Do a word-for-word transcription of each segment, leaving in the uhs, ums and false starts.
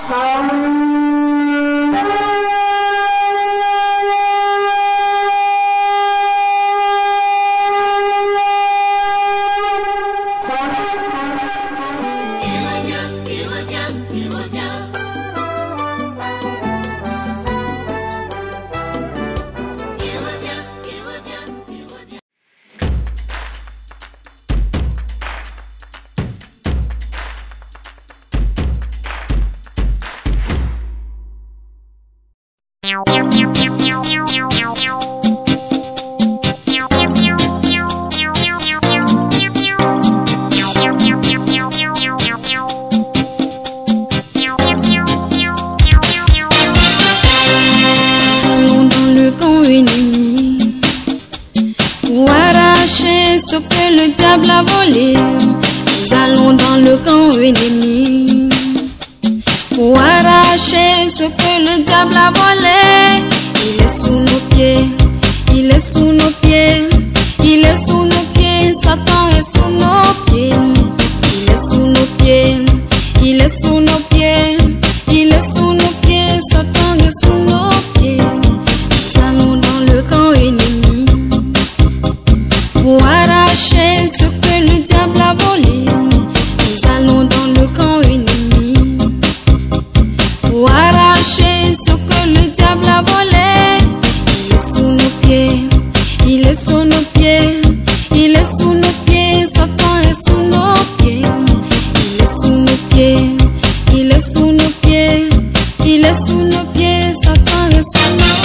Ce que le diable a volé, nous allons dans le camp ennemi pour arracher ce que le diable a volé. Il est sous nos pieds, il est sous nos pieds, il est sous nos pieds, Satan est sous nos pieds. Il est sous nos pieds, il est sous nos pieds, il est sous nos pieds, Satan est sous nos pieds. Nous allons dans le camp ennemi pour arracher ce que le diable a volé. Nous allons dans le camp ennemi pour arracher ce que le diable a volé. Il est sous nos pieds, il est sous nos pieds, il est sous nos pieds, Satan est sous nos pieds. Il est sous nos pieds, il est sous nos pieds, il est sous nos pieds, Satan est sous nos pieds.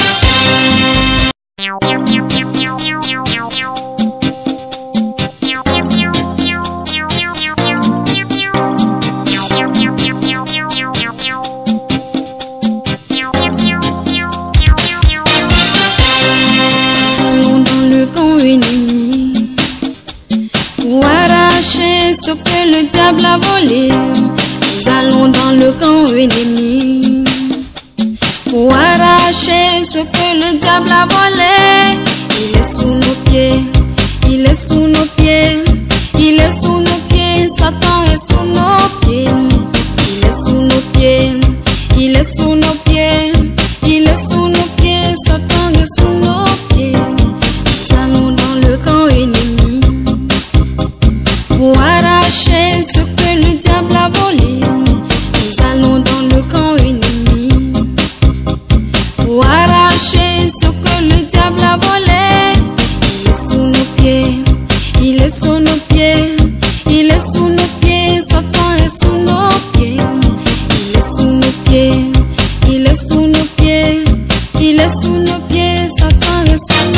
Ce que le diable a volé, nous allons dans le camp ennemi pour arracher ce que le diable a volé. Il est sous nos pieds, il est sous nos pieds, il est sous nos pieds, Satan est sous nos pieds. Il est sous nos pieds, il est sous nos pieds, il est sous nos pieds, Satan est sous nos pieds. Nous allons dans le camp ennemi pour arracher ce que le diable a volé. Nous allons dans le camp ennemi pour arracher ce que le diable a volé. Il est sous nos pieds, il est sous nos pieds, il est sous nos pieds, Satan est sous nos pieds. Il est sous nos pieds, il est sous nos pieds, il est sous nos pieds, Satan est sous nos pieds.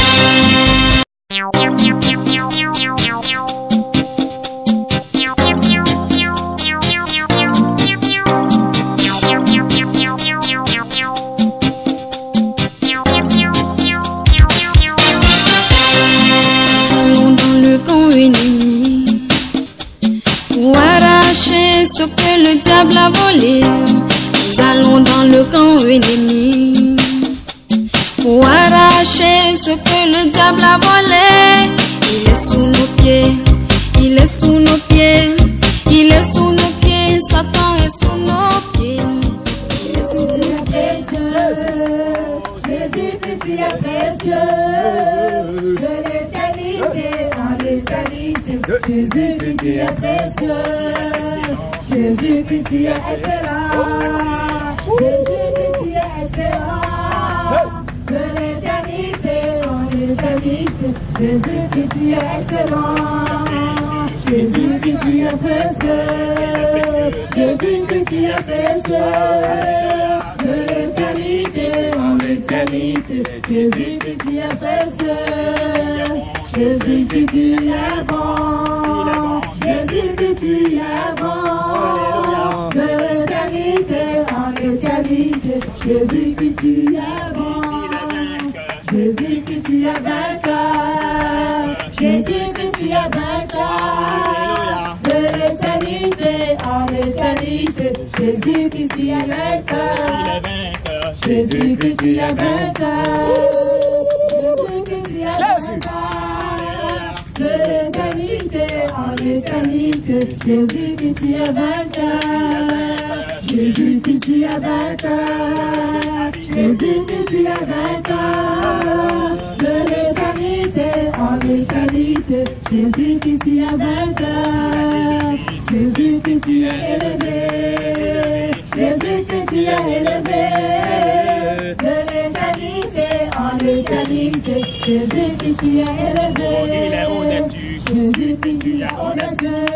Ce que le diable a volé, nous allons dans le camp ennemi pour arracher ce que le diable a volé. Il est sous nos pieds, il est sous nos pieds, il est sous nos pieds, Satan est sous nos pieds. Il est sous nos pieds. Jésus, petit et précieux, de l'éternité en l'éternité. Jésus, petit et précieux. Jésus qui tu es excellent, Jésus qui tu es excellent, de l'éternité en l'éternité, Jésus qui tu es excellent, Jésus qui tu es précieux, Jésus qui tu es précieux, de l'éternité en l'éternité, Jésus qui tu es précieux, Jésus qui tu es bon, Jésus qui tu es bon. De l'éternité en l'éternité, Jésus qui tu es bon, Jésus qui tu es vainqueur, Jésus qui tu es vainqueur. De l'éternité en l'éternité, Jésus qui tu es vainqueur, Jésus qui tu es vainqueur, Jésus qui tu es vainqueur. De l'éternité en l'éternité, Jésus qui tu es vainqueur, Jésus Jésus qui tu es vainqueur, Jésus qui tu es vainqueur, de l'éternité en l'éternité, Jésus qui tu es vainqueur, Jésus qui tu es élevé, Jésus qui tu es élevé, de l'éternité en l'éternité, Jésus qui tu es élevé, Jésus qui tu es audacieux,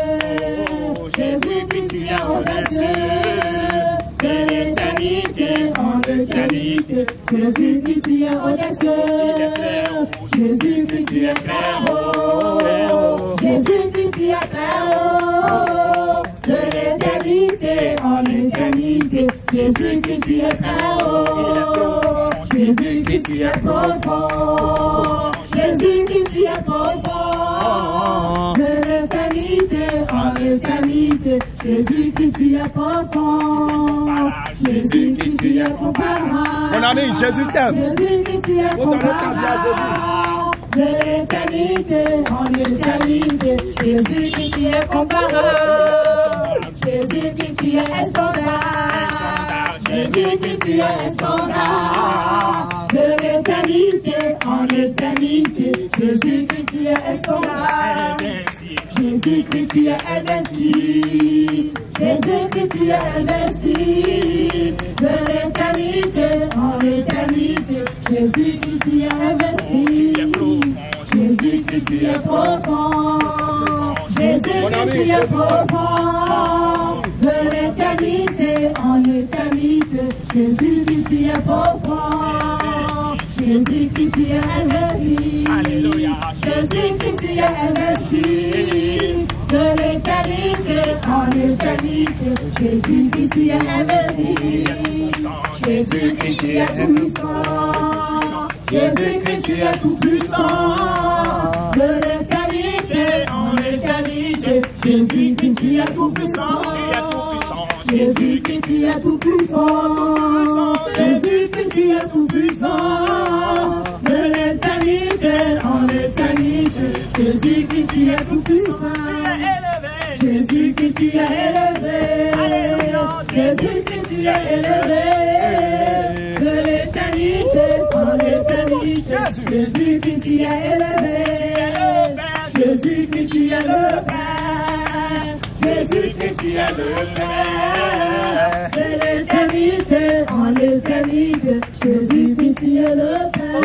Jésus qui tu es audacieux, de l'éternité en l'éternité, Jésus qui tu es audacieux, Jésus qui tu es très haut, Jésus qui tu es très haut, de l'éternité en l'éternité, Jésus qui tu es très haut, Jésus qui tu es profond, Jésus qui tu es profond, de l'éternité en l'éternité, Jésus qui tu es profond, Jésus qui tu es comparable, mon ami, Jésus t'aime, Jésus qui tu es comparable, de l'éternité en l'éternité, Jésus qui tu es comparable, Jésus qui tu es insondable, Jésus qui tu es insondable, de l'éternité en l'éternité, Jésus qui tu es insondable, Jésus qui tu es invincible, Jésus qui tu es invincible, de l'éternité en l'éternité, Jésus qui tu es invincible, Jésus qui tu es profond, Jésus qui tu es profond, de l'éternité en l'éternité, Jésus qui tu es profond, Jésus qui tu es invincible, Jésus qui tu es invincible, de l'éternité en l'éternité, Jésus qui tu es invincible, Jésus qui tu es tout puissant, Jésus qui tu es tout puissant, de l'éternité en l'éternité, Jésus qui tu es tout puissant, Jésus qui tu es tout puissant, Jésus qui tu es tout puissant, de l'éternité en l'éternité, Jésus qui tu es tout puissant, Jésus qui tu es élevé, Jésus qui tu es élevé, de l'éternité en l'éternité, Jésus qui tu es élevé, Jésus qui tu es le Père, Jésus qui tu es le Père, de l'éternité en l'éternité, Jésus qui tu es le Père.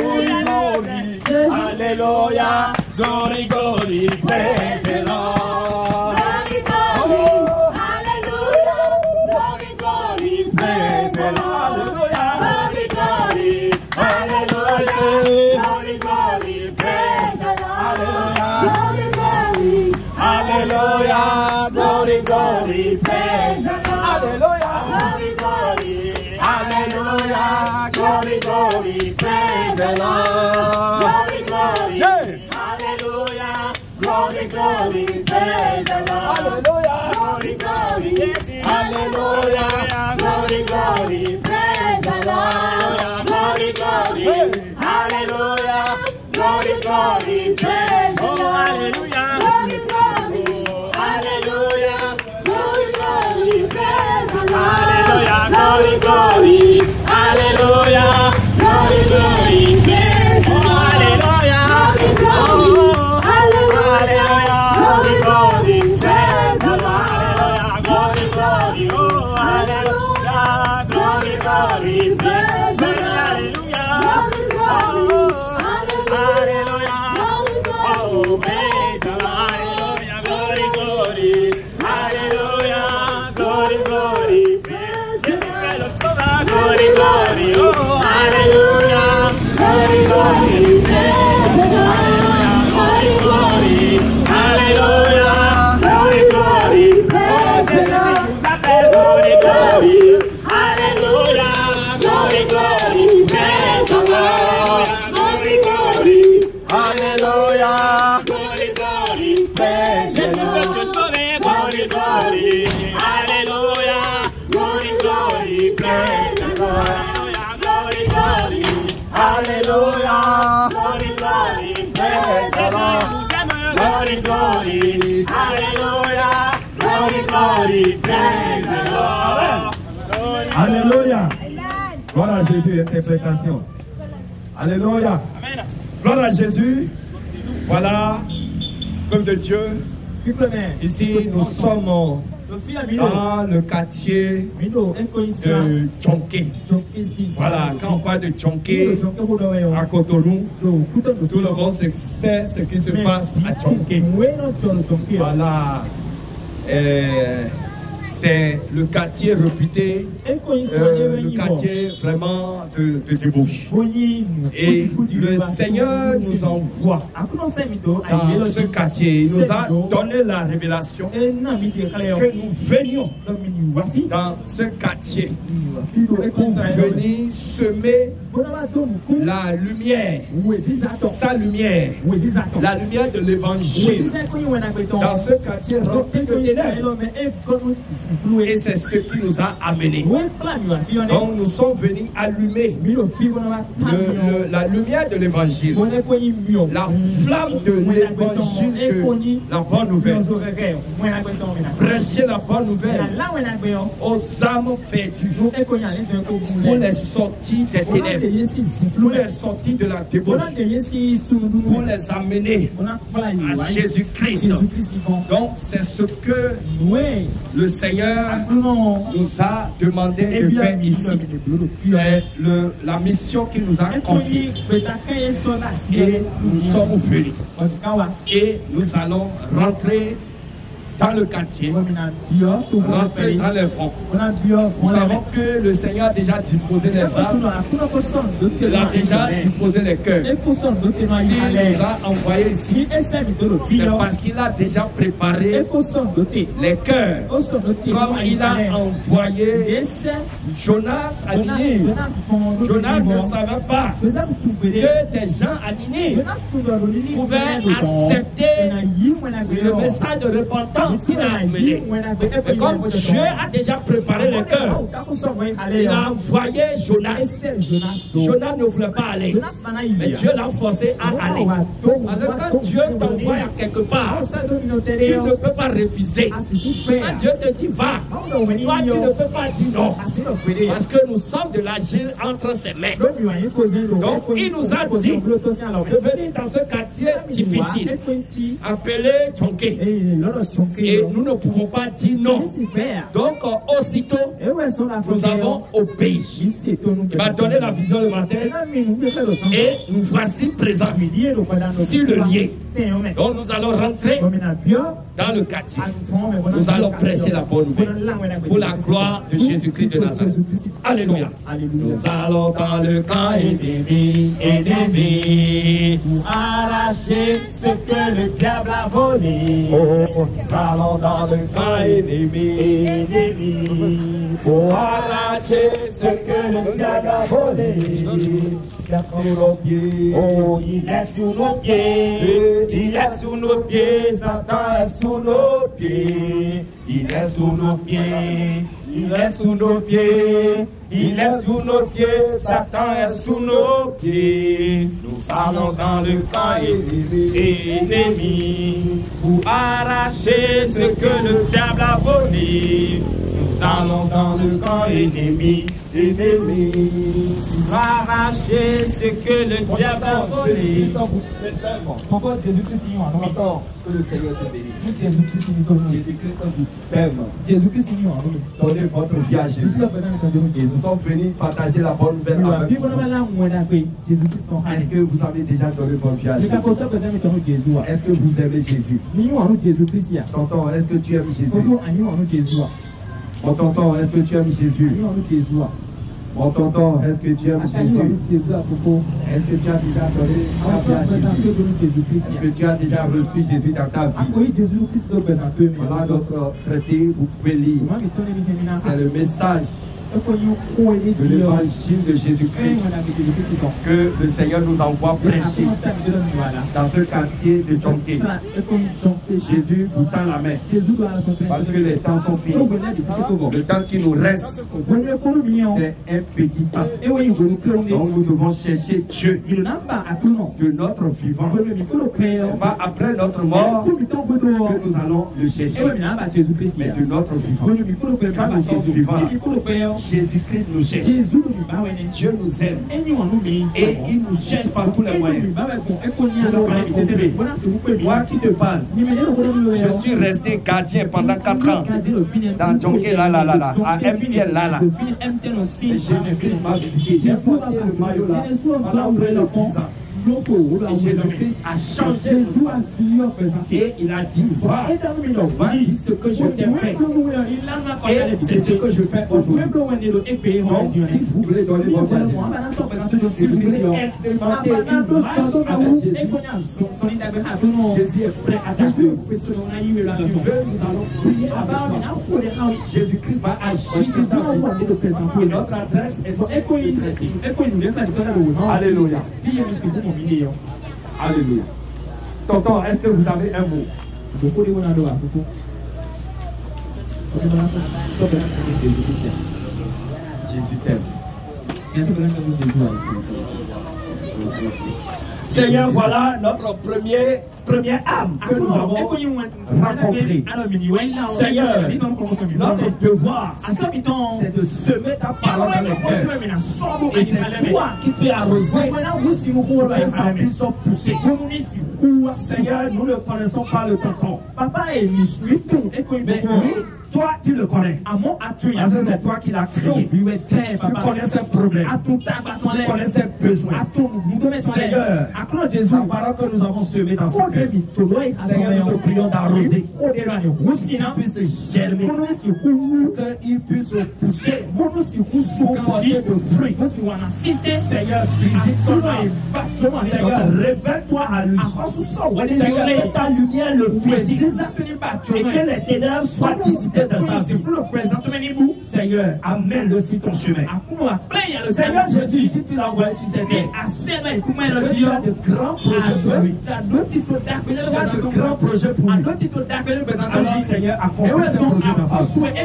Alléluia, glory, glory, praise the Lord. Glory, glory, hallelujah, glory, glory, praise the Lord. Glory, glory, hallelujah, glory, glory, praise the Lord. Glory, glory, Hallelujah, glory, glory, praise the Lord. Hallelujah, Glory, glory, Hallelujah, glory, glory, praise the Lord. glory, glory, Yeah. hallelujah, glory, glory, praise the Lord. Hallelujah, Glory, glory, hallelujah, glory, glory, praise the Lord. Glory, glory, hallelujah, glory, glory, praise the Lord. Glory, glory, hallelujah, glory, glory, praise the Lord. Glory, glory, hallelujah, glory, glory, praise the Lord. Glory, glory, hallelujah, glory, glory, praise the Lord. Glory, glory, hallelujah, glory, glory, praise the Lord. Glory, glory, hallelujah, glory, glory, praise the Lord. Glory, glory, hallelujah, glory, glory, praise the Lord. Glory, glory, oh, hallelujah, glory, glory, praise the Lord. Glory, glory, hallelujah, glory, glory, praise the Lord. Glory, glory, hallelujah, glory, glory, praise the Lord. Glory, glory, Hallelujah, glory, glory, praise the Lord. Glory, glory, hallelujah, glory, glory, praise the Lord. Glory, glory, hallelujah, glory, glory, praise the Lord. Glory, glory, hallelujah, glory, glory, praise the Lord. Alléluia. Gloire à Jésus, interprétation. Alléluia. Gloire à Jésus. Voilà, comme de Dieu. Ici, nous sommes dans le quartier de Tchonké. Voilà, quand on parle de Tchonké, à Cotonou, tout le monde sait ce qui se passe à Tchonké. Voilà. Euh, c'est le quartier réputé, euh, le quartier vraiment de, de débauche. Et le Seigneur nous envoie dans ce quartier. Il nous a donné la révélation que nous venions dans ce quartier pour venir semer la lumière, sa lumière, la lumière de l'évangile dans ce quartier rempli de ténèbres. Et c'est ce qui nous a amenés. Donc nous sommes venus allumer le, le, la lumière de l'évangile, la flamme de l'évangile, la bonne nouvelle. Prêcher la bonne nouvelle aux âmes perdues pour les sortir des ténèbres, pour les sortir de la débauche, pour les amener à Jésus-Christ. Donc c'est ce que le Seigneur nous a demandé de faire ici. C'est la mission qu'il nous a confiée. Et nous sommes venus. Et nous allons rentrer dans le quartier, rentrer dans les fonds. Nous savons que le Seigneur a déjà disposé les âmes, il a déjà disposé les cœurs. S'il nous a envoyés ici, c'est parce qu'il a déjà préparé les cœurs, comme il a envoyé Jonas à Ninive. Jonas ne savait pas que des gens à Ninive pouvaient accepter le message de repentance qu'il a amené. Et comme Dieu a déjà préparé le cœur, il a envoyé Jonas. Jonas ne voulait pas aller, mais Dieu l'a forcé à aller. Parce que quand Dieu t'envoie à quelque part, tu ne peux pas refuser. Quand Dieu te dit va, toi tu ne peux pas dire non. Parce que nous sommes de l'agile entre ses mains. Donc il nous a dit de venir dans ce quartier difficile appelé Tchonké. Et nous ne pouvons pas dire non. Donc aussitôt nous avons obéi. Il m'a donné la vision le matin et nous voici présents sur le lieu. Donc nous allons rentrer dans le quartier. Nous allons prêcher la bonne nouvelle pour la gloire de Jésus-Christ de Nazareth. Alléluia. Nous allons dans le camp ennemi, ennemi, pour arracher ce que le diable a volé. Nous allons dans le camp ennemi, ennemi, pour arracher ce que le diable a volé. Il est sous nos pieds, oh, il est sous nos pieds, il est sous nos pieds, Satan est sous nos pieds, il est sous nos pieds, il est sous nos pieds, il est sous nos pieds, Satan est sous nos pieds. Nous allons dans le camp ennemi pour arracher ce que le diable a volé. Nous allons dans le camp ennemi, ennemi, pour arracher ce que le diable a volé. Pourquoi Jésus-Christ signe en nous? Que le Seigneur te bénisse. Jésus-Christ vous aime. Jésus-Christ signe en nous. Donnez votre vie à Jésus. Nous sommes venus partager la bonne nouvelle avec vous. Est-ce que vous avez déjà donné votre vie à Jésus? Est-ce que vous aimez Jésus? Tonton, est-ce que tu aimes Jésus? Mon tonton, est-ce que tu aimes Jésus? Mon tonton, est-ce que tu aimes Jésus? Est-ce que tu as déjà donné ta vie à Jésus? Est-ce que tu as déjà reçu Jésus dans ta vie? Voilà notre traité, vous pouvez lire. C'est le message de l'évangile de Jésus-Christ que le Seigneur nous envoie prêcher dans ce quartier de Tchonké. Jésus vous tend la main parce que les temps sont finis. Le temps qui nous reste, c'est un petit temps. Donc nous devons chercher Dieu de notre vivant. Pas après notre mort que nous allons le chercher, mais de notre vivant. Quand nous sommes vivants, Donc Jésus-Christ nous cherche. Dieu nous aime. Et il nous cherche par tous les moyens. Moi qui te parle, je suis resté gardien pendant quatre ans dans Djonké là là là là, à M T L là là. Et Jésus-Christ m'a visité. J'ai porté le maillot là pendant près de dix ans. Et Jésus-Christ a changé et il a dit, va, va dire ce que je t'ai fait. Et c'est ce que je fais aujourd'hui. Donc, si vous voulez donner votre aide, si vous voulez expérimenter une marche avec Jésus, Jésus est prêt à t'accueillir. Nous allons prier avec Jésus-Christ va agir sur sa vie. Et notre adresse est Alléluia. Alléluia. Tonton, est-ce que vous avez un mot? Jésus t'aime. Seigneur, voilà notre premier, première âme que nous avons rencontrée. Seigneur, notre devoir, c'est de semer ta parole dans les cœurs. Et c'est toi qui peux arroser pour que ça puisse pousser. Seigneur, nous ne connaissons pas le tonton. Mais lui, toi, tu le connais. Parce que c'est toi qui l'as créé. Tu connais ses problèmes. Tu connais ses besoins. Seigneur, la parole que nous avons semée dans son cœur, Seigneur, nous te prions d'arroser. Qu'il puisse germer. Qu'il puisse pousser. Pour porter de fruits. Seigneur, visite ton âme. Seigneur, révèle-toi à lui. Seigneur, que ta lumière le précise. Et que les ténèbres soient dissipées dans sa vie. Seigneur, amène-le sur ton chemin. Seigneur Jésus, si tu l'as envoyé sur cette terre, que tu as de grands projets pour lui. Tu as de grands projets pour lui. Alors Seigneur, accompagne ce projet dans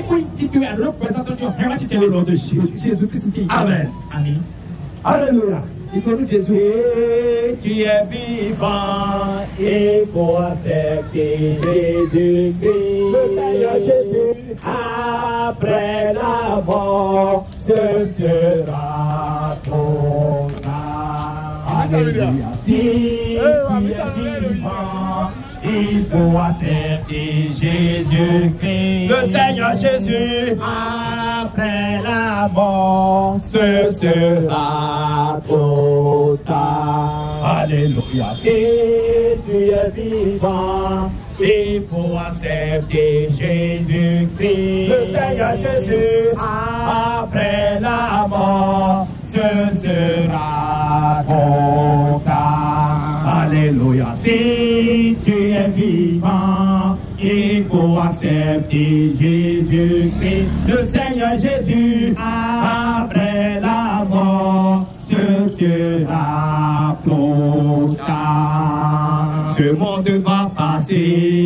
sa vie. Au nom de Jésus. Amen. Alléluia. Jésus, tu es vivant et pour accepter Jésus-Christ. Le Seigneur Jésus, après la mort, ce sera ton âme. Alléluia. Si tu es vivant, il faut accepter Jésus-Christ. Le Seigneur Jésus, après la mort, ce sera trop tard. Alléluia. Si tu es vivant, il faut accepter Jésus-Christ. Le Seigneur Jésus, après la mort, ce sera trop tard. Alléluia. Si tu es vivant, il faut accepter Jésus-Christ. Le Seigneur Jésus, après la mort, ce sera trop tard. Ce monde va passer,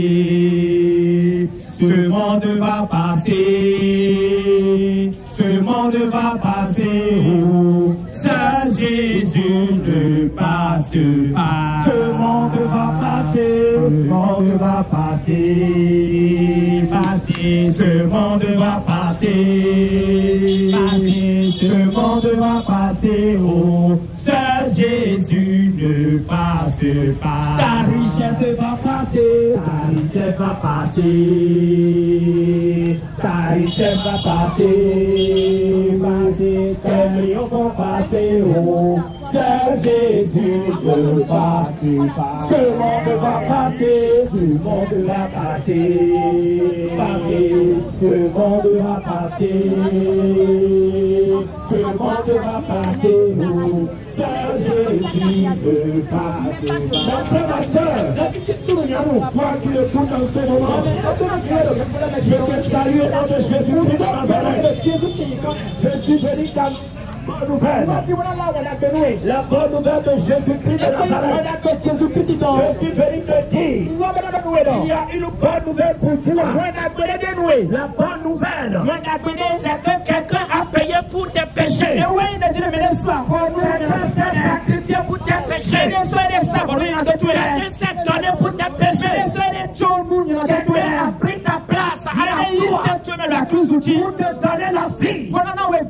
ce monde va passer, ce monde va passer. Oh, ça Jésus ne passe pas. Ce monde va passer, ce monde va passer, passer. Ce monde va passer, passer. Ce monde va passer. Oh, ça Jésus ne passe pas. Ta richesse va passer, ta richesse va passer, ta richesse va passer, passer. Tes millions vont passer. Oh, Seigneur Jésus ne passe pas. Ce monde va passer, ce monde va passer, passer. Ce monde va passer, ce monde va passer. Oh, Seigneur Jésus ne passe pas. Mon frère, ma soeur, toi qui le fous dans ce moment, je te salue au nom de Jésus-Christ de Nazareth. Je suis béni dans bonne nouvelle. La bonne nouvelle de Jésus-Christ de Nazareth. Je suis venu te dire, il y a une bonne nouvelle pour toi. La bonne nouvelle, c'est que quelqu'un a payé pour tes péchés. Quelqu'un s'est sacrifié pour tes péchés. Quelqu'un s'est donné pour tes péchés. Quelqu'un a pris ta place à la croix pour te donner la vie.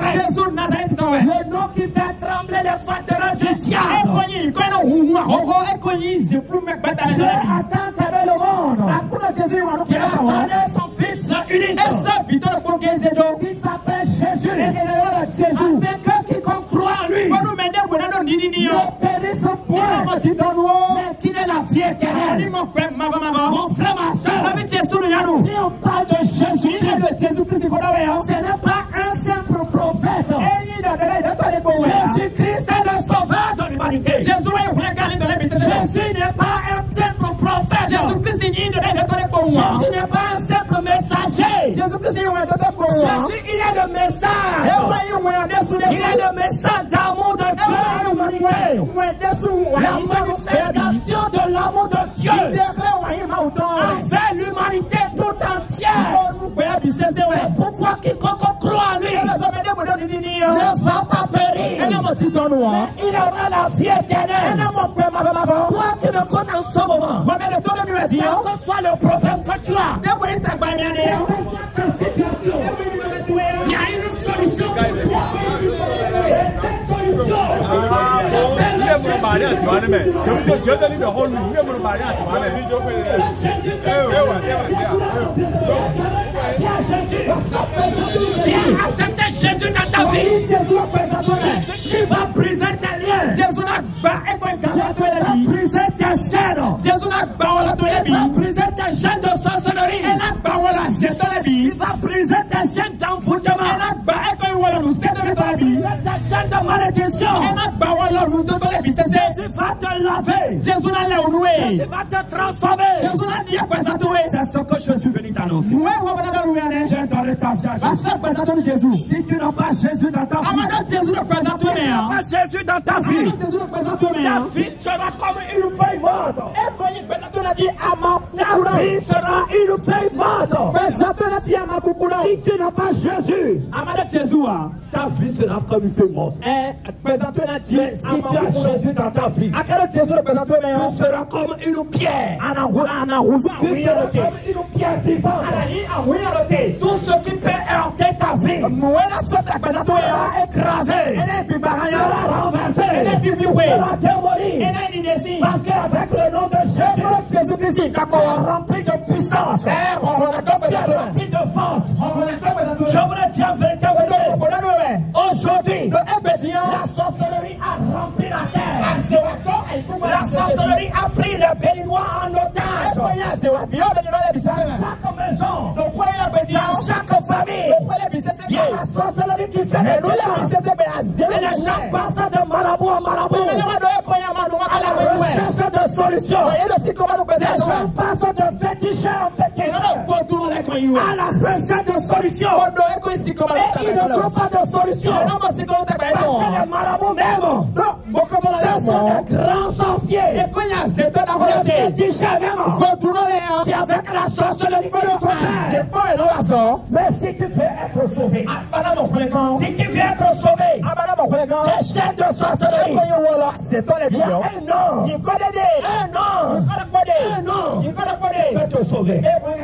Jésus Nazareth ton ouais. Le nom qui fait trembler les forteresses du diable. Dieu a tant aimé le monde. Il a donné son fils unique. Il s'appelle Jésus. Jésus. Afin que quiconque croit en lui ne périsse point, mais qu'il ait la vie éternelle. Mon frère, ma soeur, si on parle de Jésus, ce n'est pas un simple prophète. Jésus-Christ est le sauveur de l'humanité. Jésus n'est pas un simple prophète. Jésus n'est pas un simple messager. Jésus, il est le message. Il est le message d'amour de Dieu. La manifestation de l'amour de Dieu envers l'humanité tout entière. C'est pourquoi quiconque croit en lui ne va pas périr, mais il aura la vie éternelle. Toi qui me connais en ce moment, quel que soit le problème que tu as, il y a une solution pour toi. Viens accepter Jésus dans ta vie. Tu vas briser tes liens. Tu vas briser tes chaînes. Tu vas briser tes chaînes de sorcellerie. Tu vas briser tes chaînes d'envoûtement. Tes chaînes de malédiction. Jésus va te laver. Jésus va te transformer. C'est ce que je suis venu t'annoncer. J'ai donné ta vie. Si tu n'as pas Jésus dans ta vie, si tu n'as pas Jésus dans ta vie, ta vie sera comme une feuille morte. Ta vie sera une feuille morte. Si tu n'as pas Jésus, ta vie sera comme une feuille morte. Si tu as Jésus dans ta vie, tu seras comme une pierre. Tu seras comme une pierre vivante. Tout ce qui peut heurter ta vie sera écrasé, sera renversé, sera démoli. Parce qu'avec le nom de Jésus, tu es rempli de puissance, tu es rempli de force. Je voulais dire véritablement, aujourd'hui, la sorcellerie a rempli la terre. La sorcellerie a pris les Béninois en otage. Dans chaque maison, dans chaque famille, il y a la sorcellerie qui fait des dégâts. Et les gens passent de marabout en marabout à la recherche de solutions. Les gens passent de féticheur en féticheur à la recherche de solutions. Et ils ne trouvent pas de solution. Parce que les marabouts même, ce sont des grands sorciers. Les féticheurs même, c'est avec la sorcellerie que le faire. Mais si tu veux être sauvé, si tu veux être sauvé, les chaînes de sorcellerie, il y a un nom, un nom, un nom qui peut te sauver.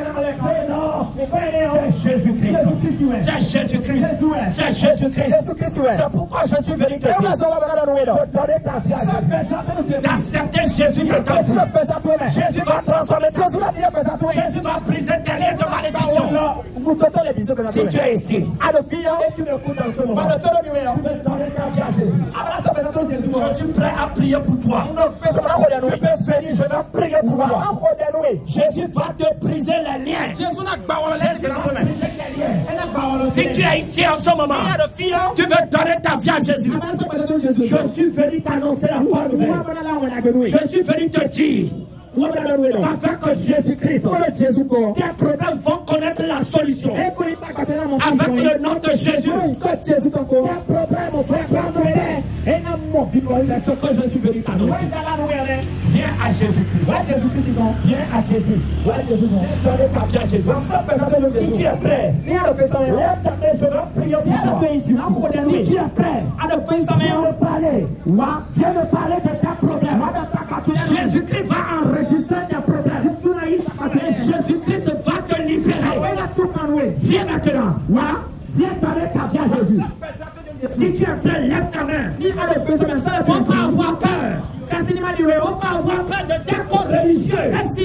C'est Jésus-Christ. C'est Jésus-Christ. C'est Jésus-Christ. C'est pourquoi je suis venu te dire. D'accepter Jésus dans ta vie. Jésus va transformer ta vie. Jésus va briser tes liens de malédiction. Si tu es ici, et tu m'écoutes en ce moment, tu peux donner ta vie à Jésus. Je suis prêt à prier pour toi. Tu peux venir, je vais prier pour toi. Jésus va te briser les liens. Jésus va te briser les liens. Si tu es ici en ce moment, tu veux donner ta vie à Jésus. Je suis venu t'annoncer la bonne nouvelle. Je suis venu te dire, afin que Jésus-Christ, tes problèmes vont connaître la solution. Avec le nom de Jésus, tes problèmes vont prendre l'air. C'est ce que je suis venu t'annoncer. Viens à Jésus-Christ. Viens à Jésus. Donnez ta vie à Jésus. Si tu es prêt, lève ta main, je vais prier pour toi. Si tu es prêt, viens me parler. Viens me parler de tes problèmes. Jésus-Christ va enregistrer tes problèmes. Et Jésus-Christ va te libérer. Viens maintenant. Viens donner ta vie à Jésus. Si tu es prêt, lève ta main. Il ne faut pas avoir peur. Il ne faut pas avoir peur de tes codes religieux.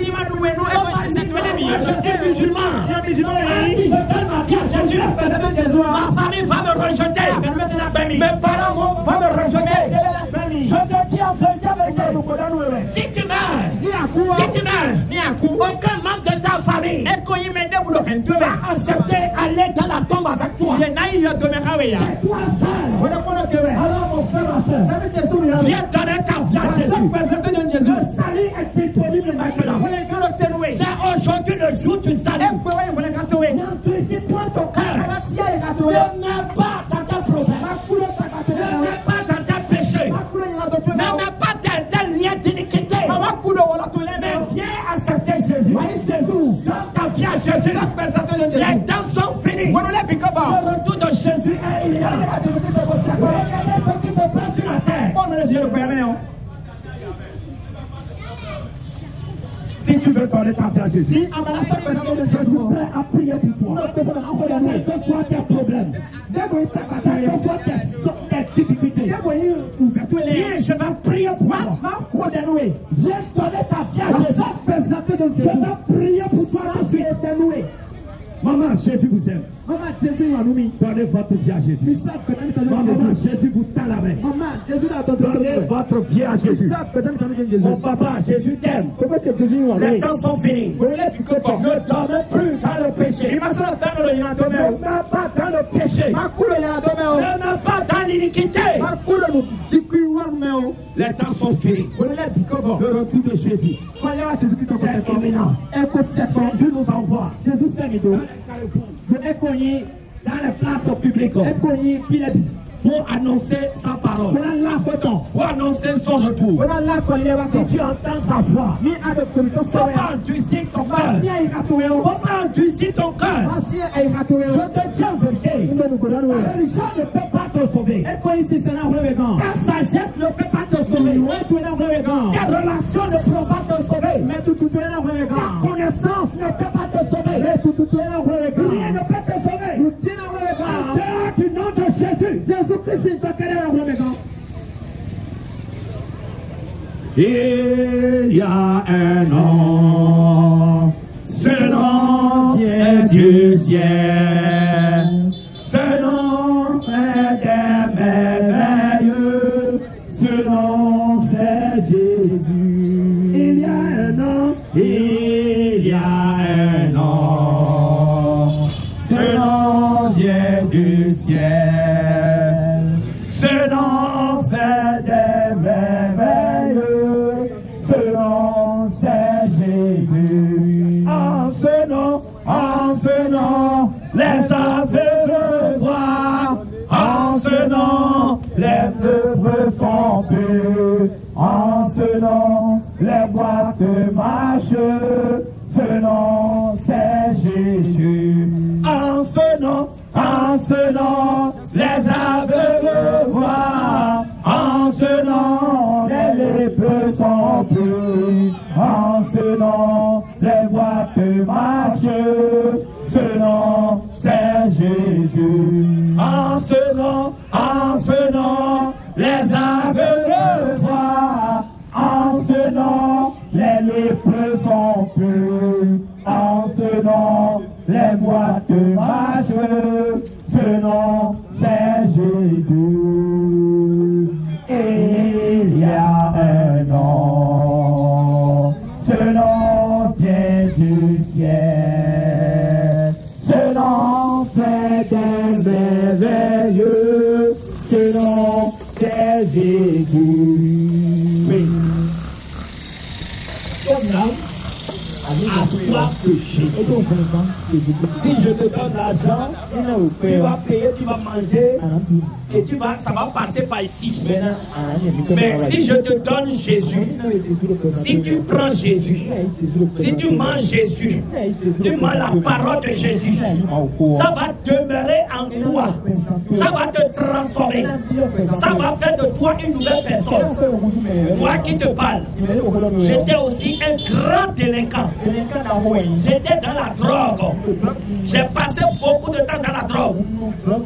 Je suis musulman. Si je donne ma vie à Jésus, ma famille va me rejeter. Mes parents vont me rejeter. Je te dis en vérité avec Dieu. Si tu meurs, si tu meurs, aucun membre de ta famille va accepter aller dans la tombe avec toi. C'est toi seul. Alors mon frère, ma soeur, viens donner ta vie à Jésus. Le salut est disponible maintenant. C'est aujourd'hui le jour du salut. N'endurcis-toi ton cœur. Ne mets pas dans ta problème. Ne mets pas dans ta péché. Ne mets pas dans tes liens d'iniquité. Mais viens accepter Jésus. Donne ta vie à Jésus. Les temps sont finis. Le retour de Jésus est imminent. Regardez ce qui se passe sur la terre. Si tu veux donner ta vie à Jésus, je suis prêt à prier pour toi. Quels que soient tes problèmes, quelles que soient tes difficultés, viens, je vais prier pour toi. Viens donner ta vie à Jésus. Je vais prier pour toi. Tu es dénoué. Maman, Jésus vous aime. Maman, Jésus nous mis. Donnez votre vie à Jésus. Maman, Jésus vous tend la main. Maman, Jésus donnez votre vie à Jésus. Mon papa, Jésus t'aime. Les temps sont finis. Ne donne plus dans le péché. Ne mets pas dans le péché. Ne mets pas dans l'iniquité. Les temps sont finis. Le retour de Jésus est imminent. Jésus nous envoie. Jésus s'est mis dans les places publiques pour annoncer sa parole, pour annoncer son retour. Si tu entends sa voix, faut pas endurcir ton cœur. Faut pas endurcir ton cœur. Je te dis en vérité, la religion ne peut pas te sauver. Ta sagesse ne peut pas te sauver. Ta relation ne peut pas te sauver. Ta connaissance ne peut pas te sauver. Rien ne peut te sauver. En dehors du nom de Jésus, Jésus-Christ te connaît la maison. Il y a un nom, ce nom vient du ciel, ce nom est des merveilleux, ce nom c'est Jésus. Il y a un nom, il y a un nom, ce nom vient du ciel, ce nom fait des merveilleux, ce nom c'est Jésus. En ce nom, en ce nom, les aveugles voient, en ce nom, les pauvres sont purs, en ce nom, les boîtes marchent, ce nom c'est Jésus. En ce nom, en ce nom, les aveugles voient, en ce nom, les lépreux sont purs, en ce nom, les boîtes marchent, ce nom c'est Jésus. En ce nom, en ce nom, les aveugles voient, en ce nom, les lépreux sont purs, en ce nom, les boîtes marchent, ce nom c'est Jésus. Il y a un nom, ce nom vient du ciel, ce nom fait des merveilleux, ce nom c'est Jésus. Oui. Comme là, à soif de Jésus. Si je te donne l'argent, tu vas payer, tu vas manger et tu vas, ça va passer par ici. Mais si je te donne Jésus, si tu prends Jésus, si tu manges Jésus, tu manges la parole de Jésus, ça va demeurer en toi, ça va te transformer, ça va faire de toi une nouvelle personne. Moi qui te parle, j'étais aussi un grand délinquant. J'étais dans la drogue. J'ai passé beaucoup de temps dans la drogue.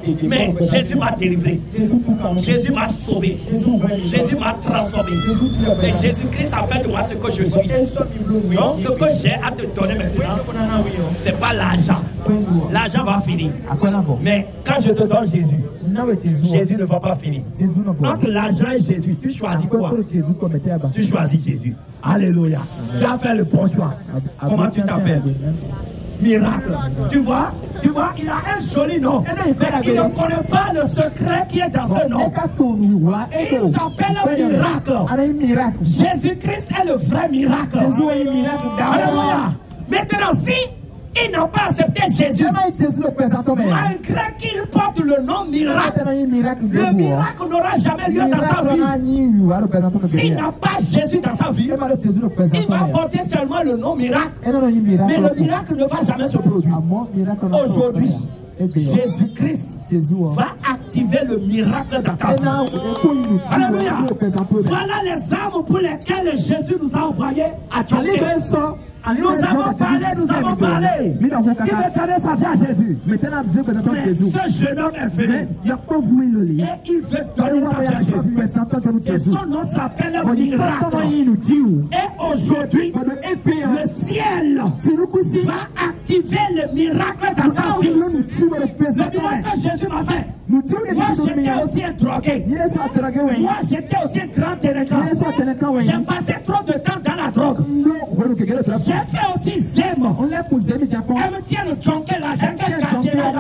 Mais Jésus m'a délivré. Jésus m'a sauvé. Jésus m'a transformé. Et Jésus-Christ a fait de moi ce que je suis. Donc ce que j'ai à te donner maintenant, ce n'est pas l'argent. L'argent va finir. Mais quand je te donne Jésus, Jésus ne va pas finir. Entre l'argent et Jésus, tu choisis quoi? Tu choisis Jésus. Alléluia. Tu as fait le bon choix. Comment tu t'appelles? Miracle. Tu vois, tu vois, il a un joli nom. Mais il ne connaît pas le secret qui est dans ce nom. Il s'appelle Miracle. Jésus-Christ est le vrai miracle. Alléluia. Maintenant, si il n'a pas accepté Jésus, malgré qu'il porte le nom miracle, le miracle n'aura jamais lieu dans sa vie. S'il n'a pas Jésus dans sa vie, il va porter seulement le nom miracle, mais le miracle ne va jamais se produire. Aujourd'hui, Jésus-Christ va activer le miracle dans ta vie. Alléluia. Voilà les armes pour lesquelles Jésus nous a envoyés à Tchadé. Nous avons parlé, nous avons parlé. Il veut donner sa vie à Jésus. Mais ce jeune homme est venu. Et il veut donner sa vie à Jésus. Et son nom s'appelle Miracle. Et aujourd'hui, le ciel va activer le miracle dans sa vie. Le miracle que Jésus m'a fait. Moi j'étais aussi un drogué. Moi j'étais aussi un grand délinquant. J'ai passé trop de temps dans la drogue. J'ai fait aussi Zem. Elle me tient le tronquet là. J'ai fait quartier là.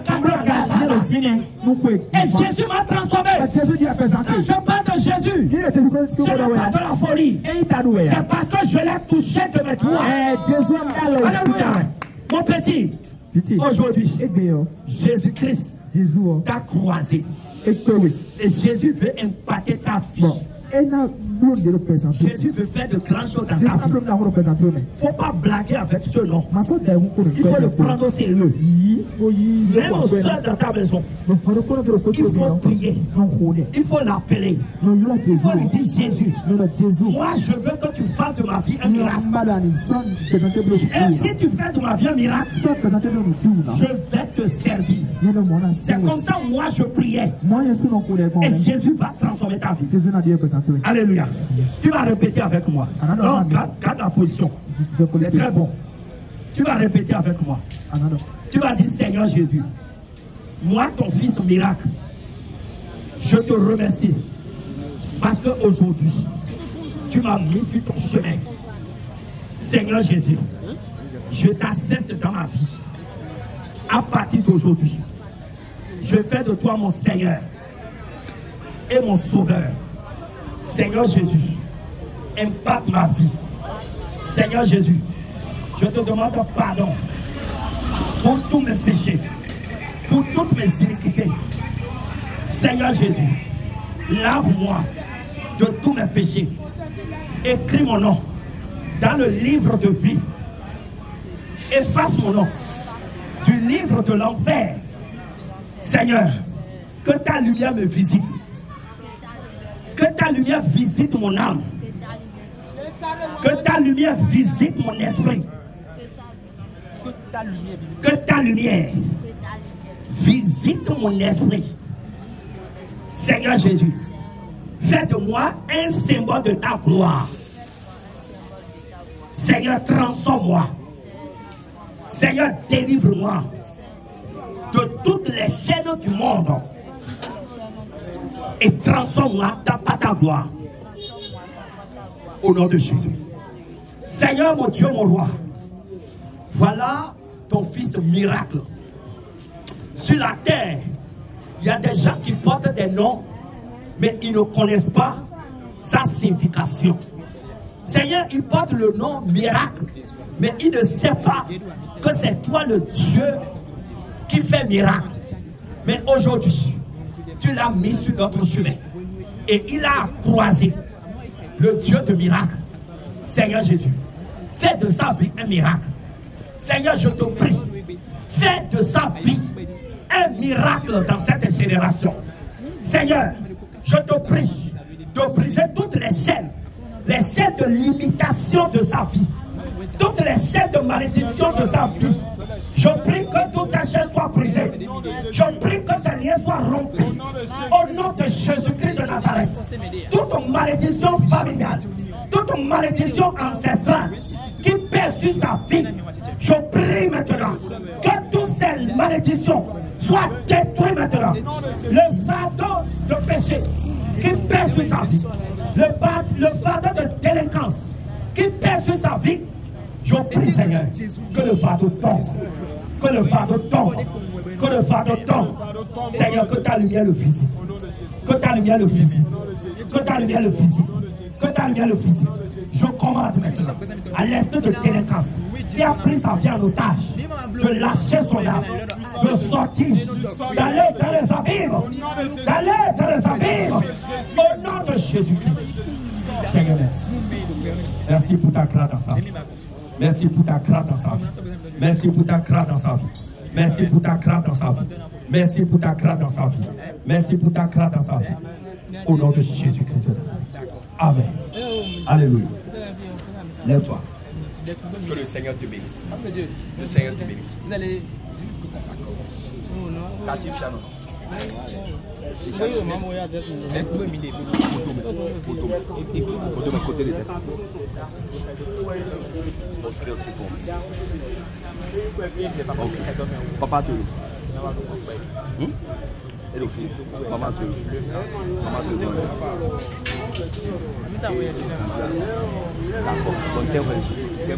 Et Jésus m'a transformé. Quand je parle de Jésus, je ne parle pas de la folie. C'est parce que je l'ai touché de mes doigts. Alléluia. Mon petit, aujourd'hui, Jésus-Christ t'a croisé. Et Jésus veut impacter ta vie. Jésus veut faire de grandes choses dans ta vie. Il ne faut pas blaguer avec ce nom. Il faut le prendre au sérieux. Même au sein de ta maison, il faut prier. Il faut l'appeler. Il faut lui dire Jésus. Moi, je veux que tu fasses de ma vie un miracle. Et si tu fais de ma vie un miracle, je vais te servir. C'est comme ça, moi, je priais. Et Jésus va transformer ta vie. Alléluia. Tu vas répéter avec moi. Donc, garde, garde la position. C'est très bon. Tu vas répéter avec moi. Tu vas dire, Seigneur Jésus, moi, ton fils miracle, je te remercie. Parce qu'aujourd'hui, tu m'as mis sur ton chemin. Seigneur Jésus, je t'accepte dans ma vie. À partir d'aujourd'hui, je fais de toi mon Seigneur et mon Sauveur. Seigneur Jésus, impacte ma vie. Seigneur Jésus, je te demande pardon pour tous mes péchés, pour toutes mes iniquités. Seigneur Jésus, lave-moi de tous mes péchés. Écris mon nom dans le livre de vie. Efface mon nom du livre de l'enfer. Seigneur, que ta lumière me visite. Que ta lumière visite mon âme. Que ta lumière visite mon esprit. Que ta lumière visite mon esprit. Seigneur Jésus, fais de moi un symbole de ta gloire. Seigneur, transforme-moi. Seigneur, délivre-moi de toutes les chaînes du monde. Et transforme-moi dans ta gloire. Au nom de Jésus. Seigneur, mon Dieu, mon roi. Voilà ton fils miracle. Sur la terre, il y a des gens qui portent des noms, mais ils ne connaissent pas sa signification. Seigneur, il porte le nom miracle, mais il ne sait pas que c'est toi le Dieu qui fait miracle. Mais aujourd'hui, tu l'as mis sur notre chemin. Et il a croisé le Dieu de miracle. Seigneur Jésus, fais de sa vie un miracle. Seigneur, je te prie, fais de sa vie un miracle dans cette génération. Seigneur, je te prie de briser toutes les chaînes, les chaînes de limitation de sa vie, toutes les chaînes de malédiction de sa vie. Je prie que toutes ces chaînes soient brisées. Je prie que ces soit rompue. Au nom de Jésus-Christ de Nazareth. Toute malédiction familiale, toute malédiction ancestrale qui pèse sur sa vie, je prie maintenant que toutes ces malédictions soient détruites maintenant. Le fardeau de péché qui pèse sur sa vie, le fardeau, le fardeau de délinquance qui pèse sur sa vie, je prie, Seigneur, que le fardeau tombe, que le fardeau tombe, que le fardeau tombe. Seigneur, que ta lumière le visite, que ta lumière le visite, que ta lumière le visite, que ta lumière le visite. Je commande maintenant à l'esprit de délinquance qui a pris sa vie en otage, de lâcher son âme, de sortir, d'aller dans les abîmes, d'aller dans les abîmes, au nom de Jésus-Christ. Seigneur, merci pour ta grâce dans sa vie. Merci pour ta grâce dans sa vie. Merci pour ta grâce dans sa vie. Merci pour ta grâce dans sa vie. Merci pour ta grâce dans sa vie. Merci pour ta grâce dans sa vie. Au nom de Jésus-Christ. Amen. Alléluia. Lève-toi. Que le Seigneur te bénisse. Le Seigneur te bénisse. Vous allez. Quartier Shannon. Côté des têtes. Papa te hmm? Et le fils, maman se maman se donne. D'accord, donc t'es vrai.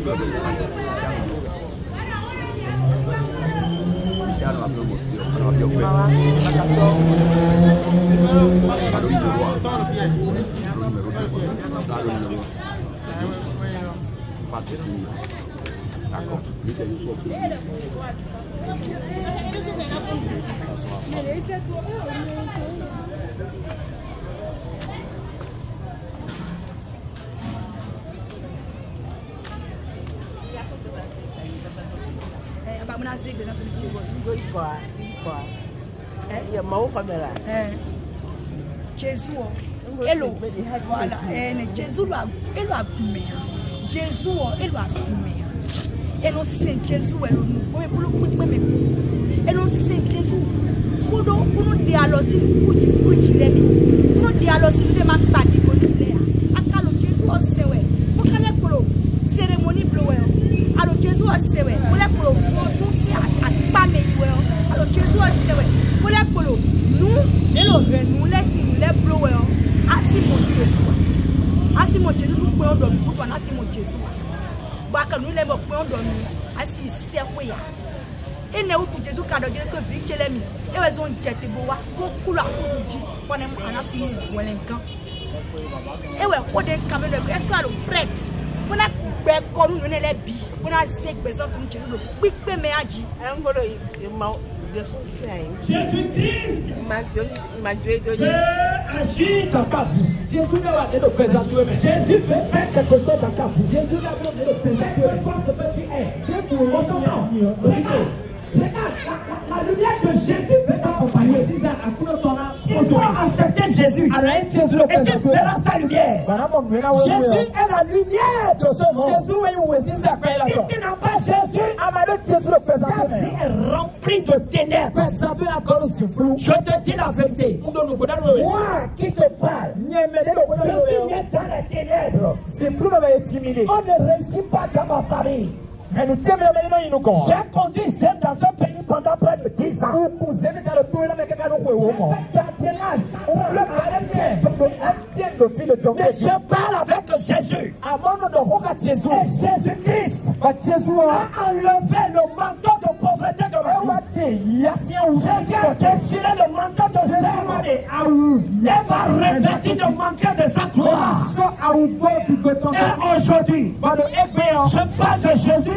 D'accord. Jésus, hello, voilà, Jésus l'a, il l'a goumé, Jésus, il l'a goumé, et non c'est Jésus, elle nous, pour le coup de même, et non c'est Jésus, pour nous, pour nous dialoguer, pour nous dire, pour nous dialoguer, nous demandons pas de côté, à quand le Jésus a sévé, pour que les pour cérémonie bleuée, alors Jésus a sévé, pour les pour nous c'est à pas meilleur, alors Jésus a sévé, pour les pour nous, et le nous laisse les bleués, asi mon Jésus, asi mon Jésus nous pouvons dormir, pour toi asi mon Jésus, bah quand nous les pouvons dormir, asi c'est quoi ya, et nous pour Jésus quand Dieu que vite les mis, et ils ont jeté bois, pour couler pour dire, on est en affaire ou l'encan, et ouais, on est quand même le est-ce que le prêtre, on a ben quand nous les bis, on a sec besoin de Jésus le quick mais agi, un golo il m'a Jésus-Christ, Dieu agit dans ta vie. Jésus n'a pas de présenter, mais Jésus fait faire quelque chose dans ta vie. Jésus n'a pas de présenter. Peu importe ce que tu es, Dieu pour l'entendre. La lumière de Jésus peut t'accompagner. Il faut accepter Jésus. Et tu verras sa lumière. Jésus est la lumière de ce monde. Si tu n'as pas Jésus, ta vie est remplie de ténèbres. Je te dis la vérité. Moi qui te parle, je suis né dans les ténèbres. On ne réussit pas dans ma famille. J'ai conduit celle dans ce pays pendant près de dix ans. Mais je parle avec Jésus. Et Jésus-Christ a enlevé le manteau de pauvreté de ma vie. Je viens déchirer le manteau de serment et va revêtir de manquer de sa gloire. Et aujourd'hui, je parle de Jésus.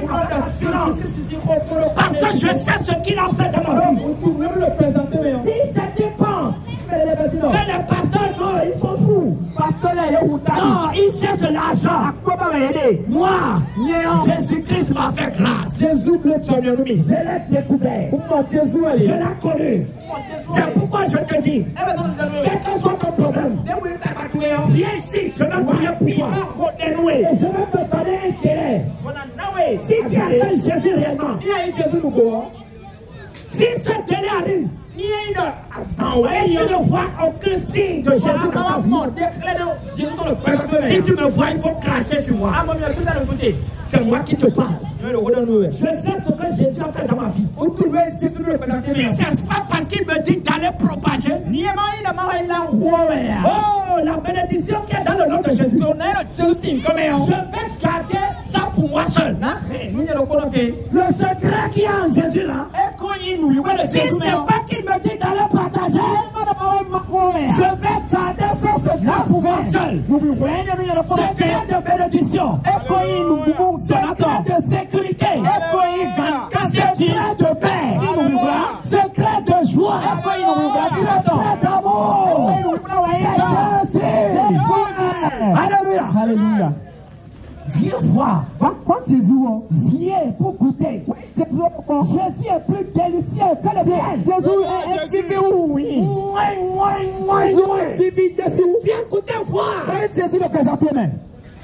Parce que je sais ce qu'il a fait de ma vie. Si c'est tu penses que les pasteurs, non, ils sont fous. Non, ils cherchent l'argent. Moi, Jésus-Christ m'a fait grâce. Je l'ai découvert. Je l'ai connu. C'est pourquoi je te dis, quel que soit ton problème, viens ici, je vais prier pour toi. Et je vais te donner un délai. Si tu as Jésus réellement, si ce délai arrive, Et je ne vois aucun signe de Jésus dans ta vie. Si tu me vois, il faut cracher sur moi. C'est moi qui te parle. Je sais ce que Jésus a fait dans ma vie. Si ce n'est pas parce qu'il me dit d'aller propager. Oh, la bénédiction qui est dans le nom de Jésus. Je vais garder ça pour moi seul. Le secret qui est en Jésus là. Si ce n'est pas qu'il me dit d'aller partager, je vais garder ce secret pour moi seul. Secret de bénédiction. Secret de sécurité. Secret de paix. Secret de joie. Secret d'amour. Alléluia. Alléluia. Viens voir. Quand Jésus vient pour goûter. Jésus est plus délicieux que le miel. Jésus est oui. Viens goûter voir. Jésus le présenter même.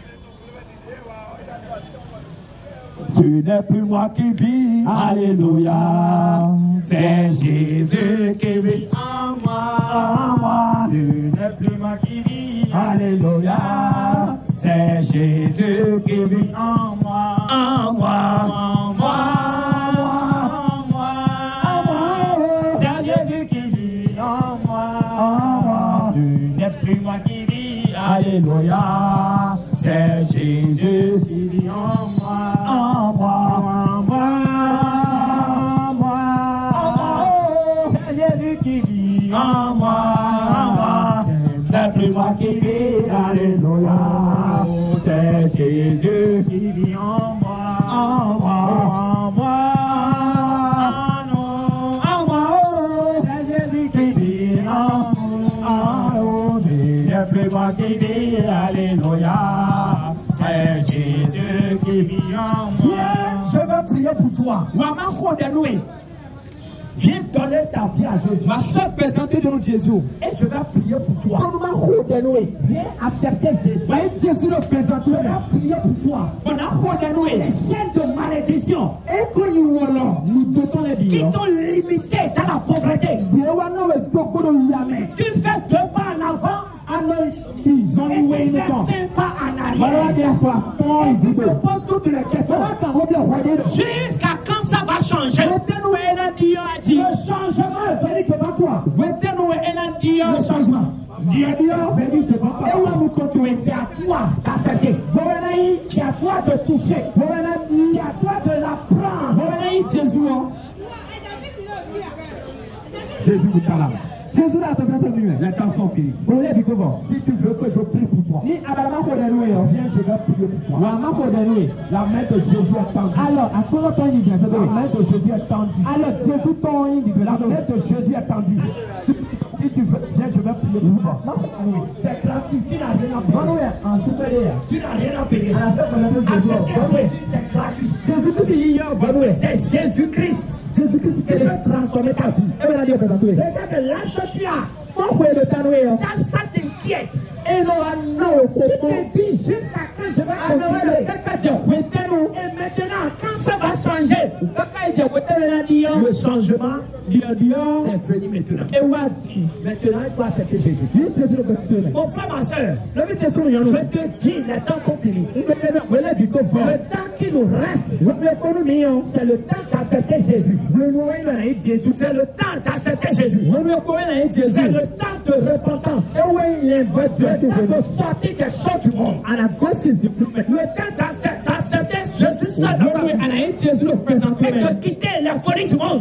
Tu n'es plus moi qui vis, alléluia. C'est Jésus qui vit en moi, en moi. Tu n'es plus moi qui vis, alléluia. C'est Jésus qui vit en moi, en moi, en moi, en moi, en moi. C'est Jésus qui vit en moi, en moi. Tu n'es plus moi qui vis, alléluia. C'est Jésus qui vit en moi, en moi, en moi, en moi, en moi. C'est Jésus qui vit en moi, en moi. C'est plus moi qui vis, alléluia. C'est Jésus qui vit en moi, en moi, en moi, en moi. C'est Jésus qui vit en moi, c'est plus moi qui vis, alléluia. C'est Jésus qui vit en moi. Je vais prier pour toi. Viens donner ta vie à Jésus. Ma soeur présentée devant Jésus. Et je vais prier pour toi. Viens accepter Jésus. Jésus le présenter. Je vais prier pour toi. Les chaînes de malédiction. Nous dotons les qui t'ont limité dans la pauvreté. Tu fais deux pas en avant. Ils ont loué une cinq pas en arrière. Tu te poses toutes les questions. Jusqu'à quand ça va changer? Le changement est venu devant toi. Le changement. C'est à toi d'accepter. C'est à toi de toucher. C'est à toi de la prendre. Jésus. Jésus vous parle. Jésus a les temps sont finis. Si tu veux que je prie pour toi, viens, je vais prier pour toi. La main de Jésus est tendue. Alors, à quoi la main de Jésus est tendue. Alors, Jésus tend la main de Jésus est tendue. Si tu veux, viens, je vais prier pour toi. C'est gratuit, tu n'as rien à payer. En supérieur, tu n'as rien à payer. C'est gratuit. Jésus-Christ, c'est Jésus-Christ. Jésus-Christ qui veut transformer ta vie. Regarde là, tu as. Quand ça t'inquiète, et non, non, tu te dis jusqu'à quand je vais continuer. Et maintenant, quand ça va changer, le changement, c'est fini maintenant. Et où a-t-il? Maintenant, il faut accepter Jésus. Mon frère, ma soeur, je te dis, les temps sont finis. Le temps qui nous reste, c'est le temps d'accepter Jésus. C'est le temps d'accepter Jésus. C'est le temps de repentance. Le temps de sortir des choses du monde. Le temps d'accepter Jésus seul dans sa vie. Et de quitter la folie du monde.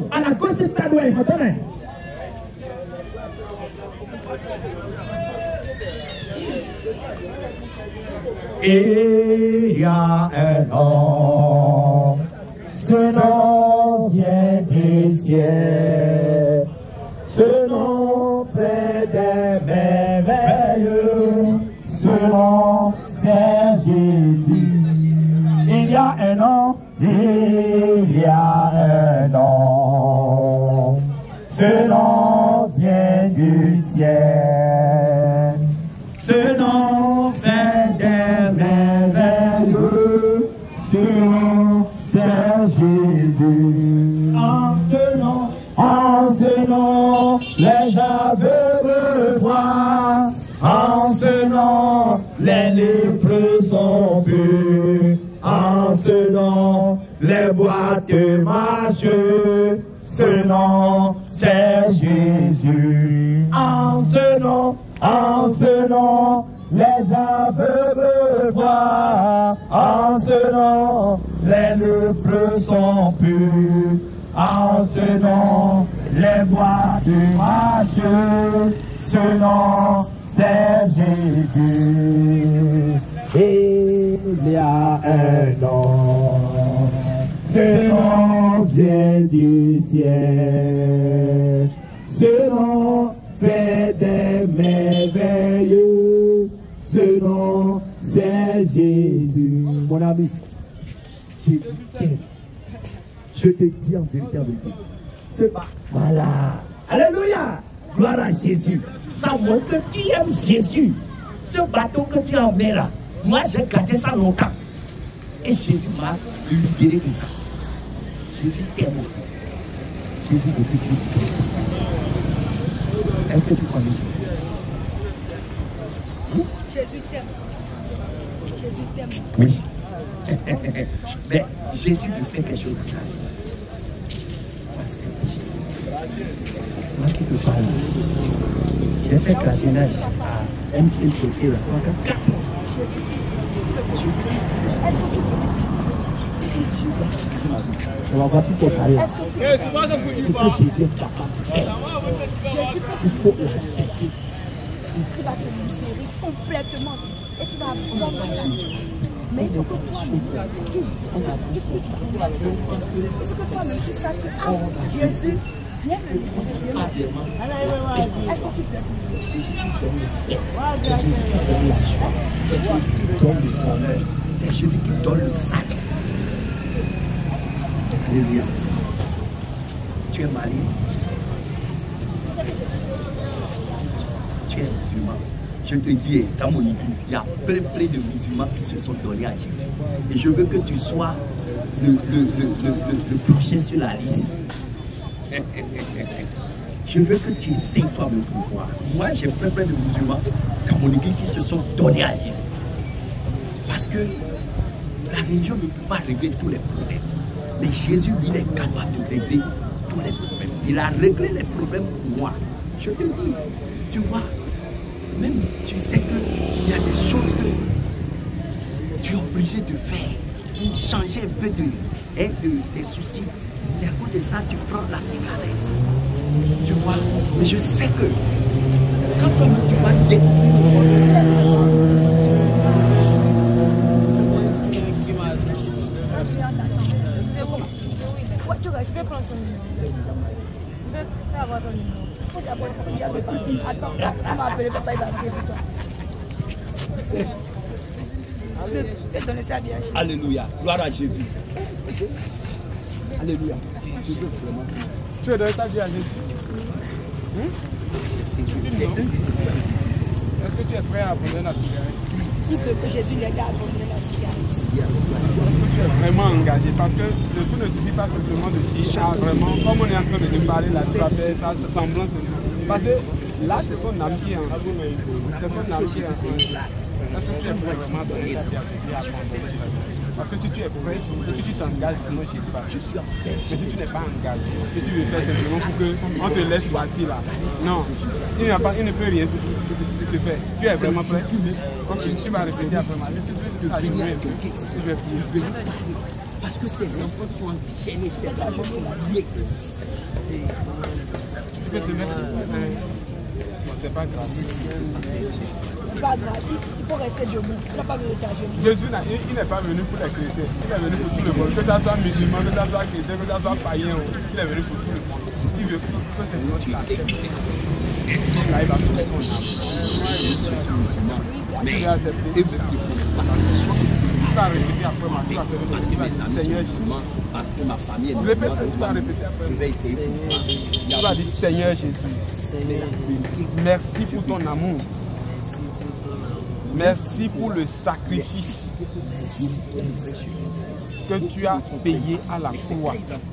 Il y a un nom, ce nom vient du ciel, ce nom fait des merveilles, ce nom c'est Jésus. Il y a un nom, il y a un nom, ce nom vient du ciel, ce nom fait des merveilles, ce nom c'est Jésus. En ce nom, en ce nom, En ce nom, les boîtes marchent. Ce nom, c'est Jésus. En ce nom, en ce nom, les aveugles voient. En ce nom, les lépreux sont purs. En ce nom, les boîtes marchent. Ce nom, c'est Jésus. Il y a un nom. Ce nom vient du ciel. Ce nom fait des merveilles. Ce nom, c'est Jésus. Mon ami, je t'aime. Je te dis en vérité, en vérité. C'est pas. Voilà. Alléluia. Gloire à Jésus. Ça montre que tu aimes Jésus. Ce bateau que tu as emmené là, moi j'ai gardé ça longtemps. Et Jésus m'a libéré de ça. Jésus t'aime aussi. Jésus veut que tu t'aimes. Est-ce que tu connais Jésus? Jésus t'aime. Jésus t'aime. Oui. Mais Jésus veut faire quelque chose de ça. Moi qui te parle. J'ai fait cardinal à un petit côté là. On va voir tout tes salaires. Ce que Jésus est capable de faire, il faut l'accepter. Il va te libérer complètement et tu vas prendre la vie. Mais il faut que toi-même, tu puisses Est-ce que toi-même, tu saches que ah, Jésus vient me libérer. Est-ce que tu peux c'est Jésus qui donne le sac. Alléluia. Tu es marié. Tu es musulman. Je te dis, dans mon église, il y a plein, plein de musulmans qui se sont donnés à Jésus. Et je veux que tu sois le, le, le, le, le, le prochain sur la liste. Je veux que tu essayes toi le pouvoir. Moi, j'ai plein, plein de musulmans dans mon église qui se sont donnés à Jésus. Parce que la religion ne peut pas régler tous les problèmes. Mais Jésus, lui, il est capable de régler tous les problèmes. Il a réglé les problèmes pour moi. Je te dis, tu vois, même tu sais qu'il y a des choses que tu es obligé de faire pour changer un peu de, hein, de, des soucis. C'est à cause de ça que tu prends la cigarette. Tu vois, mais je sais que quand toi tu vas découvrir. Je vais prendre ton numéro. Je vais avoir ton numéro. Faut d'abord te dire papa. Attends, on va appeler papa, il va appeler pour toi. Je vais donner ça bien. Alléluia. Gloire à Jésus. Alléluia. Tu veux donner ta vie à Jésus? Hum? Est-ce que tu es prêt à abandonner la cigarette? Il veut que Jésus l'aide à abandonner la cigarette. Est-ce que tu es vraiment engagé? Parce que le tout ne suffit pas simplement de dire ah, vraiment, comme on est en train de te parler là, tu vas faire ça, semblant. Parce que là, c'est ton âme qui est en train. C'est ton âme qui est en train. Est-ce que tu es prêt vraiment à donner ta vie à Jésus à abandonner? Parce que si tu es prêt, si tu t'engages vraiment, Jésus va. Je suis prêt. Mais si tu n'es pas engagé, si tu veux faire simplement pour qu'on te laisse partir là, non, il, a pas, il ne peut rien te, te, te faire. Tu es vraiment prêt? Ok, tu vas répéter après moi. Je vais prier. Parce que ces enfants sont enchaînés, ces enfants sont liés. Tu peux te mettre. C'est pas grave. C'est pas grave, il faut rester debout. Tu n'as pas besoin d'être debout. Jésus il n'est pas venu pour les chrétiens, il est venu pour tout le monde. Que ça soit musulman, que ça soit chrétien, que ça soit païen, il est venu pour tout le monde. Il veut que c'est notre accepte. Là, il va tout le monde. Mais il va accepter. Tu vas répéter après moi. Tu vas faire le Seigneur Jésus. Parce que ma famille est répète, tu vas répéter après. Je vais essayer. Tu vas dire Seigneur Jésus. Merci pour ton amour. Merci pour le sacrifice que tu as payé à la croix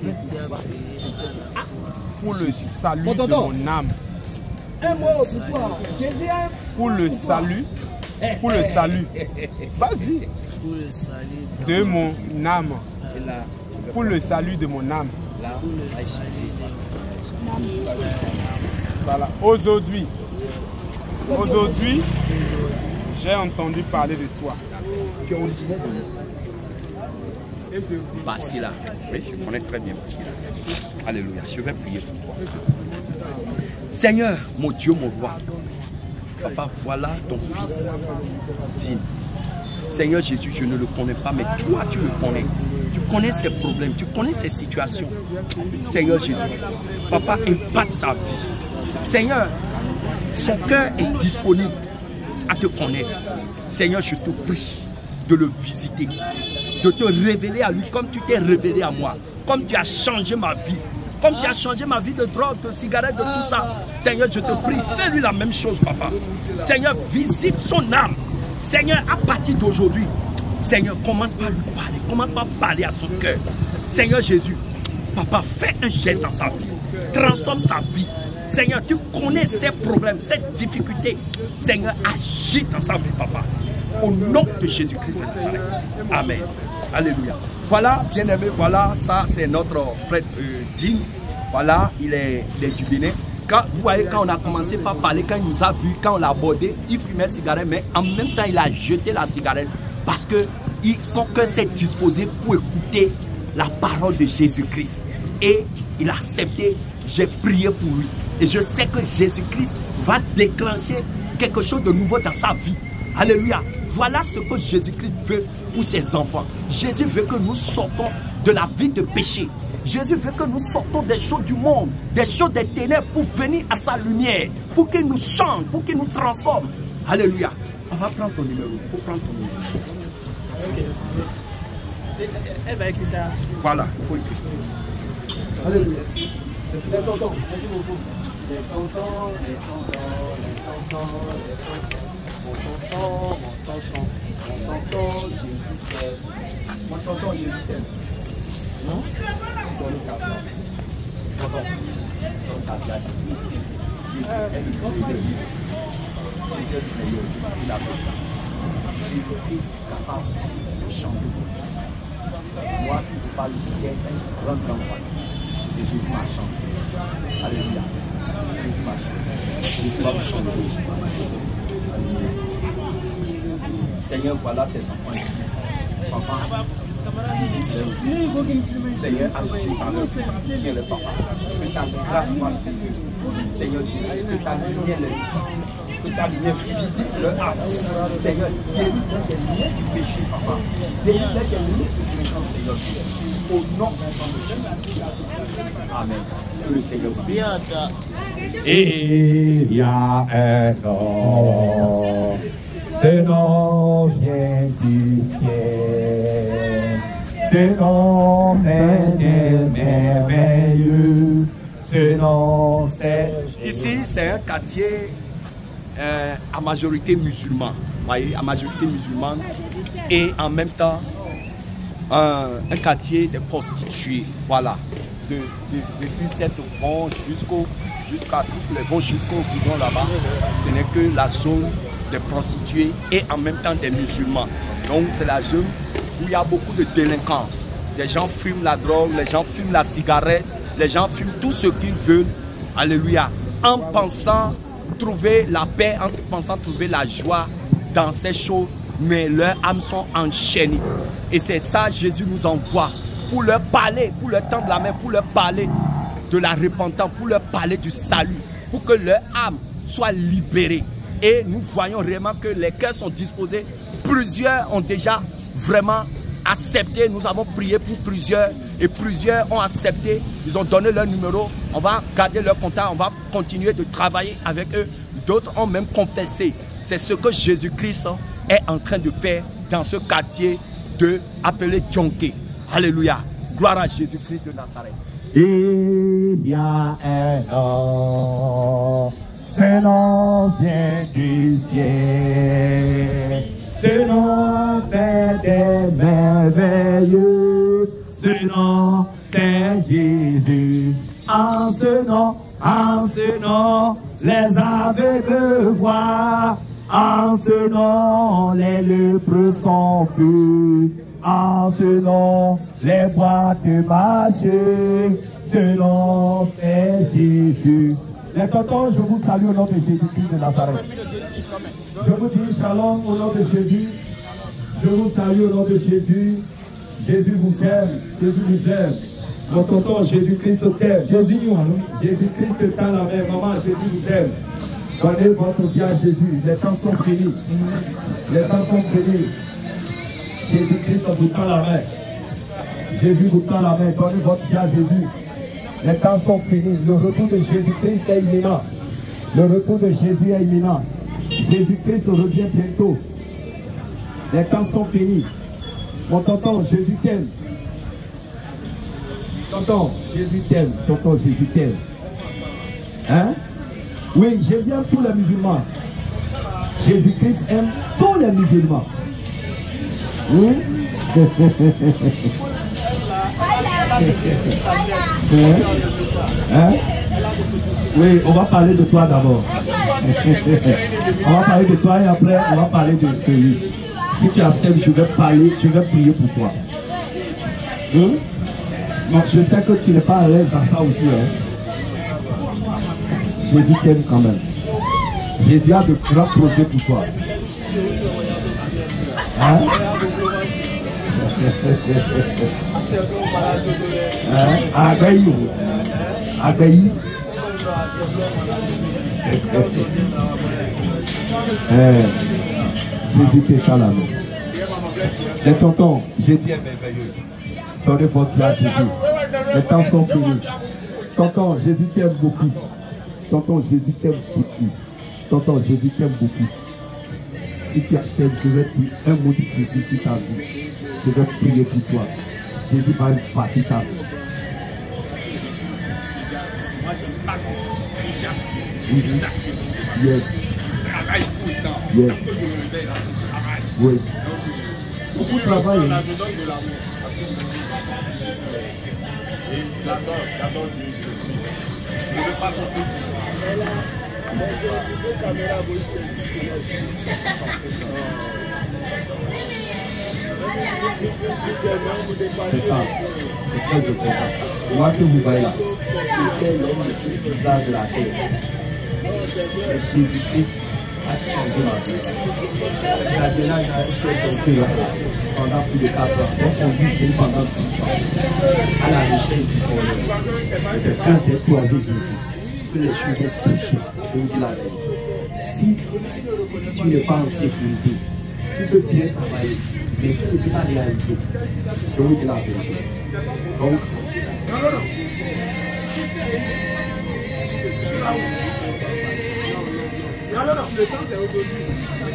pour le salut de mon âme. Pour le salut, pour le salut. Vas-y. Pour le salut de mon âme. Pour le salut de mon âme. Voilà. Aujourd'hui, aujourd'hui, j'ai entendu parler de toi. Tu es originaire de Basila. Oui, je connais très bien Basila. Alléluia. Je vais prier pour toi. Seigneur, mon Dieu, mon roi. Papa, voilà ton fils. Digne. Seigneur Jésus, je ne le connais pas, mais toi, tu le connais. Tu connais ses problèmes, tu connais ses situations. Seigneur Jésus, Papa, impacte sa vie. Seigneur, son cœur est disponible à te connaître. Seigneur, je te prie de le visiter, de te révéler à lui comme tu t'es révélé à moi, comme tu as changé ma vie, comme tu as changé ma vie de drogue, de cigarette, de tout ça. Seigneur, je te prie, fais-lui la même chose, Papa. Seigneur, visite son âme. Seigneur, à partir d'aujourd'hui, Seigneur, commence par lui parler, commence par parler à son cœur. Seigneur Jésus, Papa, fais un jet dans sa vie, transforme sa vie. Seigneur, tu connais ses problèmes, ses difficultés. Seigneur, agis dans sa vie, Papa. Au nom de Jésus-Christ de Nazareth. Amen. Alléluia. Voilà, bien-aimé, voilà, ça c'est notre frère euh, Digne. Voilà, il est, il est du Bénin. Quand, vous voyez, quand on a commencé par parler, quand il nous a vu, quand on l'a abordé, il fumait la cigarette, mais en même temps, il a jeté la cigarette parce que il, son cœur s'est disposé pour écouter la parole de Jésus-Christ. Et il a accepté, j'ai prié pour lui. Et je sais que Jésus-Christ va déclencher quelque chose de nouveau dans sa vie. Alléluia. Voilà ce que Jésus-Christ veut pour ses enfants. Jésus veut que nous sortons de la vie de péché. Jésus veut que nous sortons des choses du monde, des choses des ténèbres pour venir à sa lumière, pour qu'il nous change, pour qu'il nous transforme. Alléluia. On va prendre ton numéro. Il faut prendre ton numéro. Okay. Elle va écrire ça. Voilà, il faut écrire. Alléluia. C'est très content. Merci beaucoup. Les tontons, les tontons, les tontons, les tontons. Mon tonton, mon tonton, mon tonton, Jésus t'aime. Mon tonton, Jésus t'aime. Non? Ton café. Tonton. Ton café. Jésus est le Jésus est le meilleur. Il a fait ça. Jésus-Christ est capable de changer. Moi qui ne parle pas, rentre dans moi. Jésus m'a changé. Alléluia. Jésus m'a changé. Jésus m'a changé. Seigneur, voilà tes enfants. Papa, Seigneur, agis par leur vie. Tiens le papa. Que ta grâce soit sur eux. Seigneur Jésus, que ta lumière les visite. Que ta lumière visite leur âme. Seigneur, délivre des lumières du péché, papa. Délivre des lumières du péché, Seigneur Jésus. Au nom de Jésus. Amen. Que le Seigneur vous bénisse. Il y a un nom, ce nom vient du ciel, ce nom est merveilleux, ce nom c'est... Ici, c'est un quartier euh, à majorité musulmane, voyez, à majorité musulmane, et en même temps, un, un quartier de prostituées, voilà. De, de, depuis cette vente jusqu'au jusqu'à toutes les vents jusqu'au boudon là-bas, ce n'est que la zone des prostituées et en même temps des musulmans. Donc c'est la zone où il y a beaucoup de délinquance. Les gens fument la drogue, les gens fument la cigarette, les gens fument tout ce qu'ils veulent. Alléluia. En pensant trouver la paix, en pensant trouver la joie dans ces choses, mais leurs âmes sont enchaînées. Et c'est ça Jésus nous envoie. Pour leur parler, pour leur tendre la main, pour leur parler de la repentance, pour leur parler du salut, pour que leur âme soit libérée. Et nous voyons vraiment que les cœurs sont disposés. Plusieurs ont déjà vraiment accepté. Nous avons prié pour plusieurs et plusieurs ont accepté. Ils ont donné leur numéro. On va garder leur contact. On va continuer de travailler avec eux. D'autres ont même confessé. C'est ce que Jésus-Christ est en train de faire dans ce quartier de appelé Djonké. Alléluia. Gloire à Jésus-Christ de Nazareth. Il y a un nom, ce nom vient du ciel, ce nom fait des merveilleux, ce nom c'est Jésus. En ce nom, en ce nom, les aveugles voient, En ce nom, les lépreux sont purs. En ce nom, les boîtes marchent. Ce nom, c'est Jésus. Les tontons, je vous salue au nom de Jésus-Christ de Nazareth. Je vous dis shalom au nom de Jésus. Je vous salue au nom de Jésus. Jésus vous aime. Jésus vous aime. Mon tonton, Jésus-Christ t'aime. Jésus nous aime. Jésus-Christ tend la main. Maman, Jésus vous aime. Donnez votre vie à Jésus. Les temps sont finis. Les temps sont finis. Jésus-Christ vous tend la main. Jésus vous tend la main. Donnez votre vie à Jésus. Les temps sont finis. Le retour de Jésus-Christ est imminent. Le retour de Jésus est imminent. Jésus-Christ revient bientôt. Les temps sont finis. Mon tonton, Jésus t'aime. Tonton, Jésus t'aime. Tonton, Jésus t'aime. Hein? Oui, Jésus aime tous les musulmans. Jésus-Christ aime tous les musulmans. Oui? Hein? Oui, on va parler de toi d'abord. On va parler de toi et après on va parler de celui. Si tu acceptes, je vais parler, je vais prier pour toi. Hein? Donc je sais que tu n'es pas à l'aise dans ça aussi. Hein? Jésus t'aime quand même. Jésus a de grands projets pour toi. Hein? Hein? Agaï. Agaï. Jésus t'est à la main. Les tontons, Jésus est merveilleux. Donnez votre vie à Jésus. Les temps sont finis. Tonton, Jésus t'aime beaucoup. Tonton, Jésus t'aime beaucoup. Tonton, Jésus t'aime beaucoup. Si tu acceptes, je vais dire un mot de Jésus sur ta vie. Je vais prier pour toi. Jésus va bâtir ta vie. Yes. Yes. Oui. Beaucoup de travail. C'est ça. C'est très important. Moi que vous voyez là, c'était l'homme le plus bizarre de la terre. Jésus-Christ a changé ma vie. Il a déjà été là pendant plus de quatre ans. Donc on vit pendant tout le temps à la recherche du bonheur. C'est quand j'ai croisé Jésus que les choses ont touché. Je vous dis la vérité. Si tu n'es pas en sécurité, tu peux bien travailler, mais tu ne peux pas réaliser. Je vous dis la vérité. Donc, non, non, non. Non, non, non, le temps c'est aujourd'hui.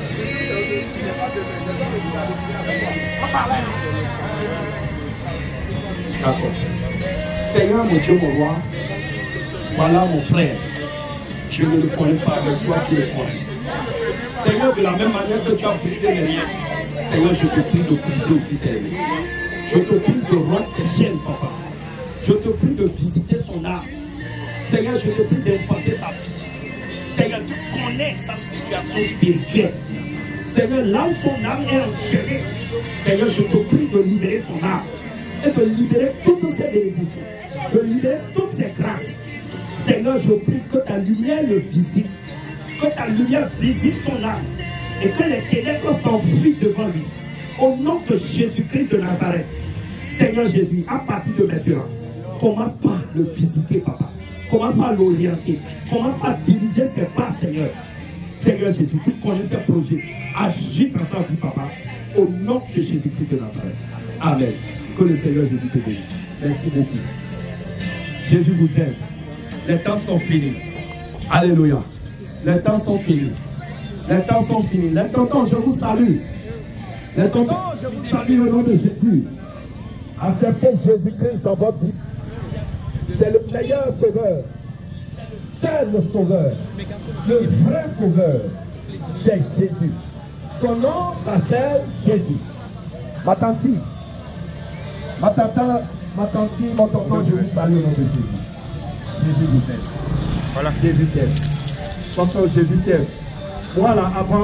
D'accord. Seigneur mon Dieu, mon roi, voilà mon frère. Je ne le connais pas, mais toi tu le connais. Seigneur, de la même manière que tu as brisé les liens, Seigneur, je te prie de briser aussi ces liens. Je te prie de rompre ses chaînes, papa. Je te prie de visiter son âme. Seigneur, je te prie d'importer sa vie. Seigneur, tu connais sa situation spirituelle. Seigneur, là où son âme est enchaînée, Seigneur, je te prie de libérer son âme et de libérer toutes ses bénédictions, de libérer toutes ses grâces. Seigneur, je prie que ta lumière le visite, que ta lumière visite son âme et que les ténèbres s'enfuient devant lui. Au nom de Jésus-Christ de Nazareth, Seigneur Jésus, à partir de maintenant, commence par le visiter, papa. Commence par l'orienter. Commence par diriger ses pas, Seigneur. Seigneur Jésus, tu connais ses projets. Agis dans sa vie, papa. Au nom de Jésus-Christ de Nazareth. Amen. Que le Seigneur Jésus te bénisse. Merci beaucoup. Jésus vous aime. Les temps sont finis. Alléluia. Les temps sont finis. Les temps sont finis. Les tontons, je vous salue. Les tontons, je vous salue au nom de Jésus. Acceptez Jésus-Christ dans votre vie. C'est le meilleur sauveur. C'est le sauveur. Le vrai sauveur. C'est Jésus. Son nom s'appelle Jésus. Ma tante, ma tante, ma tante, mon tonton, je vous salue au nom de Jésus. Jésus vous aime. Voilà. Jésus t'aime. Tonton, Jésus t'aime. Voilà, avant.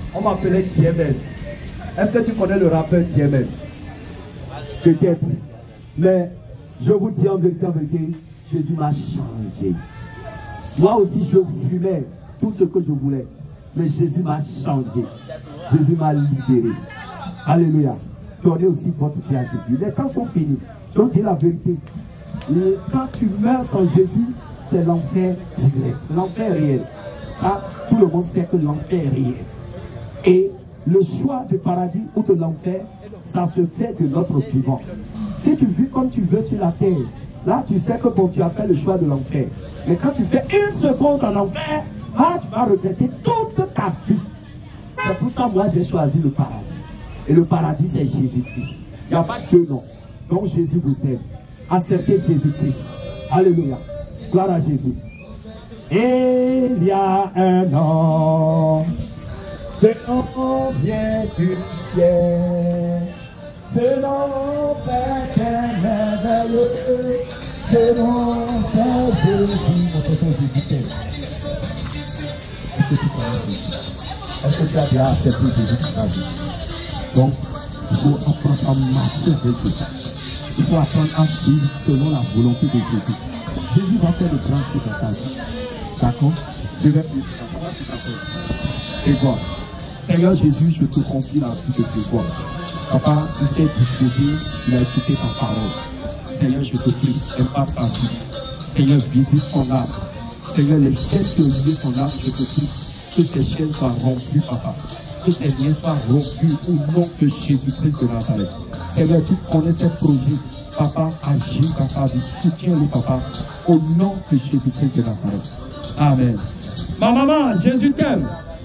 On m'appelait T M N. Est-ce que tu connais le rappeur T M N? Peut-être. Mais je vous dis en vérité, en vérité, Jésus m'a changé. Moi aussi, je fumais tout ce que je voulais. Mais Jésus m'a changé. Jésus m'a libéré. Alléluia. Donnez aussi votre vie à Jésus. Les temps sont finis. Je vous dis la vérité. Et quand tu meurs sans Jésus, c'est l'enfer direct. L'enfer réel. Ça, tout le monde sait que l'enfer est réel. Et le choix du paradis ou de l'enfer, ça se fait de notre vivant. Si tu vis comme tu veux sur la terre, là tu sais que bon, tu as fait le choix de l'enfer. Mais quand tu fais une seconde en enfer, ah, tu vas regretter toute ta vie. C'est pour ça moi j'ai choisi le paradis. Et le paradis c'est Jésus-Christ. Il n'y a pas deux noms. Donc Jésus vous aime. Acceptez Jésus-Christ. Alléluia. Gloire à Jésus. Il y a un nom. Ce nom vient du ciel. Ce nom fait merveilleux. Ce nom fait Jésus. Notre nom Jésus. Est-ce que tu connais? Est-ce que tu as bien accepté Jésus dans ta vie? Donc, il faut apprendre à marcher avec Jésus. Il faut apprendre à vivre selon la volonté de Jésus. Jésus va faire le grand truc dans ta vie. D'accord? Je vais plus. Et voilà. Seigneur Jésus, je te confie la vie de tes voix. Papa, il s'est disposé, il a écouté ta parole. Seigneur, je te prie, impacte ta vie. Seigneur, visite son âme. Seigneur, les chaînes qui ont lié son âme, je te prie, que ces chaînes soient rompues, papa. Que ces liens soient rompus au nom de Jésus-Christ de Nazareth. Seigneur, tu connais ces projets. Papa, agis, papa, soutiens-les, papa, au nom de Jésus-Christ de Nazareth. Amen. Ma maman, Jésus t'aime.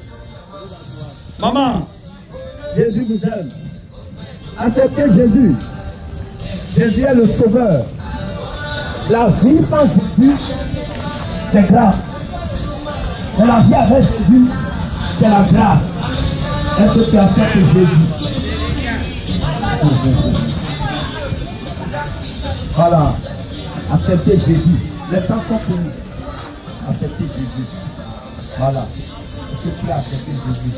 Maman, Jésus vous aime. Acceptez Jésus. Jésus est le sauveur. La vie sans Jésus, c'est grave. Mais la vie avec Jésus, c'est la grâce. Est-ce que tu acceptes Jésus? Voilà. Acceptez Jésus. Les temps sont finis. Acceptez Jésus. Voilà. Est-ce que tu as accepté Jésus?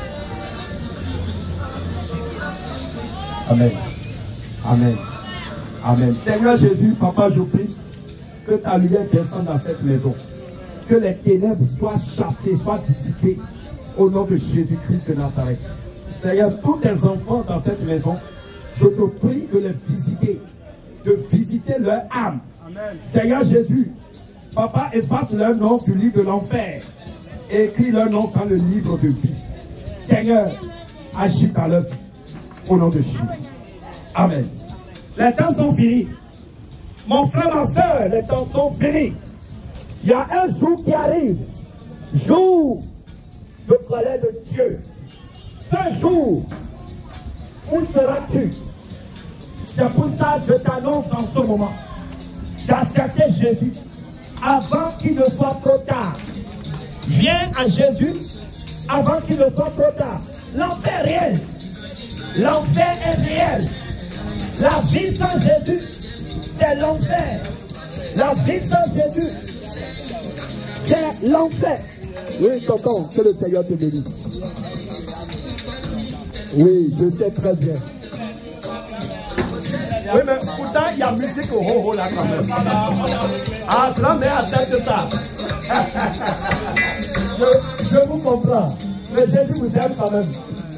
Amen. Amen. Amen. Seigneur Jésus, papa, je prie que ta lumière descende dans cette maison. Que les ténèbres soient chassées, soient dissipées au nom de Jésus-Christ de Nazareth. Seigneur, tous tes enfants dans cette maison, je te prie de les visiter, de visiter leur âme. Amen. Seigneur Jésus, papa, efface leur nom du livre de l'enfer et écris leur nom dans le livre de vie. Seigneur, agis à leur vie. Au nom de Jésus. Amen. Les temps sont finis. Mon frère, ma soeur, les temps sont finis. Il y a un jour qui arrive. Jour de colère de Dieu. Ce jour, où seras-tu? C'est pour ça que je t'annonce en ce moment d'accepter Jésus avant qu'il ne soit trop tard. Viens à Jésus avant qu'il ne soit trop tard. L'enfer réel. L'enfer est réel. La vie sans Jésus, c'est l'enfer. La vie sans Jésus, c'est l'enfer. Oui, tonton, que le Seigneur te bénisse. Oui, je sais très bien. Oui, mais pourtant, il y a musique au ho-ho là quand même. Ah, grand-mère accepte ça. je, je vous comprends. Mais Jésus vous aime quand même.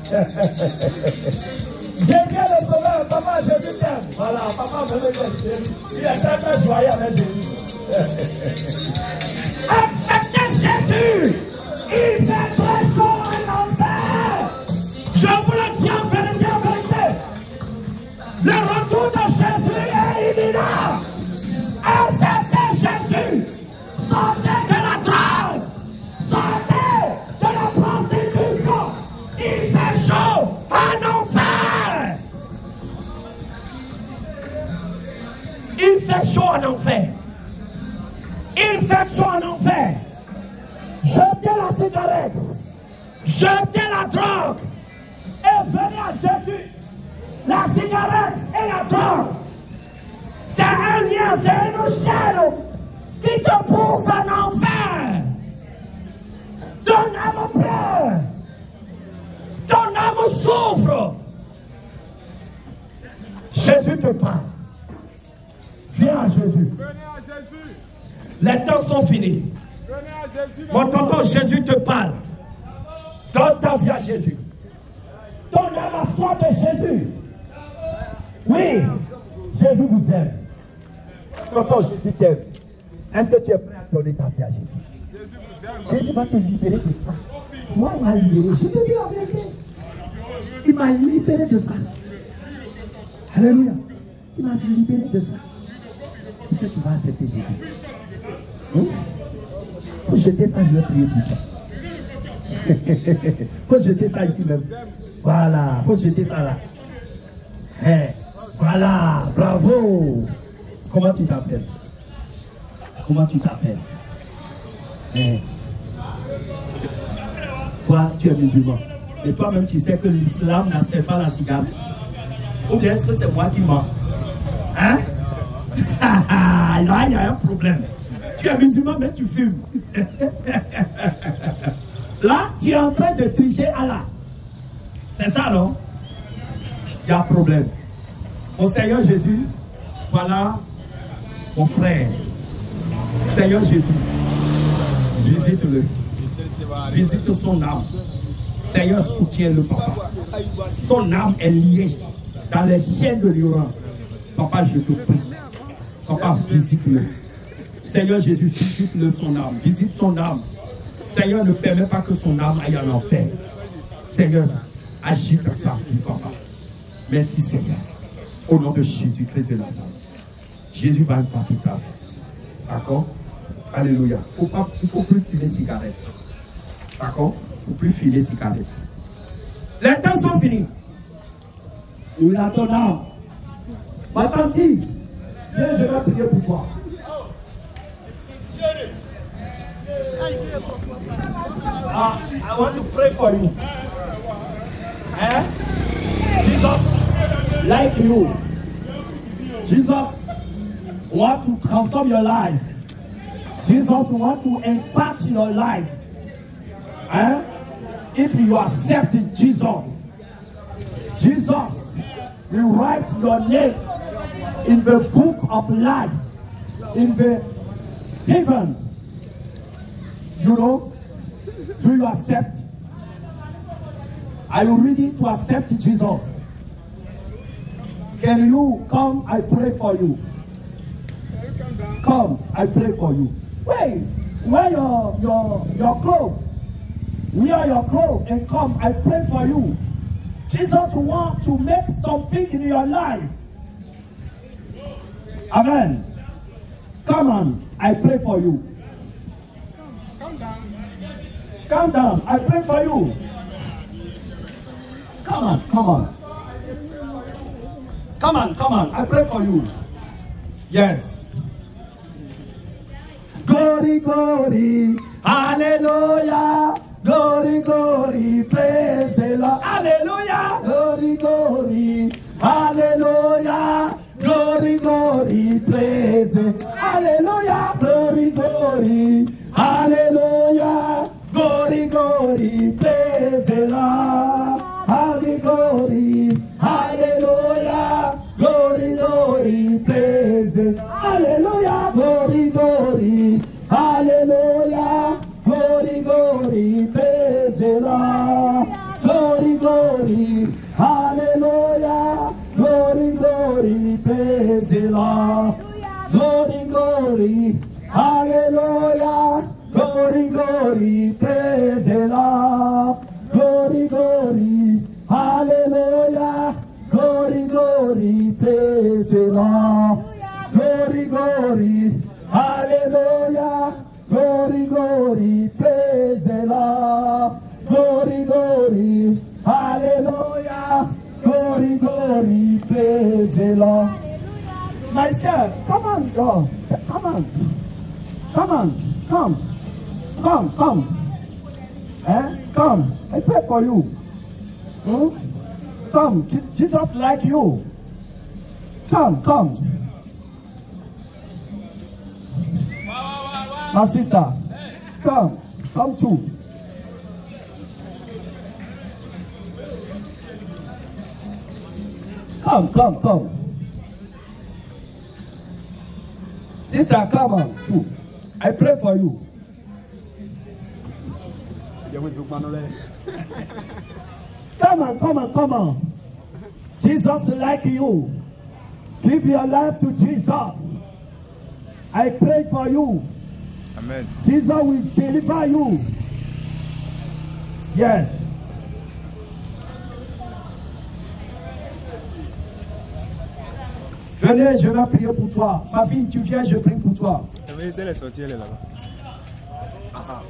Jésus est le sauveur, papa, Jésus t'aime. Voilà, papa me le Jésus. Il est très très joyeux avec Jésus. Acceptez Jésus. Il fait très chaud en enfer. Je vous le dis en vérité, en vérité. Le retour de Jésus est imminent. Acceptez Jésus. Sortez de la drogue. Sortez de la prostitution. Il fait chaud en enfer. Il fait chaud en enfer. Il fait chaud en enfer. Jetez la cigarette. Jetez la drogue. Et venez à Jésus. La cigarette et la drogue, c'est un lien, c'est une chaîne qui te pousse en enfer. Donne à mon frère. souffres. Jésus te parle. Viens à Jésus. Les temps sont finis. Mon tonton, Jésus te parle. Donne ta vie à Jésus. Donne à la foi de Jésus. Oui, Jésus vous aime. Tonton, Jésus t'aime. Est-ce que tu es prêt à donner ta vie à Jésus? Jésus va te libérer de ça. Moi, il m'a libéré. Je te dis la vérité. Il m'a libéré de ça. Alléluia. Il m'a libéré de ça. Est-ce que tu vas accepter Jésus? Hein? Faut jeter ça, je vais prier pour toi. Faut jeter ça ici même. Voilà, faut jeter ça là. Hey, voilà, bravo. Comment tu t'appelles? Comment tu t'appelles? Hey. Toi, tu es musulman. Et toi-même, tu sais que l'islam n'accepte pas la cigarette. Ou bien est-ce que c'est moi qui mens? Hein? Là, il y a un problème. Tu es musulman, mais tu fumes. Là, tu es en train de tricher Allah. C'est ça, non? Il y a un problème. Mon Seigneur Jésus, voilà mon frère. Seigneur Jésus, visite-le. Visite son âme. Seigneur, soutiens-le, papa. Son âme est liée dans les chaînes de l'ignorance. Papa, je te prie. Papa, visite-le. Seigneur Jésus, visite-le son âme. Visite son âme. Seigneur, ne permets pas que son âme aille en enfer. Seigneur, agis comme ça, papa. Merci, Seigneur. Au nom de Jésus-Christ de Nazareth. Jésus va pas tout à vie. D'accord? Alléluia. Faut pas, il ne faut plus fumer cigarette. D'accord? Il ne faut plus fumer cigarette. Les temps sont finis. Nous l'attendons. Ma tante, viens, je vais prier pour toi. Ah, I want to pray for you. Eh? Jesus, like you. Jesus want to transform your life. Jesus want to impact your life. Eh? If you accept Jesus, Jesus will write your name in the book of life, in the heaven. You know, do you accept? Are you ready to accept Jesus? Can you come? I pray for you. Come, I pray for you. Wait, wear your your your clothes. Wear your clothes and come. I pray for you. Jesus wants to make something in your life. Amen. Come on, I pray for you. Calm down. I pray for you. Come on, come on. Come on, come on. I pray for you. Yes. Glory, glory. Hallelujah. Glory, glory. Praise the Lord. Hallelujah. Glory, glory. Hallelujah. Glory, glory. Praise the Hallelujah. Glory, glory. Hallelujah. Glory, glory, praise the Lord. Hallelujah, glory, hallelujah. Glory, glory, praise the Hallelujah, glory, glory, hallelujah. Glory, glory, praise the Lord. Glory, glory, hallelujah. Glory, glory, praise the Lord. Glory, glory, hallelujah. Glory, glory, praise the Lord. Glory, glory, hallelujah. Glory, glory, praise the Lord. Glory, glory, hallelujah. Glory, glory, praise the Lord. Glory, glory, hallelujah. Glory, glory, praise the Lord. Myself, come on, God. Come on. Come on, come. Come, come. Eh? Come. I pray for you. Hmm? Come. Jesus like you. Come, come. My sister. Come. Come too. Come, come, come. Sister, come on. Too. I pray for you. Come on, come on, come on. Jesus like you. Give your life to Jesus. I pray for you. Amen. Jesus will deliver you. Yes. Venez, je vais prier pour toi. Ma fille, tu viens, je prie pour toi. Je vais essayer de sortir, elle est là-bas. Ah.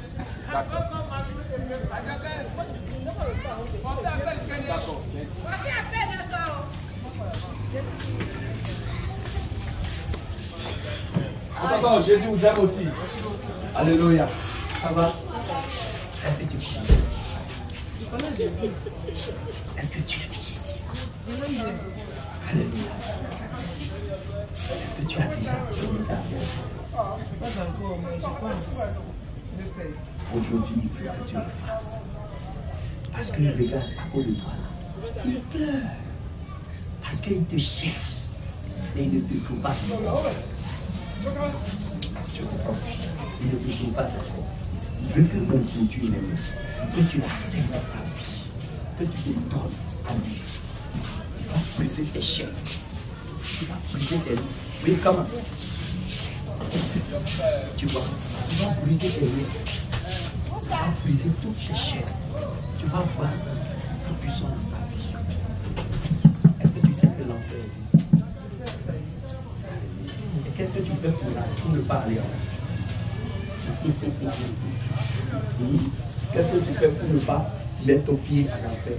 D'accord, Jésus vous aime aussi. Alléluia. Ça va? Est-ce que tu connais Jésus? Est-ce que tu aimes Jésus? Alléluia. Est-ce que tu as déjà Pas encore, mais je pense le faire. Aujourd'hui, il faut que tu le fasses. Parce que le gars à cause de toi là, il pleure. Parce qu'il te cherche. Et il ne te trouve pas. Tu comprends? Il ne te trouve pas encore. Il veut que quand tu l'aimes, que tu l'acceptes dans ta vie, que tu te donnes à lui. Il va briser tes chaînes. Il va briser tes liens. Mais comment? Tu vois, il va briser tes liens. Il va briser toutes tes chaînes. Tu vas voir sa puissance dans ta vie. Est-ce que tu sais que l'enfer existe? Et qu'est-ce que tu fais pour, la, pour ne pas aller en enfer? Qu'est-ce que tu fais pour ne pas mettre ton pied à l'enfer?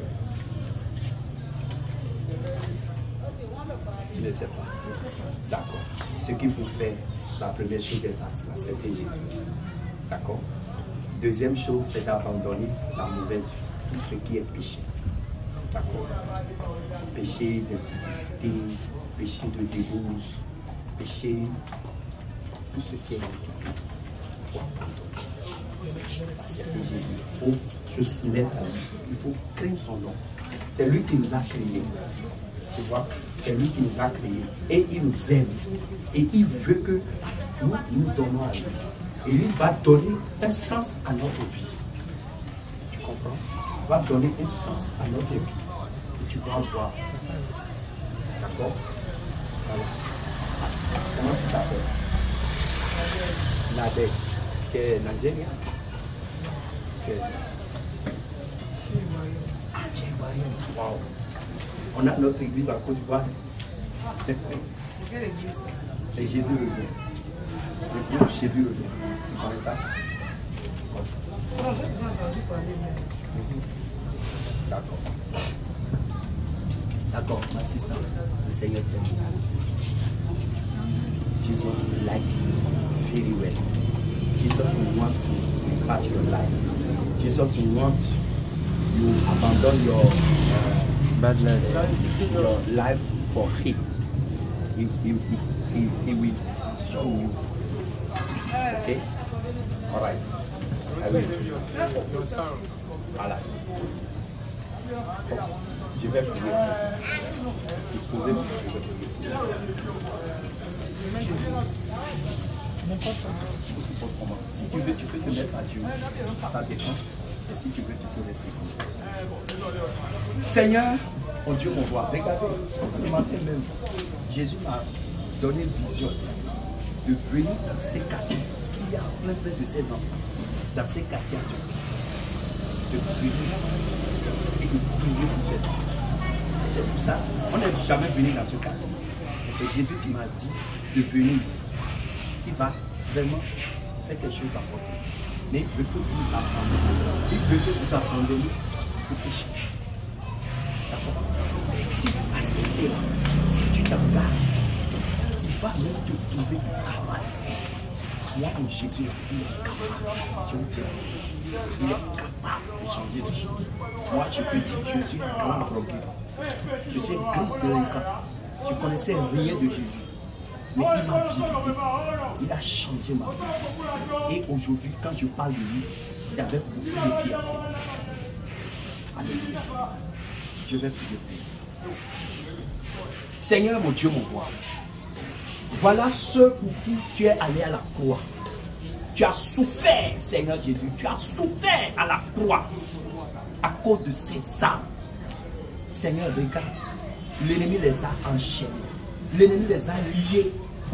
Tu ne sais pas. D'accord. Ce qu'il faut faire, la première chose, c'est accepter Jésus. D'accord. Deuxième chose, c'est d'abandonner la mauvaise vie, tout ce qui est péché. D'accord. Péché de publicité, péché de débauche, péché, tout ce qui est négatif. Il faut abandonner. Accepter Jésus. Il faut se soumettre à lui. Il faut craindre son nom. C'est lui qui nous a créés. Tu vois, c'est lui qui nous a créés. Et il nous aime. Et il veut que nous nous donnons à lui. Et lui va donner un sens à notre vie. Tu comprends? Il va donner un sens à notre vie. Et tu vas voir. D'accord? Voilà. Comment tu t'appelles? Nadek. Tu es Nigérien? Ah, tu es Ivoirien. Wow. On a notre église en Côte d'Ivoire. C'est quelle église? C'est Jésus le Dieu. Le groupe Jésus le Dieu. Tu connais ça? Non, j'ai déjà entendu parler, mais... D'accord. D'accord, ma sister. Le Seigneur t'aime. Jesus like you very well. Jesus will want to impact your life. Jesus will want you abandon your uh, bad life. Your life for Him. He, he, he, he will show you. Okay? Alright. I will. Voilà. Je vais prier. Disposez-vous. Je vais prier. Si tu veux, tu peux te mettre à Dieu. Ça dépend. Et si tu veux, tu peux rester comme ça. Seigneur, mon Dieu, mon roi, regardez, ce matin même, Jésus m'a donné une vision de venir dans ces quartiers. Il y a plein, plein de ses enfants dans ces quartiers. De venir ici et de prier pour ces enfants. Et c'est pour ça, on n'est jamais venu dans ce quartier. Et c'est Jésus qui m'a dit de venir ici. Il va vraiment faire quelque chose à votre vie. Mais il veut que vous appreniez. Il veut que vous appreniez le péché. D'accord? Si vous acceptez, si tu t'engages, il va même te trouver du travail. Moi, en Jésus, il est capable. Je vous dis, il est capable de changer les choses. Moi, je peux dire, je suis un grand drogué. Je suis un grand délinquant. Je ne connaissais rien de Jésus. Mais il m'a visité, il a changé ma vie. Et aujourd'hui, quand je parle de lui, c'est avec beaucoup de fierté. Alléluia. Je vais prier. Seigneur mon Dieu, mon roi, voilà ceux pour qui tu es allé à la croix. Tu as souffert, Seigneur Jésus, tu as souffert à la croix à cause de ces âmes. Seigneur, regarde, l'ennemi les a enchaînés, l'ennemi les a liés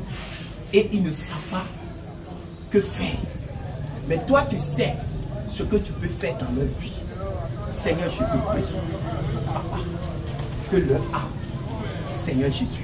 et ils ne savent pas que faire. Mais toi, tu sais ce que tu peux faire dans leur vie. Seigneur, je te prie, Papa, que leur âme, Seigneur Jésus,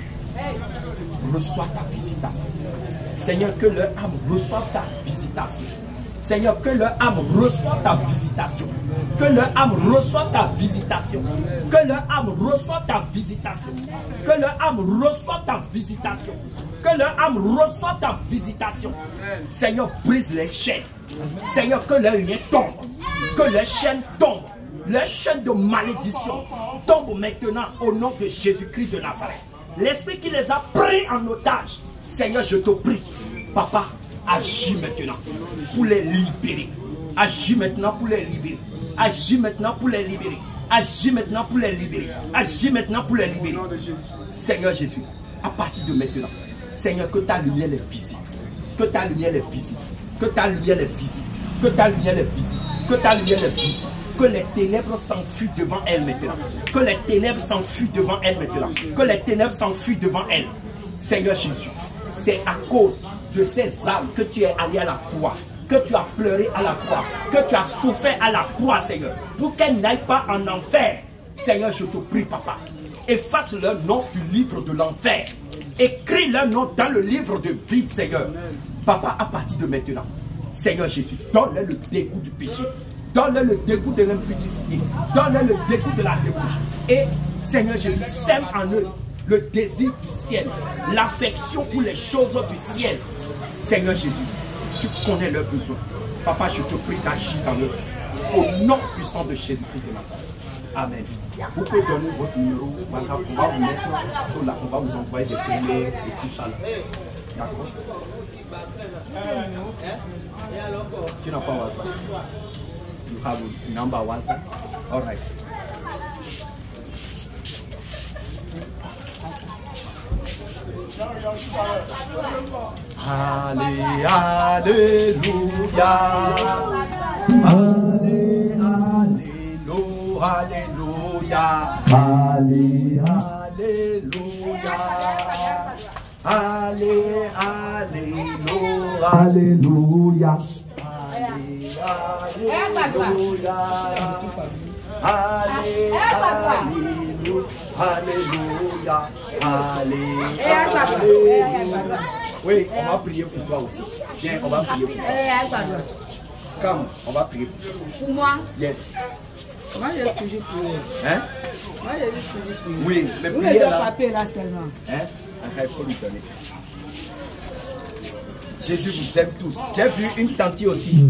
reçoit ta visitation. Seigneur, que leur âme reçoive ta visitation. Seigneur, que leur âme reçoive ta visitation. Que leur âme reçoive ta visitation. Que leur âme reçoive ta visitation. Que leur âme reçoive ta visitation. Que leur âme reçoive ta visitation. Seigneur, brise les chaînes. Seigneur, que leurs liens tombent. Que les chaînes tombent. Les chaînes de malédiction tombent maintenant au nom de Jésus-Christ de Nazareth. L'esprit qui les a pris en otage, Seigneur, je te prie, Papa, agis maintenant pour les libérer. Agis maintenant pour les libérer. Agis maintenant pour les libérer. Agis maintenant pour les libérer. Agis maintenant pour les libérer. Seigneur Jésus, à partir de maintenant, Seigneur, que ta lumière les visite. Que ta lumière les visite. Que ta lumière les visite. Que ta lumière les visite. Que ta lumière les visite. Que les ténèbres s'enfuient devant elle maintenant. Que les ténèbres s'enfuient devant elle maintenant. Que les ténèbres s'enfuient devant elle. Seigneur Jésus, c'est à cause de ces âmes que tu es allé à la croix, que tu as pleuré à la croix, que tu as souffert à la croix, Seigneur, pour qu'elles n'aillent pas en enfer. Seigneur, je te prie, Papa, efface leur nom du livre de l'enfer. Écris leur nom dans le livre de vie, Seigneur. Papa, à partir de maintenant, Seigneur Jésus, donne-leur le dégoût du péché. Donne-leur le dégoût de l'impudicité. Donne-leur le dégoût de la débauche. Et Seigneur Jésus, sème en eux le désir du ciel, l'affection pour les choses du ciel. Seigneur Jésus, tu connais leurs besoins. Papa, je te prie d'agir dans eux. Au nom puissant de Jésus-Christ de Nazareth. Amen. Vous pouvez donner votre numéro. On va vous mettre sur là. On va vous envoyer des prières et tout ça. D'accord? Tu n'as pas WhatsApp? You have a number WhatsApp? All right. Allez, alléluia. Allez, alléluia. Allez, alléluia. Allez, alléluia. Alléluia. Alléluia. Allez, alléluia. Alléluia. Alléluia. Oui, on va prier pour toi aussi. Viens, on va prier pour toi. Come, on va prier pour moi. Yes. Moi, j'ai toujours prié. Hein? Moi, j'ai toujours prié. Oui, mais vous priez là. là. Papier là seulement. Hein? Il faut lui donner. Jésus vous aime tous. J'ai vu une tante aussi.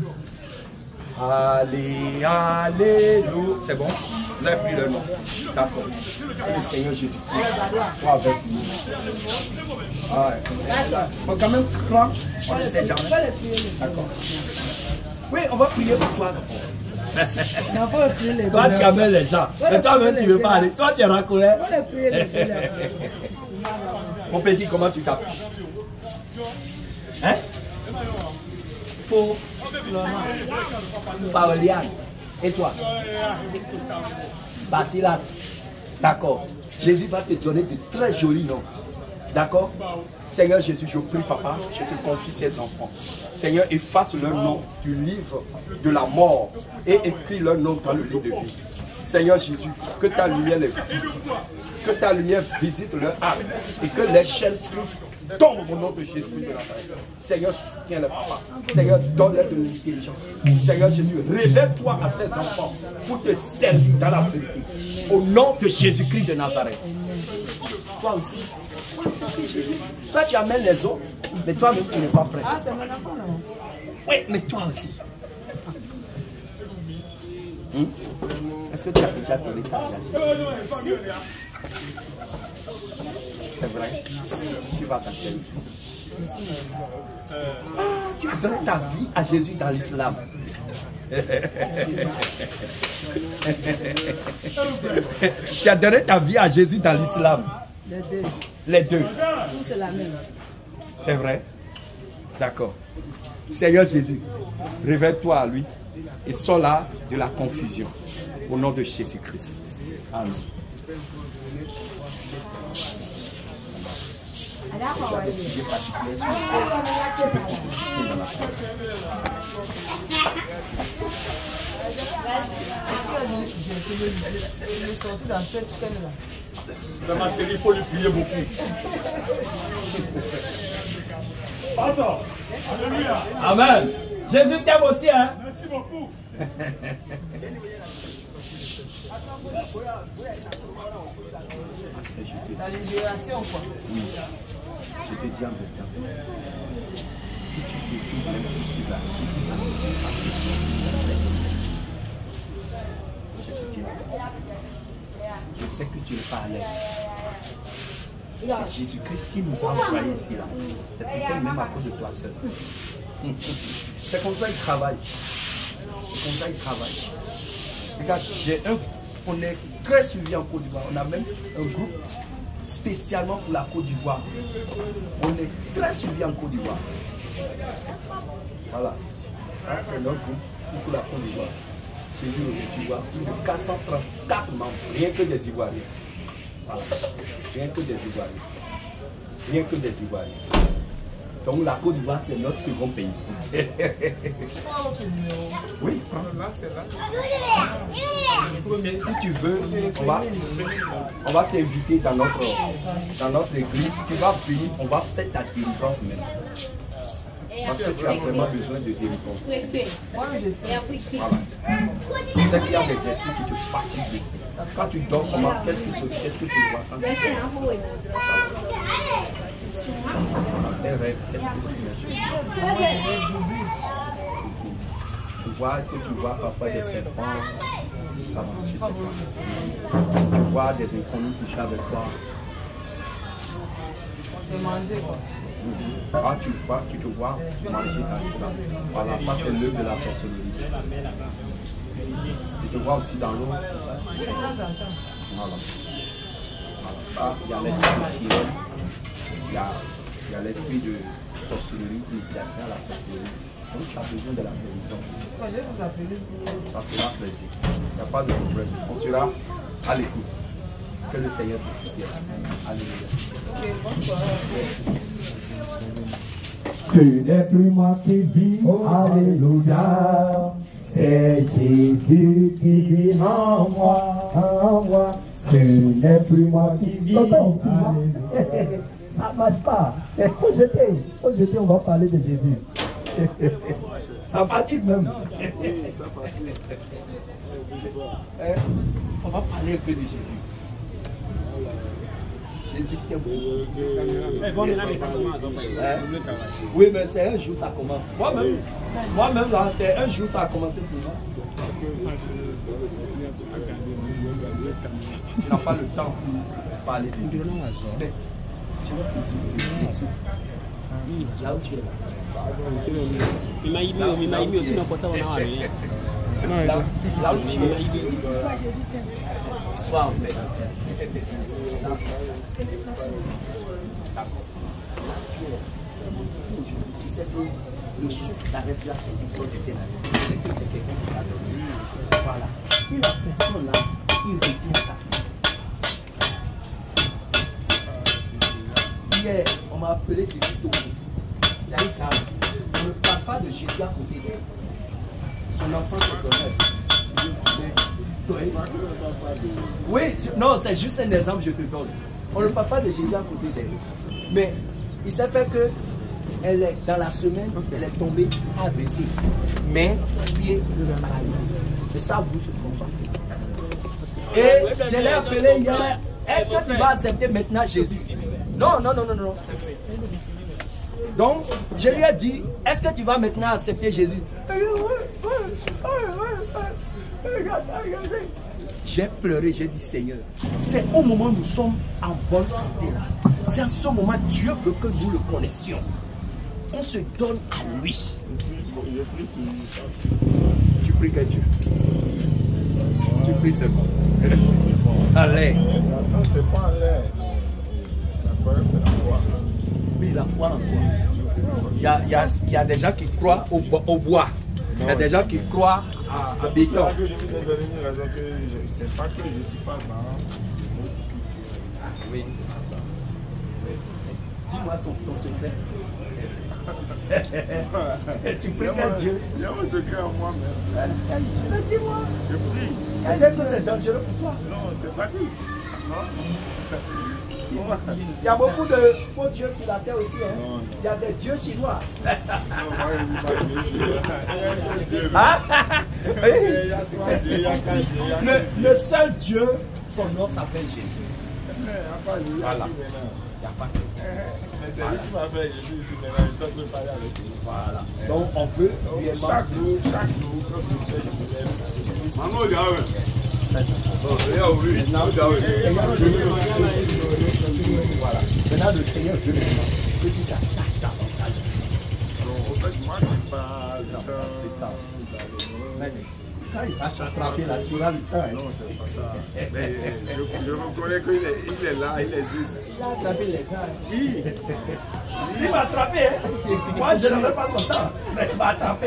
Allez, alléluia. C'est bon? Vous avez pris le nom. D'accord. Le Seigneur Jésus-Christ soit avec nous. Ah ouais. Il faut quand même croire. On ne sait jamais. D'accord. Oui, on va prier pour toi d'abord. Toi, tu amènes les gens. Mais toi-même, tu ne veux pas aller. Toi, tu es racolé. Mon petit, comment tu t'appelles? Hein? Faux. Faoliane. Et toi? Basilat. D'accord. Jésus va te donner de très jolis noms. D'accord? Seigneur Jésus, je prie, Papa, je te confie ces enfants. Seigneur, efface leur nom du livre de la mort et écris leur nom dans le livre de vie. Seigneur Jésus, que ta lumière les visite. Que ta lumière visite leur âme et que les chaînes tombent au nom de Jésus de Nazareth. Seigneur, soutiens-les, Papa. Seigneur, donne-leur de l'intelligence. Seigneur Jésus, révèle-toi à ces enfants pour te servir dans la vérité. Au nom de Jésus-Christ de Nazareth. Toi aussi. Toi aussi, Jésus. Toi, tu amènes les autres, mais toi-même, tu n'es pas prêt. Ah, c'est mon enfant, non? Oui, mais toi aussi. Hmm? Est-ce que tu as déjà donné ta vie à Jésus? C'est vrai. Tu vas t'accueillir. Ah, tu as donné ta vie à Jésus dans l'islam. Tu as donné ta vie à Jésus dans l'islam. Les deux. Les deux. Tout c'est la même. C'est vrai? D'accord. Seigneur Jésus, révèle-toi à lui et sors là de la confusion. Au nom de Jésus-Christ. Amen. J'avais suivi particulier sur Il est sorti dans cette chaîne-là. Dans ma série, il faut lui prier beaucoup. Pastor. Alléluia. Amen. Jésus t'aime aussi, hein? Merci beaucoup. La libération, quoi. Oui. Je te dis en même temps. Si tu décides même si tu vas, je te dis en même temps. Je sais que tu es pas à l'aise. Jésus-Christ, s'il nous a envoyés ici, là, c'est peut-être même à cause de toi seul. C'est comme ça qu'il travaille. C'est comme ça qu'il travaille. Regarde, j'ai un, on est très suivi en Côte d'Ivoire. On a même un groupe spécialement pour la Côte d'Ivoire. On est très suivi en Côte d'Ivoire. Voilà. Ça, c'est notre groupe pour la Côte d'Ivoire. C'est lui au Côte d'Ivoire. Plus de quatre cent trente-quatre membres. Rien que des Ivoiriens. Voilà. Rien que des Ivoiriens. Rien que des Ivoiriens. Donc la Côte d'Ivoire, c'est notre second pays. Oui. Si tu veux, on va, on va t'inviter dans notre, dans notre église. Tu vas venir, on va faire ta délivrance même. Parce que tu as vraiment besoin de délivrance. Moi, je sais. Voilà. Tu sais qu'il y a des esprits qui te fatiguent. Quand tu dors, comment, qu'est-ce que, qu'est-ce que tu vois quand tu dors? Un rêve, qu'est-ce que tu Tu vois, est-ce que tu vois parfois des serpents? Ça va, je sais pas. Tu vois des inconnus coucher avec toi? C'est manger, quoi. Ah, tu vois, tu te vois manger quand tu vas. Voilà, ça c'est l'œuvre de la sorcellerie. Tu te vois aussi dans l'eau. De temps en temps. Voilà. Voilà. Il y a l'esprit de sirène. Il y a, il y a l'esprit de sorcellerie, d'initiation à la sorcellerie. Donc tu as besoin de la délivrance. Je vais vous appeler. Ça fera plaisir. Il n'y a pas de problème. On sera à l'écoute. Que le Seigneur te soutienne. Alléluia. Ok, bonne soirée. Ce n'est plus moi qui vis, alléluia. C'est Jésus qui vit en moi, en moi. Ce n'est plus moi qui vis. Tonton, tu vois, ça ne marche pas. Faut jeter, faut jeter, on va parler de Jésus. Ça fatigue même. On va parler un peu de Jésus. Jésus qui est beau. Oui, mais c'est un jour ça commence. Moi-même, moi-même là, c'est un jour ça a commencé pour moi. Tu n'as pas le temps de parler de Dieu. Mais tu vas te dire, là où tu es là. Là, là où tu es. Sois en paix. Tu sais que le souffle, la respiration qui sort de tes narines, tu sais que c'est quelqu'un qui t'a donné. Voilà. Si la personne là, il retient ça. Hier, on m'a appelé de Tito. Il y a une dame. On ne parle pas de Jésus à côté d'elle. Son enfant se connaît. Oui, non, c'est juste un exemple que je te donne. On ne parle pas de Jésus à côté d'elle. Mais il s'est fait que elle est, dans la semaine, elle est tombée A V C. Mais pied paralysé. C'est ça, vous, je comprends. Et je l'ai appelé hier. Est-ce que tu vas accepter maintenant Jésus? Non, non, non, non, non. Donc, je lui ai dit, est-ce que tu vas maintenant accepter Jésus? J'ai pleuré, j'ai dit Seigneur, c'est au moment où nous sommes en bonne santé là. C'est à ce moment Dieu veut que nous le connaissions. On se donne à lui. Tu pries que Dieu. Tu pries seulement. Allez. C'est pas l'air. problème, c'est la foi. Oui, la foi en quoi? Il y a, il y, a, il y a des gens qui croient au, au bois. Il y a des gens qui croient à, à béton. C'est là que je vous ai donné une raison que je ne sais pas que je ne suis pas dans. Oui, c'est ça. Dis-moi son, ton secret. Tu pries à Dieu. Il y a un secret en moi-même. Dis-moi. Je prie. Est-ce que c'est dangereux pour toi? Non, c'est pas tout. Il y a beaucoup de faux dieux sur la terre aussi. Hein? Non, non. Il y a des dieux chinois. Non, moi, je ne dis pas Dieu. Ah? Il y a trois dieux, il y a quatre dieux. Le, le seul Dieu, son nom s'appelle Jésus. Voilà. Il n'y a pas que. Mais c'est lui qui m'a fait Jésus ici maintenant. Il peut parler avec lui. Voilà. Donc on peut réellement. Chaque jour, chaque jour, comme je fais, je lève. Maman, regarde. Voilà. Maintenant, le Seigneur veut maintenant que tu t'attaches davantage. Non, en fait, moi, je n'ai pas le temps. Quand il va s'attraper là, tu auras le temps. Non, c'est pas ça. Mais je, je reconnais qu'il est, il est là, il existe. Il a attrapé les gens. Oui. Il m'a attrapé. Hein? Moi, je n'avais pas son temps. Mais il m'a attrapé.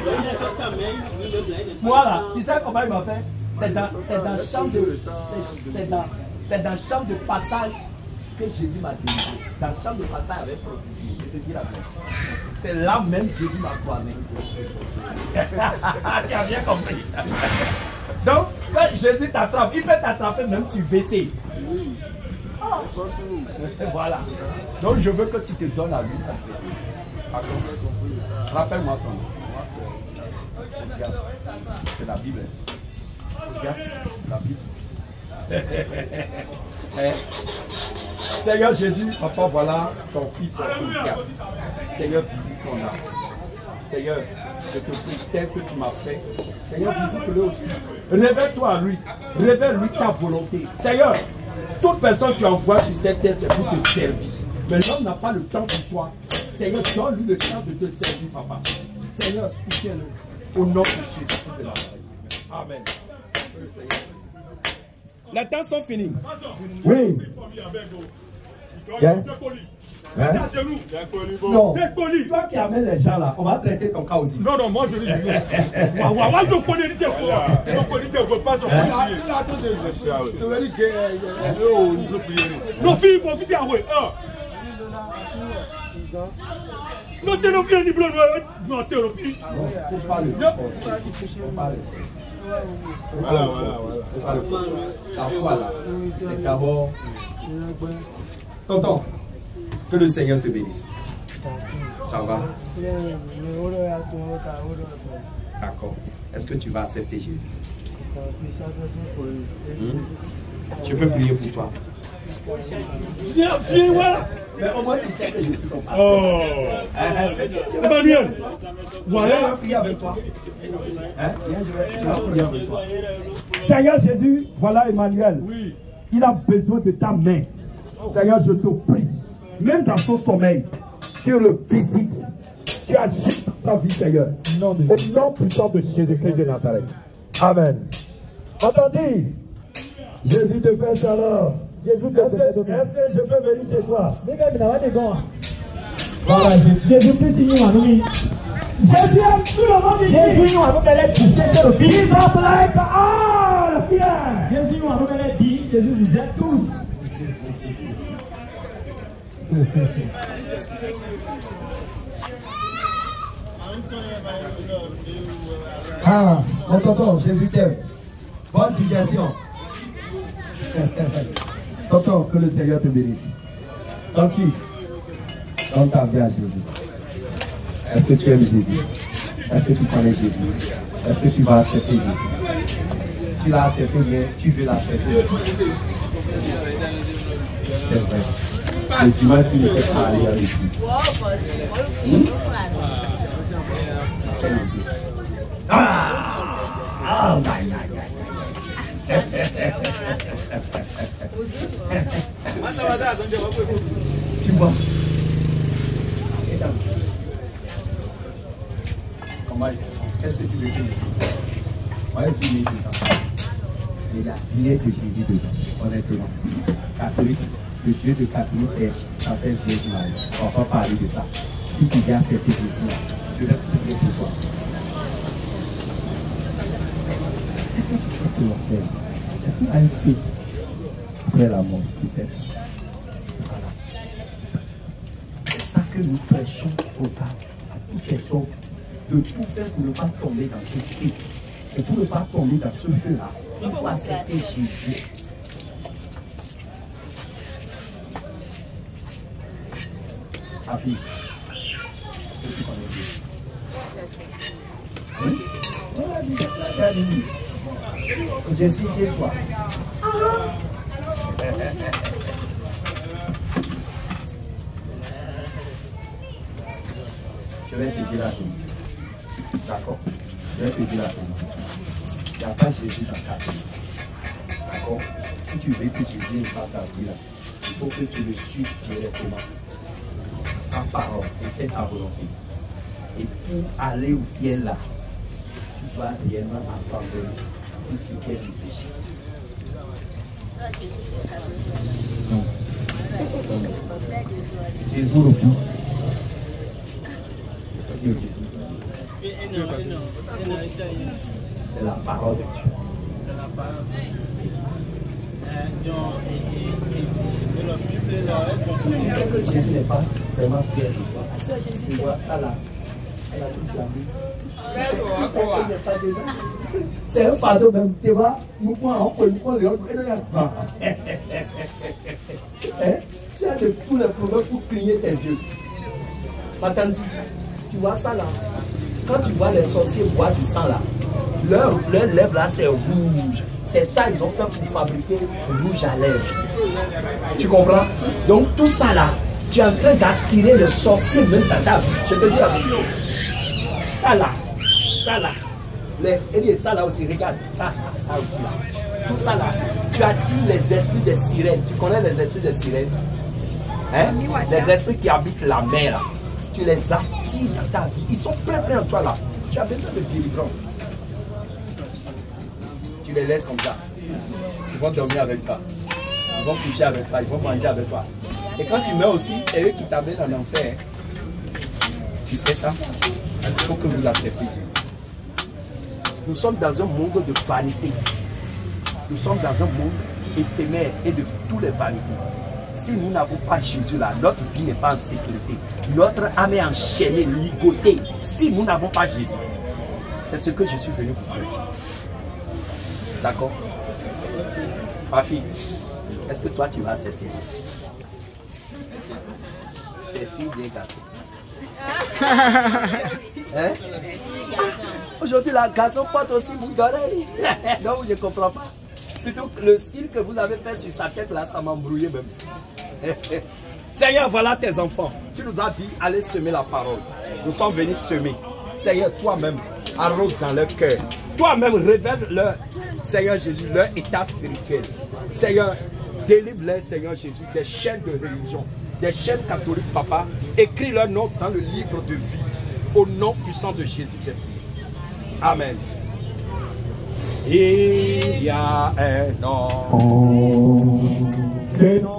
Voilà. Tu sais comment il m'a fait? C'est dans, c'est dans le champ de, c'est dans, c'est dans le champ de passage que Jésus m'a délivré. Dans le champ de passage avec prostituée. Je te dis la vérité. C'est là même Jésus m'a clamé. Tu as bien compris ça. Donc, quand Jésus t'attrape, il peut t'attraper même sur W C. Oh. Voilà. Donc, je veux que tu te donnes à lui. Rappelle-moi ton nom. C'est la Bible. La Bible. Seigneur Jésus, papa, voilà ton fils Ozias. Seigneur, visite son âme. Seigneur, je te prie tel que tu m'as fait. Seigneur, visite-le aussi. Révèle-toi à lui. Révèle-lui ta volonté. Seigneur, toute personne que tu envoies sur cette terre, c'est pour te servir. Mais l'homme n'a pas le temps pour toi. Seigneur, donne-lui le temps de te servir, papa. Seigneur, soutiens-le. Au nom de Jésus de la Marie. Amen. Les temps sont finis. Oui. Yes. Hein? Non. Toi qui amènes les gens là, on va traiter ton cas aussi. Non, non, moi je dis non. Moi, je connais les gens. Je connais les gens. Non, fille, mon fils, ah ouais. Non, t'es non bien ni blanc. Non, t'es non bien. Il faut parler. Il faut parler. Voilà, voilà, voilà. Voilà. C'est d'abord. Tonton, que le Seigneur te bénisse. Ça va? D'accord. Est-ce que tu vas accepter Jésus? Hmm? Je peux prier pour toi. Viens, viens, voilà. Mais au moins tu sais que je suis ton pasteur. Oh, Emmanuel. Voilà. Je vais prier avec toi. Hein? Viens, je vais, je vais prier avec toi. Seigneur Jésus, voilà Emmanuel. Oui. Il a besoin de ta main. Seigneur, je te prie. Même dans son sommeil, tu le visites. Tu agites sa vie, Seigneur. Au nom puissant de Jésus-Christ de Nazareth. Amen. Entendez? Jésus te fait ça alors. Jésus te fait ça. Est-ce que je peux venir chez toi? Voilà, Jésus Christ, il nous a mis. Jésus aime tout le monde ici. Jésus nous a mis les poussées sur le fils. Jesus like all here. Jésus nous a mis les dix. Jésus vous aime tous. Ah, mon tonton, Jésus t'aime. Bonne digestion. Tonton, que le Seigneur te bénisse. Tranquille. Donne ta vie à Jésus. Est-ce que tu aimes Jésus? Est-ce que tu connais Jésus? Est-ce que tu vas accepter Jésus? Tu l'as accepté, mais tu veux l'accepter. C'est vrai. Le dimanche, tu ne peux pas aller avec lui. Hmm? Ah! Ah! Aïe, aïe, aïe. Tu vois? Comment? Qu'est-ce que tu veux dire? Moi, je suis né dedans. Il y a rien que Jésus dedans, honnêtement. Catholique, Le Dieu de Catherine, c'est sa Sainte Vierge Marie. On va pas parler de ça. Si tu viens accepter Jésus, je vais prier pour toi. Est-ce que tu sais que l'on fait? Est-ce qu'il y a un fait après la mort? Tu sais ça? Voilà. C'est ça que nous prêchons aux âmes, à toutes les hommes, de tout faire pour ne pas tomber dans ce feu. Et pour ne pas tomber dans ce feu-là, il faut accepter Jésus. Afi, est-ce que tu connais Dieu? Oui? Oui, Jésus qui soit. Je vais te dire la vérité. D'accord? Je vais te dire la vérité. Il n'y a pas Jésus dans ta vie. D'accord? Si tu veux que Jésus ait dans ta vie, là, il faut que tu le suives directement. Sa parole et fais sa volonté. Et pour aller au ciel là, tu dois réellement abandonner tout ce qui est du péché. Non. Jésus le Fils. C'est la parole de Dieu. C'est la parole. Tu sais que Jésus n'est pas vraiment fier de toi. Tu vois ça là. Elle a toute la vie. Tu sais qu'elle n'est pas dedans. C'est un fardeau même. Tu vois, nous prenons, on peut nous prendre les autres. Tu as de tous les problèmes pour cligner tes yeux. Attends, tu vois ça là. Quand tu vois les sorciers boire du sang là, leur, leur lèvre là c'est rouge. C'est ça ils ont fait pour fabriquer rouge à lèvres. Tu comprends? Donc tout ça là, tu es en train d'attirer le sorcier même dans ta vie. Je te dis la vérité. Ça là, ça là, les, et ça là aussi, regarde, ça, ça, ça aussi là. Tout ça là, tu attires les esprits des sirènes. Tu connais les esprits des sirènes? Hein? Les esprits qui habitent la mer là. Tu les attires dans ta vie. Ils sont prêts, prêts en toi là. Tu as besoin de délivrance. Tu les laisses comme ça. Ils vont dormir avec toi. Ils vont coucher avec toi. Ils vont manger avec toi. Et quand tu meurs aussi, c'est eux qui t'amènent en enfer. Tu sais ça? Il faut que vous acceptiez Jésus. Nous sommes dans un monde de vanité. Nous sommes dans un monde éphémère et de tous les vanités. Si nous n'avons pas Jésus là, notre vie n'est pas en sécurité. Notre âme est enchaînée, ligotée. Si nous n'avons pas Jésus, c'est ce que je suis venu pour dire. D'accord? Ma fille, est-ce que toi tu vas accepter? C'est fille bien garçon. Hein? Aujourd'hui, la garçon porte aussi boucle d'oreille. Donc, je ne comprends pas. Surtout le style que vous avez fait sur sa tête là, ça m'a embrouillé même. Seigneur, voilà tes enfants. Tu nous as dit, allez semer la parole. Nous sommes venus semer. Seigneur, toi-même, arrose dans leur cœur. Toi-même, révèle leur, Seigneur Jésus, leur état spirituel. Seigneur, délivre-les, Seigneur Jésus, des chaînes de religion, des chaînes catholiques, papa. Écris leur nom dans le livre de vie. Au nom puissant de Jésus, j'ai prié. Amen. Il y a un nom. Oh, ce nom.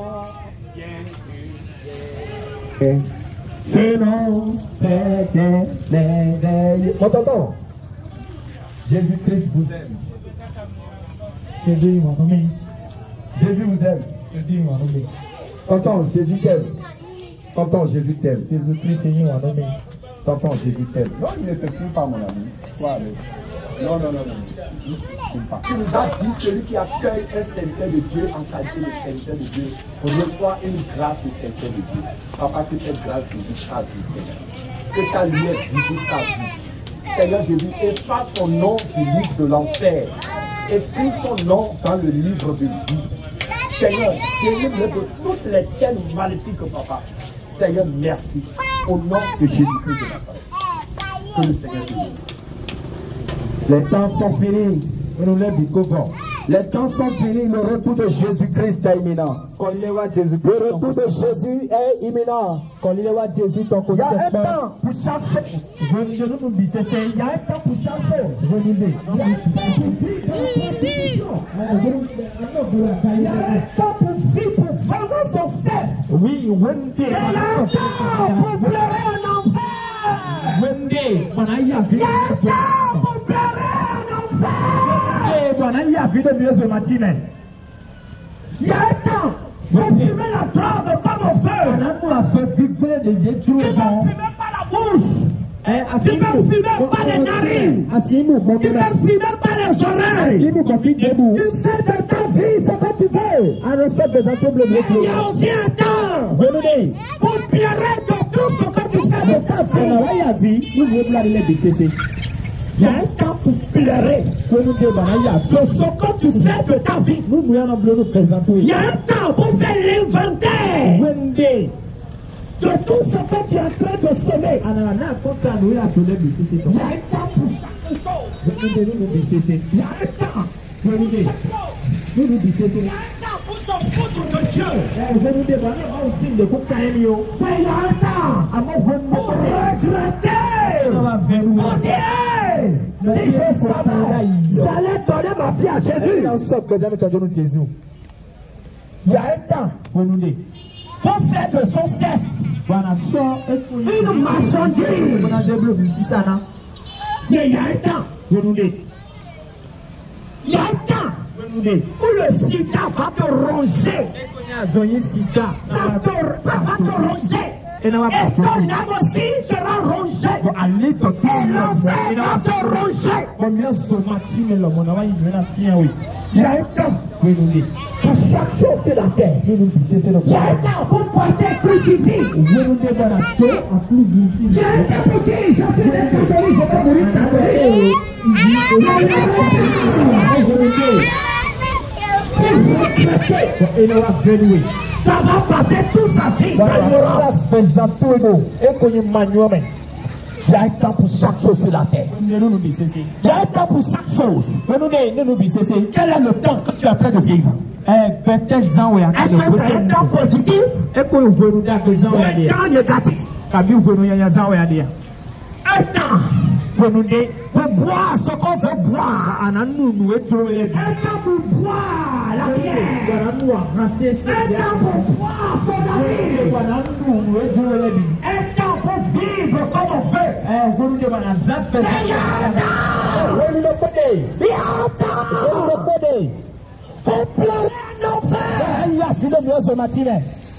Ce nom est Entendons. Jésus-Christ vous aime. Jésus m'en aime. Jésus vous aime. Jésus m'en aime. T'entends, Jésus t'aime. T'entends, Jésus t'aime. Jésus-Christ Seigneur m'en aime. T'entends, Jésus t'aime. Non, il ne te fume pas, mon ami. Sois Non, non, non, non. Tu nous as dit, celui qui accueille un serviteur de Dieu en qualité de serviteur de Dieu, reçoit une grâce de serviteur de Dieu. Papa, que cette grâce visite ta vie, Seigneur. Que ta lumière visite ta vie. Seigneur Jésus, efface son nom du livre de l'enfer. Écris son nom dans le livre de vie. Seigneur, délivre-le de toutes les chaînes maléfiques, Papa. Seigneur, merci. Au nom de Jésus-Christ de Nazareth. Que le Seigneur te bénisse. Les temps sont finis. Les temps sont finis. Le retour de Jésus-Christ est imminent. Le retour de Jésus est imminent. Il y a un temps pour chaque chose. Il y a un temps pour chaque chose. Il y a un temps pour vie, pour vraiment son fait. Oui, one day. Il y a un temps pour pleurer en enfer. One day. Il y a un temps pour pleurer en enfer. Et voilà, il y a vu de mieux ce matin. Il y a un temps pour fumer la drogue par mon feu. On a fait vibrer des yeux. Tu ne fumes pas la bouche. Tu ne fumes pas les narines. Tu ne fumes pas les oreilles. Tu sais de ta vie ce que tu veux. Il y a aussi un temps pour pleurer de tout ce que tu fais de ta vie. Il y a un temps pour pleurer de ce que tu fais de ta vie. Il y a un temps pour faire l'inventaire de tout ce que tu es en train de semer. Il y a un temps pour chaque chose. Il y a un temps pour s'en foutre de Dieu. Mais il y a un temps pour regretter. Pour dire, si je savais, j'allais donner ma vie à Jésus. Il y a un temps pour faire de son cesse une marchandise. Mais il y a un temps. Il y a un temps où le sida va te ronger. Ça, te, ça va te ronger. Et ton âme aussi sera rongée. Et l'enfer va te ronger. Il y a un temps pour chaque chose de la terre. Il y a un temps pour porter crucifix. Il y a un temps pour dire je suis catholique, je vais mourir catholique. Ça va passer toute sa vie. Il y a un temps pour chaque chose sur la terre. Il y a un temps pour chaque chose. Quel est le temps que tu es en train de vivre? Est-ce que c'est un temps positif ou un temps négatif? Un temps pour boire ce qu'on veut boire. Un temps pour boire la bière. Un temps pour boire son avis. Un temps pour vivre comme on veut. Il y a un temps. Il y a un temps pour pleurer en enfer. Il y a filé mieux ce matin.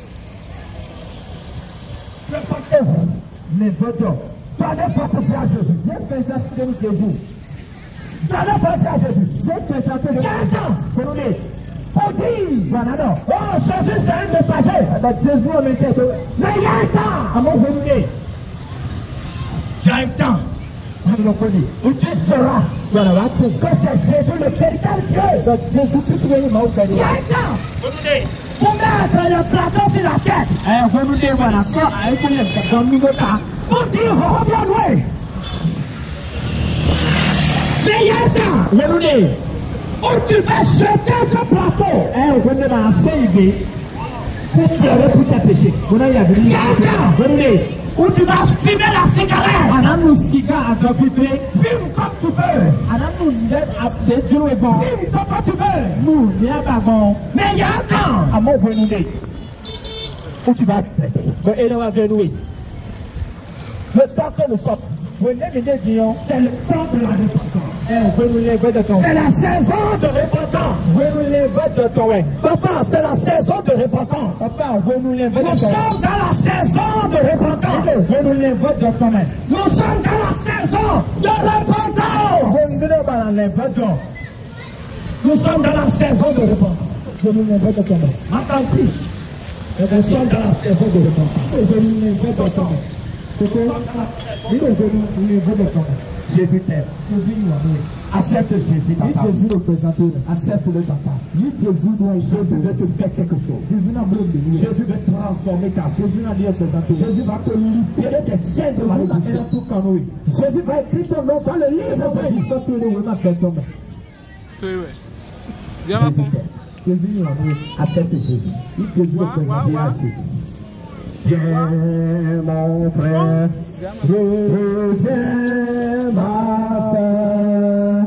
Préparez-vous. Les votants. Donnez votre vie à Jésus. J'ai présenté Jésus. Donnez votre vie à Jésus. J'ai présenté Jésus. Quel temps? On dit, oh Jésus c'est un messager. Mais il y a un temps. Il y a un temps où tu sauras que c'est Jésus le véritable Dieu. Il y a un temps pour mettre le plateau sur la tête. Pour dire oh Broadway. Mais il y a un temps où tu vas jeter ce plateau pour pleurer pour tes péchés. Il y a un temps où tu vas fumer la cigarette. Fume comme tu veux. Fume comme tu veux. Mais il y a un temps où tu vas être traité. Le temps que nous sommes, c'est le temps de la repentance. C'est la saison de repentance. Papa, c'est la saison de repentance. Nous sommes dans la saison de repentance. Nous sommes dans la saison de repentance. Nous sommes dans la saison de repentance. Attentif. Nous sommes dans la saison de repentance. Jésus t'aime. Accepte Jésus. Jésus représente. Accepte-le, papa. Jésus veut te faire quelque chose. Jésus veut transformer ta vie. Jésus va te libérer des chaînes de malédiction. Jésus va écrire ton nom dans le livre de Jésus. Jésus, accepte Jésus. Jésus représente Jésus. Viens mon frère, viens ma sœur,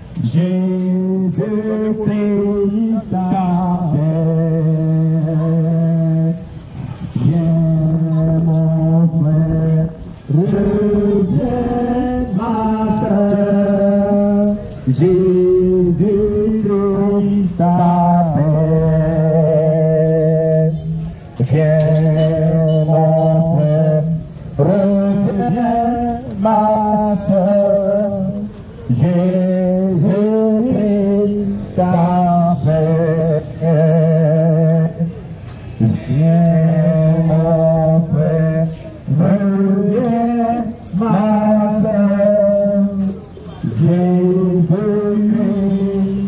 Jésus Christ t'appelle. Jésus-Christ t'appelle. Viens mon frère, reviens ma soeur. Jésus-Christ t'appelle. Viens mon frère, reviens ma soeur. Jésus-Christ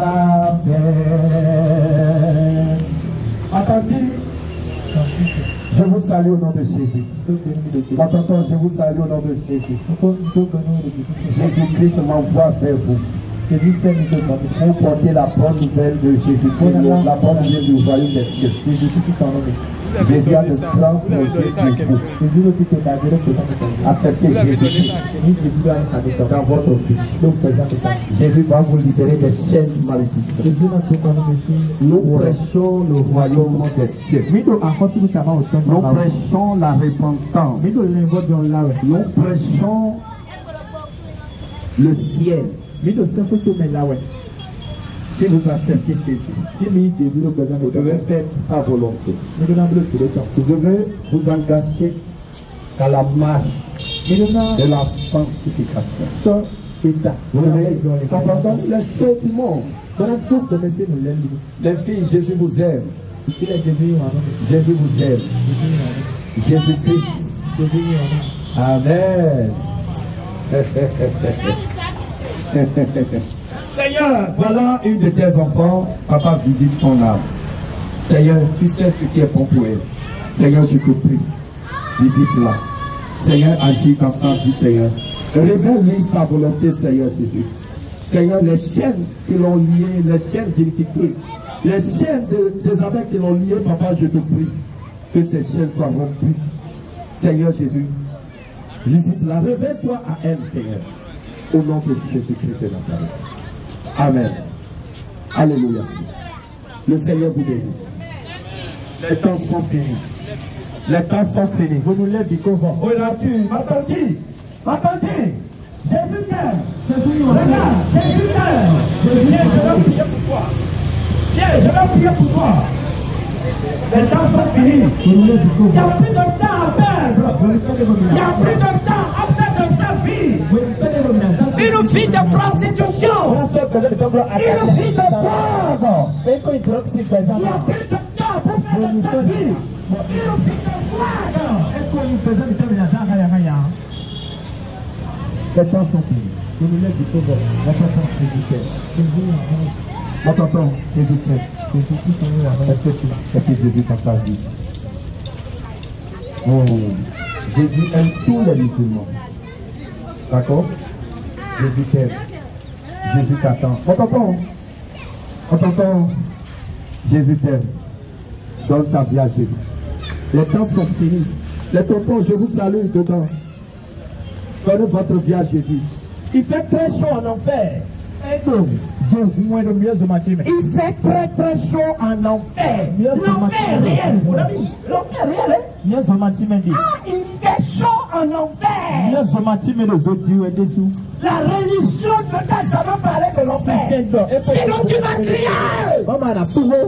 t'appelle. Attentif. Je vous salue au nom de Jésus. Attention, je vous salue au nom de Jésus. Jésus-Christ m'envoie vers vous. Pour porter la bonne nouvelle de Jésus-Christ, la bonne nouvelle du royaume des cieux. Jésus a de grands projets pour vous. Acceptez Jésus dans votre vie. Jésus va vous libérer des chaînes malédictes. Nous prêchons le royaume des cieux. Nous prêchons la repentance. Nous prêchons le ciel. Si vous acceptez Jésus, vous devez faire sa volonté. Vous devez vous engager à la marche de la sanctification. Vous devez comprendre les choses du monde. Les filles, Jésus vous aime. Jésus vous aime. Jésus-Christ. Amen. Seigneur, voilà une de tes enfants. Papa, visite son âme. Seigneur, tu sais ce qui est bon pour elle. Seigneur, je te prie. Visite-la. Seigneur, agis dans sa vie, Seigneur. Révèle-lui ta volonté, Seigneur Jésus. Seigneur, les chaînes qui l'ont lié, les chaînes d'iniquité, les chaînes de Jézabel qui l'ont lié, Papa, je te prie que ces chaînes soient rompues. Seigneur Jésus, visite-la. Révèle-toi à elle, Seigneur. Au nom de Jésus-Christ de Nazareth. Amen. Alléluia. Le Seigneur vous bénisse. Les temps sont finis. Les temps sont finis. Vous nous lèvez du couvent. Oh là-dessus, m'attendez. M'attendez. Jésus t'aime. Regarde, Jésus t'aime. Viens, je vais prier pour toi. Viens, je vais prier pour toi. Les temps sont finis. Il n'y a plus de temps à perdre. Il n'y a plus de temps à perdre de sa vie. Une vie de prostitution. Une vie de pauvre. Il n'y a plus de temps pour faire de sa vie. Une vie de flague. Les temps sont finis. Nous nous lèvons du pauvre. Attends, Jésus-Christ. Attends, Jésus-Christ. Est-ce que tu acceptes Jésus dans ta vie? Oh, Jésus aime tous les musulmans. D'accord? Jésus t'aime. Jésus t'attend. On t'entend? On t'entend? Jésus t'aime. Donne ta vie à Jésus. Les temps sont finis. Les tontons, je vous salue dedans. Donnez votre vie à Jésus. Il fait très chaud en enfer. Il fait très très chaud en enfer. L'enfer réel. L'enfer réel. Ah, il fait chaud en enfer. La religion ne t'a jamais parlé de l'enfer. Sinon tu vas crier.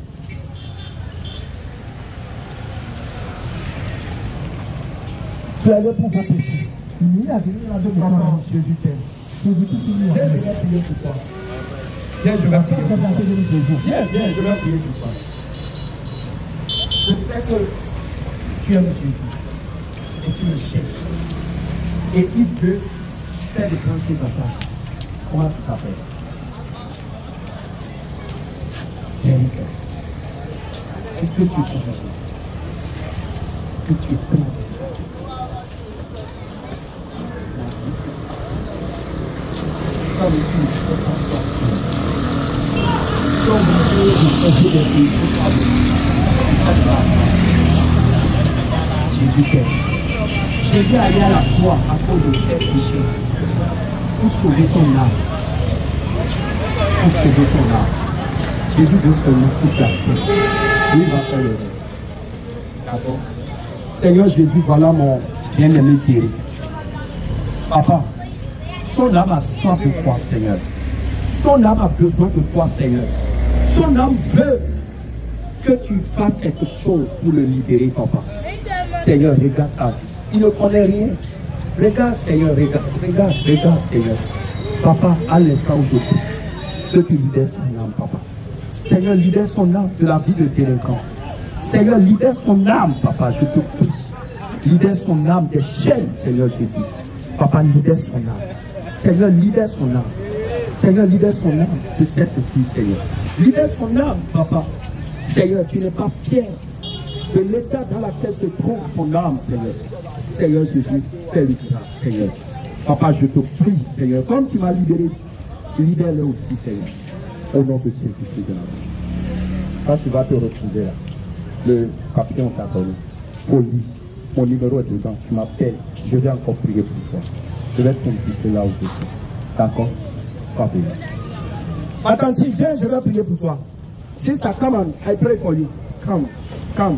Tu es allé pour vos péchés. Il y a venu la demande. Jésus t'aime. Jésus t'aime. Viens, je vais prier pour toi. Viens, je vais prier pour toi. Viens, viens, je vais prier pour toi. Je sais que tu aimes Jésus. Et tu le cherches. Et il veut faire des grandes choses à toi. Comment tu t'appelles? Erika. Est-ce que tu es convaincu? Est-ce que tu es convaincu? Jésus t'aime. Jésus est allé à la croix à cause de ses péchés pour sauver ton âme. Pour sauver ton âme. Jésus veut seulement tout casser. Lui va faire le reste. D'accord? Seigneur Jésus, voilà mon bien-aimé Thierry. Papa, Son âme a soif de toi, Seigneur. Son âme a besoin de toi, Seigneur. Son âme veut que tu fasses quelque chose pour le libérer, papa. Seigneur, regarde ça. Il ne connaît rien. Regarde, Seigneur, regarde, regarde, regarde, Seigneur. Papa, à l'instant où je prie, que tu libères son âme, papa. Seigneur, libère son âme de la vie de délinquance. Seigneur, libère son âme, papa, je te prie. Libère son âme des chaînes, Seigneur Jésus. Papa, libère son âme. Seigneur, libère son âme. Seigneur, libère son âme de cette fille, Seigneur. Libère son âme, papa. Seigneur, tu n'es pas fier de l'état dans lequel se trouve son âme, Seigneur. Seigneur Jésus, fais-lui grâce, Seigneur. Papa, je te prie, Seigneur, comme tu m'as libéré, libère-le aussi, Seigneur. Au nom de Jésus-Christ de la vie. Quand tu vas te retrouver là, le capitaine t'a donné, poli, mon numéro est dedans, tu m'appelles, je vais encore prier pour toi. Je vais t'inviter là où je suis. D'accord? Sois béni. Attentif, viens, je vais prier pour toi. Sister, come on, I pray for you. Come, come.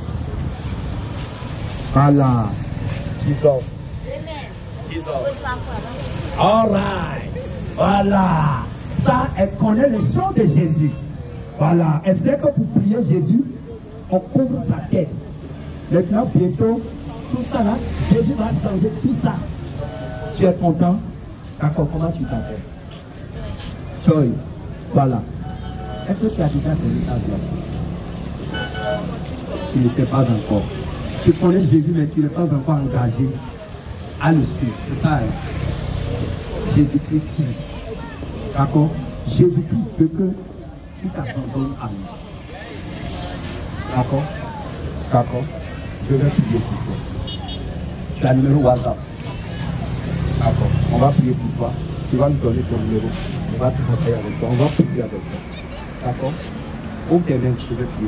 Voilà. Jesus. Jesus. All right. Voilà. Ça, elle connaît le chant de Jésus. Voilà. Elle sait que pour prier Jésus, on couvre sa tête. Maintenant, bientôt, tout ça là, Jésus va changer tout ça. Tu es content? D'accord, comment tu t'appelles? Joy. Voilà. Est-ce que tu as déjà connu ta vie? Tu ne sais pas encore. Tu connais Jésus, mais tu n'es pas encore engagé à le suivre. C'est ça, hein? Jésus-Christ. D'accord? Jésus-Christ veut que tu t'abandonnes à lui. D'accord? D'accord? Je vais prier pour toi. Tu as le numéro WhatsApp. D'accord? On va prier pour toi. Tu vas nous donner ton numéro. On va te montrer avec toi. On va prier avec toi. D'accord? Ouvre tes mains, je vais prier.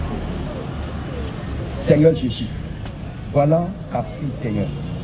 Seigneur Jésus, voilà ta fille, Seigneur.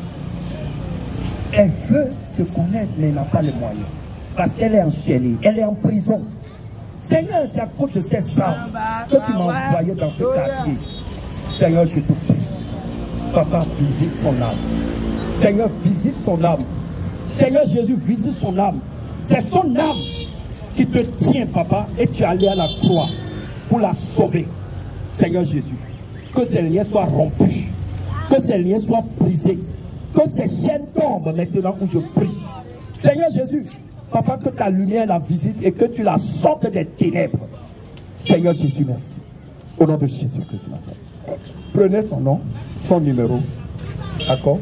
Elle veut te connaître, mais elle n'a pas les moyens. Parce qu'elle est enchaînée, elle est en prison. Seigneur, c'est à cause de ces âmes que tu m'as envoyé dans ce quartier. Seigneur, je te prie. Papa, visite son âme. Seigneur, visite son âme. Seigneur Jésus, visite son âme. C'est son âme qui te tient, papa, et tu es allé à la croix pour la sauver. Seigneur Jésus, que ces liens soient rompus, que ces liens soient brisés, que ces chaînes tombent maintenant où je prie. Seigneur Jésus, papa, que ta lumière la visite et que tu la sortes des ténèbres. Seigneur Jésus, merci. Au nom de Jésus que tu m'appelles. Prenez son nom, son numéro. D'accord?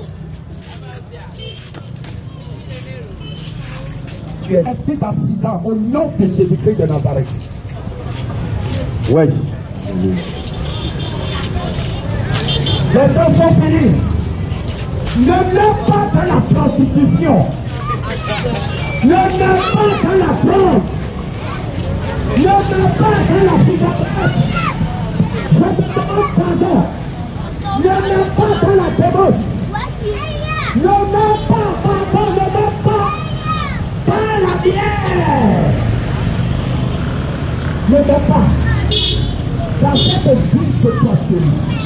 Tu es esprit d'accident au nom de Jésus-Christ de Nazareth. Oui. Les deux sont finis. Ne mets pas dans la prostitution. Ne mets pas dans la drogue. Ne mets pas dans la cigarette. Je te demande pardon. Ne mets pas dans la débauche. Ne mets pas, pardon, ne mets pas dans la bière. Ne mets pas dans cette vie que tu as chérie.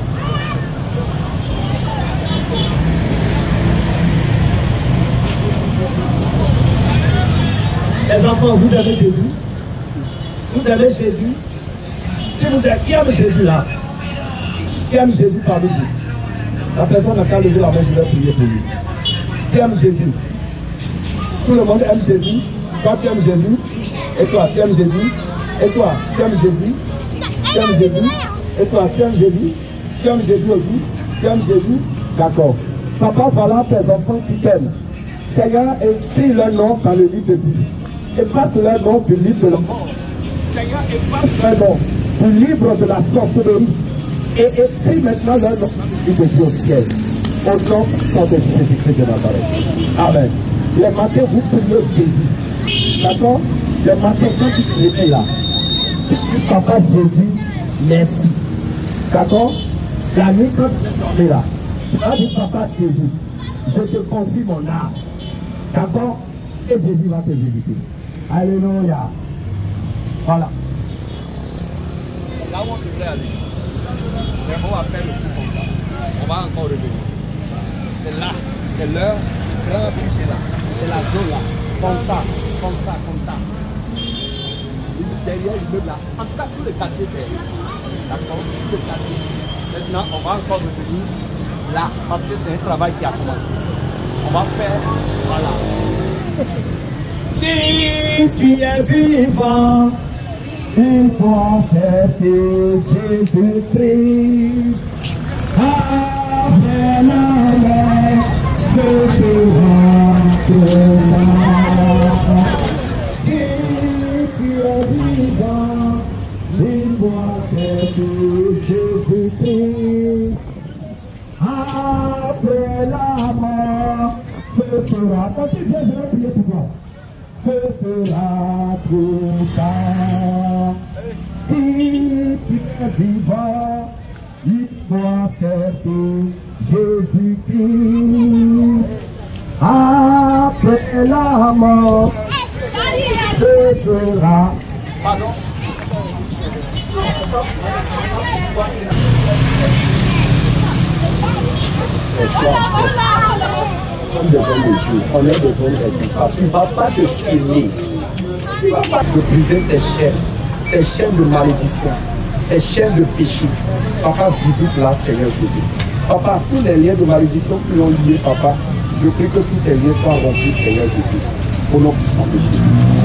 Les enfants, vous aimez Jésus? Vous aimez Jésus? Si vous êtes, qui aime Jésus là? Qui aime Jésus parmi vous? La personne n'a qu'à lever la main, je vais prier pour lui. Qui aime Jésus? Tout le monde aime Jésus. Toi, tu aimes Jésus? Et toi, tu aimes Jésus? Et toi, tu aimes Jésus? Tu aimes Jésus? Et toi, tu aimes Jésus? Tu aimes Jésus aussi? Tu aimes Jésus? D'accord. Papa, voilà tes enfants qui t'aiment. Seigneur, écris leur nom dans le livre de vie. Efface leur nom du livre de la mort. Seigneur, efface leur nom du livre de la sorcellerie. Et écris maintenant leur nom du livre de Dieu au ciel. Au nom de Jésus-Christ de Nazareth. Amen. Les matins, vous priez Jésus. D'accord? Les matins, quand tu te réveilles là, Papa Jésus, merci. D'accord? La nuit, quand tu es là, tu vas dire Papa Jésus, je te confie mon âme. D'accord? Et Jésus va te visiter. Alléluia. Voilà. Là où on devrait aller, on va faire le coup comme ça. On va encore revenir. C'est là, c'est l'heure du grand truc là. C'est la zone là. Comme ça, comme ça, comme ça. Derrière l'immeuble là. En tout cas, tout le quartier, c'est. D'accord, tout le quartier. Maintenant, on va encore revenir là, parce que c'est un travail qui a commencé. On va faire, voilà. Si tu es vivant, il faut faire Jésus-Christ. Après la mort, je serai là. Si tu es vivant, il faut faire Jésus-Christ. Après la mort, ce sera. Quand tu viens, je vais prier pour toi. Ce sera trop tard. Si tu es vivant, il faut accepter Jésus-Christ. Après la mort, ce sera. Pardon. Nous sommes des hommes de Dieu, on est des hommes responsables. Il ne va pas te filmer, il ne va pas te briser ses chaînes, ses chaînes de malédiction, ses chaînes de péché. Papa, visite là, Seigneur Jésus. Papa, tous les liens de malédiction qui l'ont lié, papa, je prie que tous ces liens soient rompus, Seigneur Jésus. Au nom puissant de Jésus.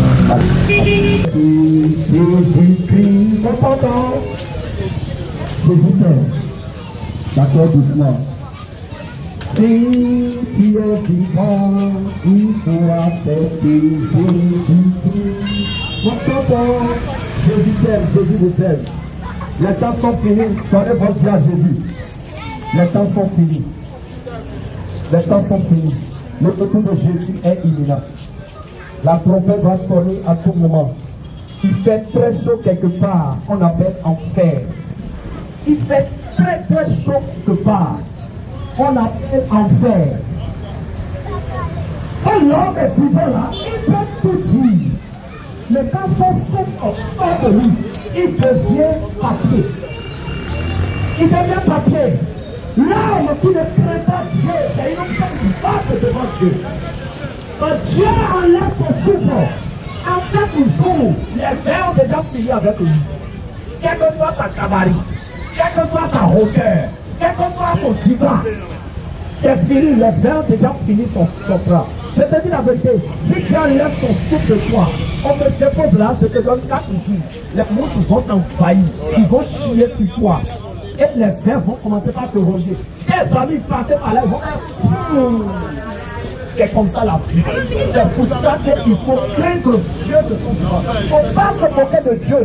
Jésus-Christ, mon papa, je vous aime. D'accord, doucement. Si tu es vivant, il faut accepter Jésus-Christ. Mon papa, Jésus t'aime, Jésus vous aime. Les temps sont finis, donnez votre vie à Jésus. Les temps sont finis. Les temps sont finis. Le retour de Jésus est imminent. La trompette va sonner à tout moment. Il fait très chaud quelque part, on appelle enfer. Il fait très très chaud quelque part, on appelle enfer. Quand l'homme est vivant là, il peut tout dire. Mais quand son souffle sort de lui, il devient papier. Il devient papier. L'homme qui ne craint pas Dieu, c'est une personne qui passe devant Dieu. Quand Dieu enlève son souffle, en quelques jours, les vers ont déjà fini avec lui. Quelle que soit sa cabarie, quelle que soit sa hauteur, quel que soit son divan, c'est fini, les vers ont déjà fini son, son plan. Je te dis la vérité, si tu enlèves ton souffle de toi, on me dépose là, je te donne quatre jours. Les mouches vont t'envahir, ils vont chier sur toi. Et les vers vont commencer par te ronger. Tes amis passaient par là, ils vont dire, c'est comme ça la vie. C'est pour ça qu'il faut craindre Dieu de ton vivant. Il ne faut pas se moquer de Dieu.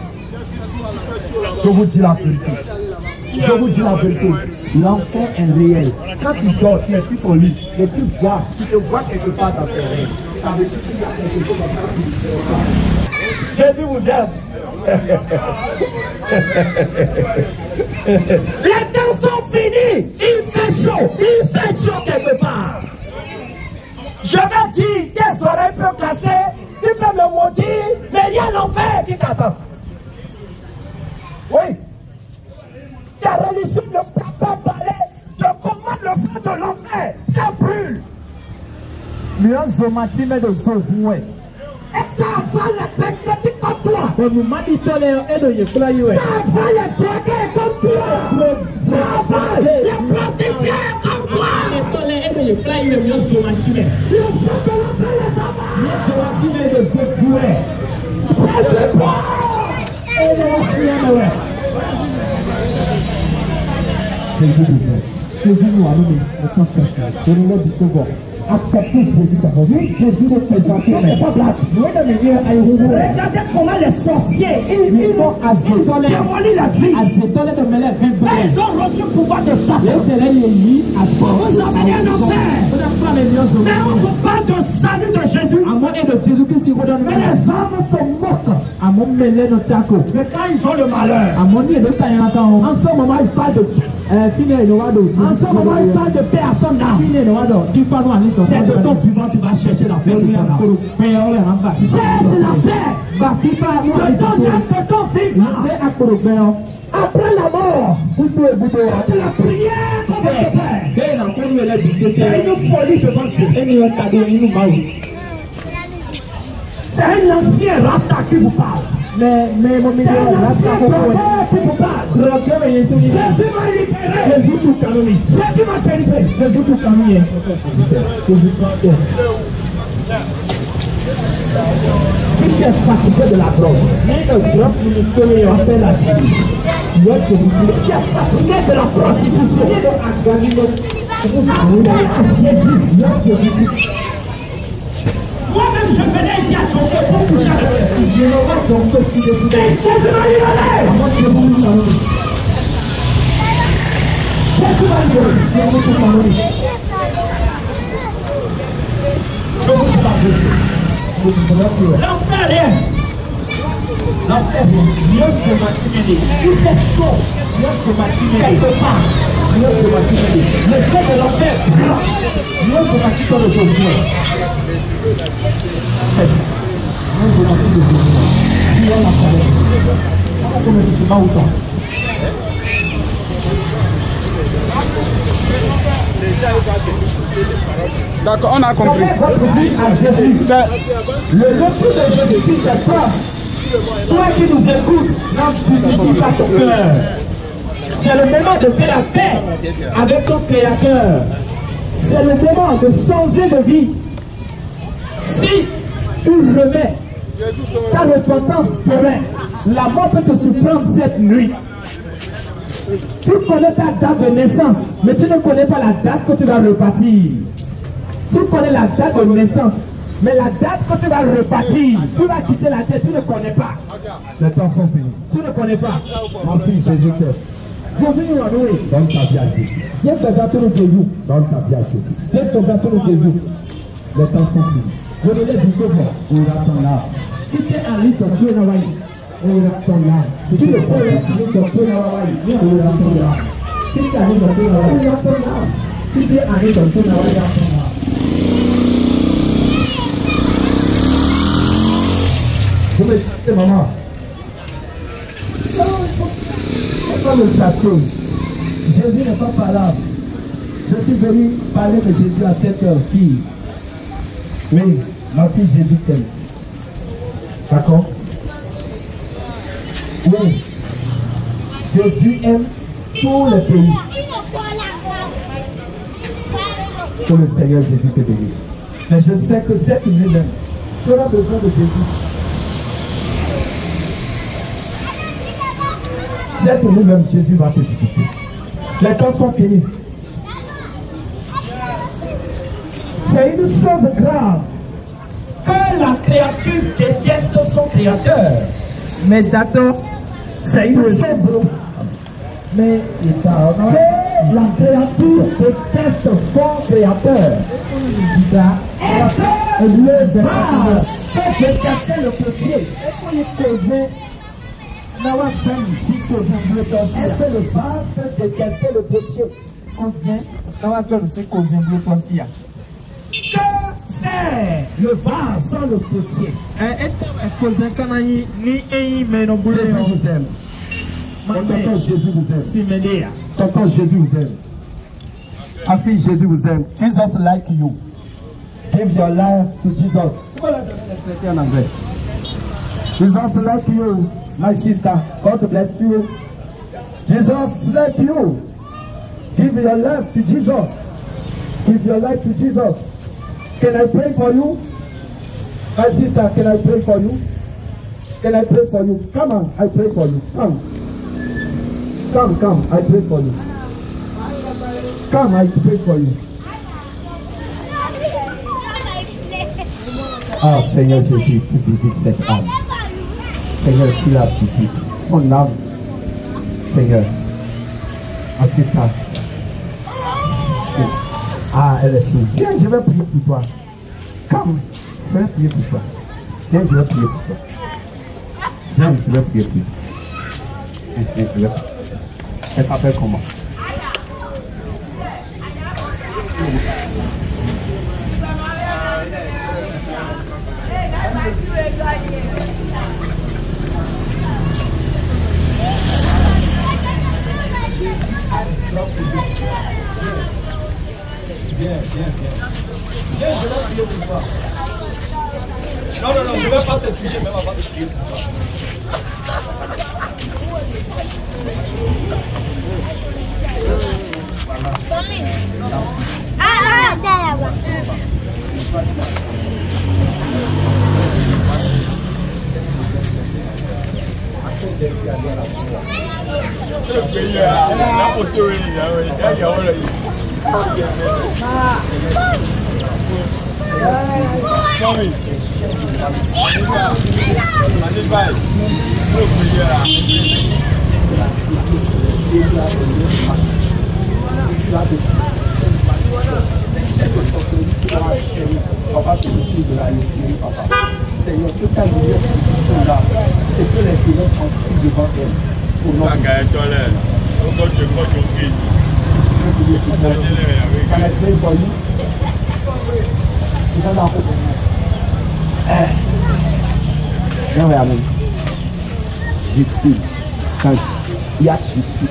Je vous dis la vérité. Je vous dis la vérité. L'enfer est réel. Quand tu dors, tu es sur ton lit, et tu vois, tu te vois quelque part dans tes rêves. Ça veut dire qu'il y a quelque chose dans ta vie. Jésus vous aime. Les temps sont finis. Il fait chaud. Il fait chaud quelque part. Je vais dire, tes oreilles peuvent casser, tu peux me maudire, mais il y a l'enfer qui t'attend. Oui. Ta religion ne peut pas parler de comment le feu de l'enfer, ça brûle. Mais un zomati met de feu, oui. Et ça va les péter comme toi. Ça va les péter comme toi. Ça va les prostituer comme toi. Le feu de l'enfer est de feu tuer. C'est le bon. Et le roi. Jésus nous aime. Jésus nous a donné le temps spécial. Donnez-le du sauveur. Acceptez Jésus dans votre vie. Jésus nous présente. Ce n'est pas blague. Regardez comment les sorciers, ils vont démolir la vie. Ils ont reçu le pouvoir de Satan. Vous avez un enfer. Mais on vous parle de salut de Jésus. Mais les hommes se moquent. Mais quand ils ont le malheur, en ce moment ils parlent de Dieu. En ce moment ils parlent de paix à son âme. C'est de ton vivant tu vas chercher la paix. Cherche la paix. De ton âme, de ton vivant. Après la mort, après la prière qu'on va te faire. C'est une folie devant Dieu. C'est un ancien rasta qui vous parle. Mais, mais, mon médias, rasta qui vous parle. Jésus m'a libéré. Jésus tout calmé. Jésus m'a délivré. Jésus tout calmé. Si tu es fatigué de la drogue, mais le drop ministère on fait la vie. Tu es fatigué de la prostitution, moi-même je venais ici à ton cœur pour coucher avec toi. Je ne vois ton cœur qui est mais Jésus m'a libéré. Jésus m'a libéré. Je vous parle. L'enfer rien. L'enfer rien. Dieu se matinée. Il fait chaud. Dieu se matinée. Quelque part. Dieu se matinée. Le feu de l'enfer. Dieu se matinée dans le jour. Dieu se matinée dans le jour. Dieu la parole. On va commencer ce pas autant. D'accord, on a compris. Le retour de Jésus-Christ est proche. Toi qui nous écoutes, n'en pas ton cœur. C'est le moment de faire la paix avec ton Créateur. C'est le moment de changer de vie. Si tu remets ta repentance demain, la mort peut te surprendre cette nuit. Tu connais ta date de naissance, mais tu ne connais pas la date que tu vas repartir. Tu connais la date de naissance, mais la date que tu vas repartir, tu vas quitter la terre, tu ne connais pas. Les temps sont finis. Tu ne connais pas. Mon fils Jésus-Christ. Jésus nous a donné. Donne ta vie à Jésus. C'est ton gâteau de Jésus. Donne ta vie à Jésus. C'est ton gâteau de Jésus. Les temps sont finis. Je me lève du couvent. On attend là. Qui est en lit, ton Dieu n'a pas eu. On attend là. Tu le peux être en lit, ton Dieu n'a pas eu. On attend là. Qui est en lit, ton Dieu n'a pas eu. On attend là. Qui est en lit, ton Dieu n'a pas eu. On attend là. Vous me dites, maman. C'est pas le château. Jésus n'est pas parlable. Je suis venu parler de Jésus à cette fille. Oui, ma fille Jésus t'aime. D'accord? Oui. Jésus aime tous les pays. Que le Seigneur Jésus te bénisse. Mais je sais que cette nuit-même, tu auras besoin de Jésus. Cette nuit-même, Jésus va te visiter. Les temps sont finis. C'est une chose grave que la créature déteste son créateur. Mais d'accord, c'est une chose grave. Mais que la créature déteste son créateur. Est-ce que le mal peut détester le potier? Est-ce que le vase peut détester le potier? Que c'est le vase sans le potier? Jésus vous aime. Tonton Jésus vous aime. Tonton Jésus vous aime. Ma fille Jésus vous aime. Jesus like you. Give your life to Jesus. Voilà, je vais en anglais. Jesus like you, my sister. God bless you. Jesus like you. Give your life to Jesus. Give your life to Jesus. Can I pray for you? My sister, can I pray for you? Can I pray for you? Come on, I pray for you. Come. Come, come, I pray for you. Come, I pray for you. Ah, Seigneur Jésus, tu visites cette âme. Seigneur, tu la visites. Son âme. Seigneur. Assista. Ah, elle est souffre. Viens, je vais prier pour toi. Come. Je vais prier pour toi. Viens, je vais prier pour toi. Viens, je vais prier pour toi. Viens, je vais prier. Elle s'appelle comment? bien, bien, bien. Viens, je vais prier pour toi. Non, non, non, je ne vais pas te toucher même avant de prier pour toi. Ah, ah, là-bas. Papa, c'est le plus de la lumière, papa. Seigneur, que ta lumière soit là. Et que les filles tranquilles devant elle. Pour nous. Can I pray for you? You don't have to. Eh. Non, mais amen. Jésus. Quand il y a Jésus.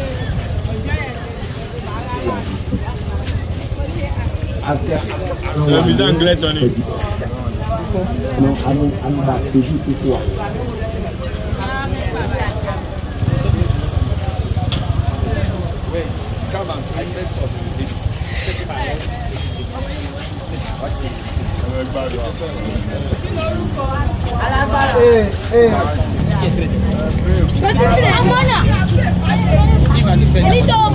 La musique anglaise, Tony. Non, amen, amen, Jésus, c'est toi. Il va nous faire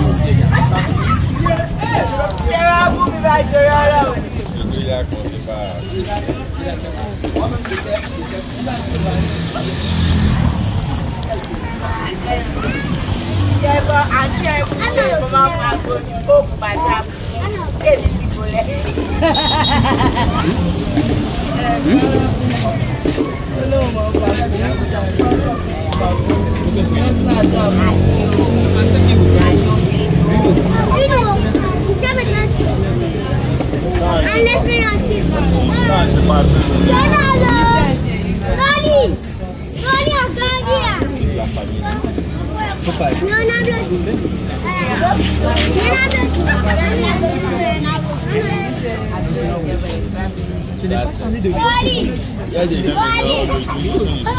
Ce n'est pas sonné de lui. Il y a des gens qui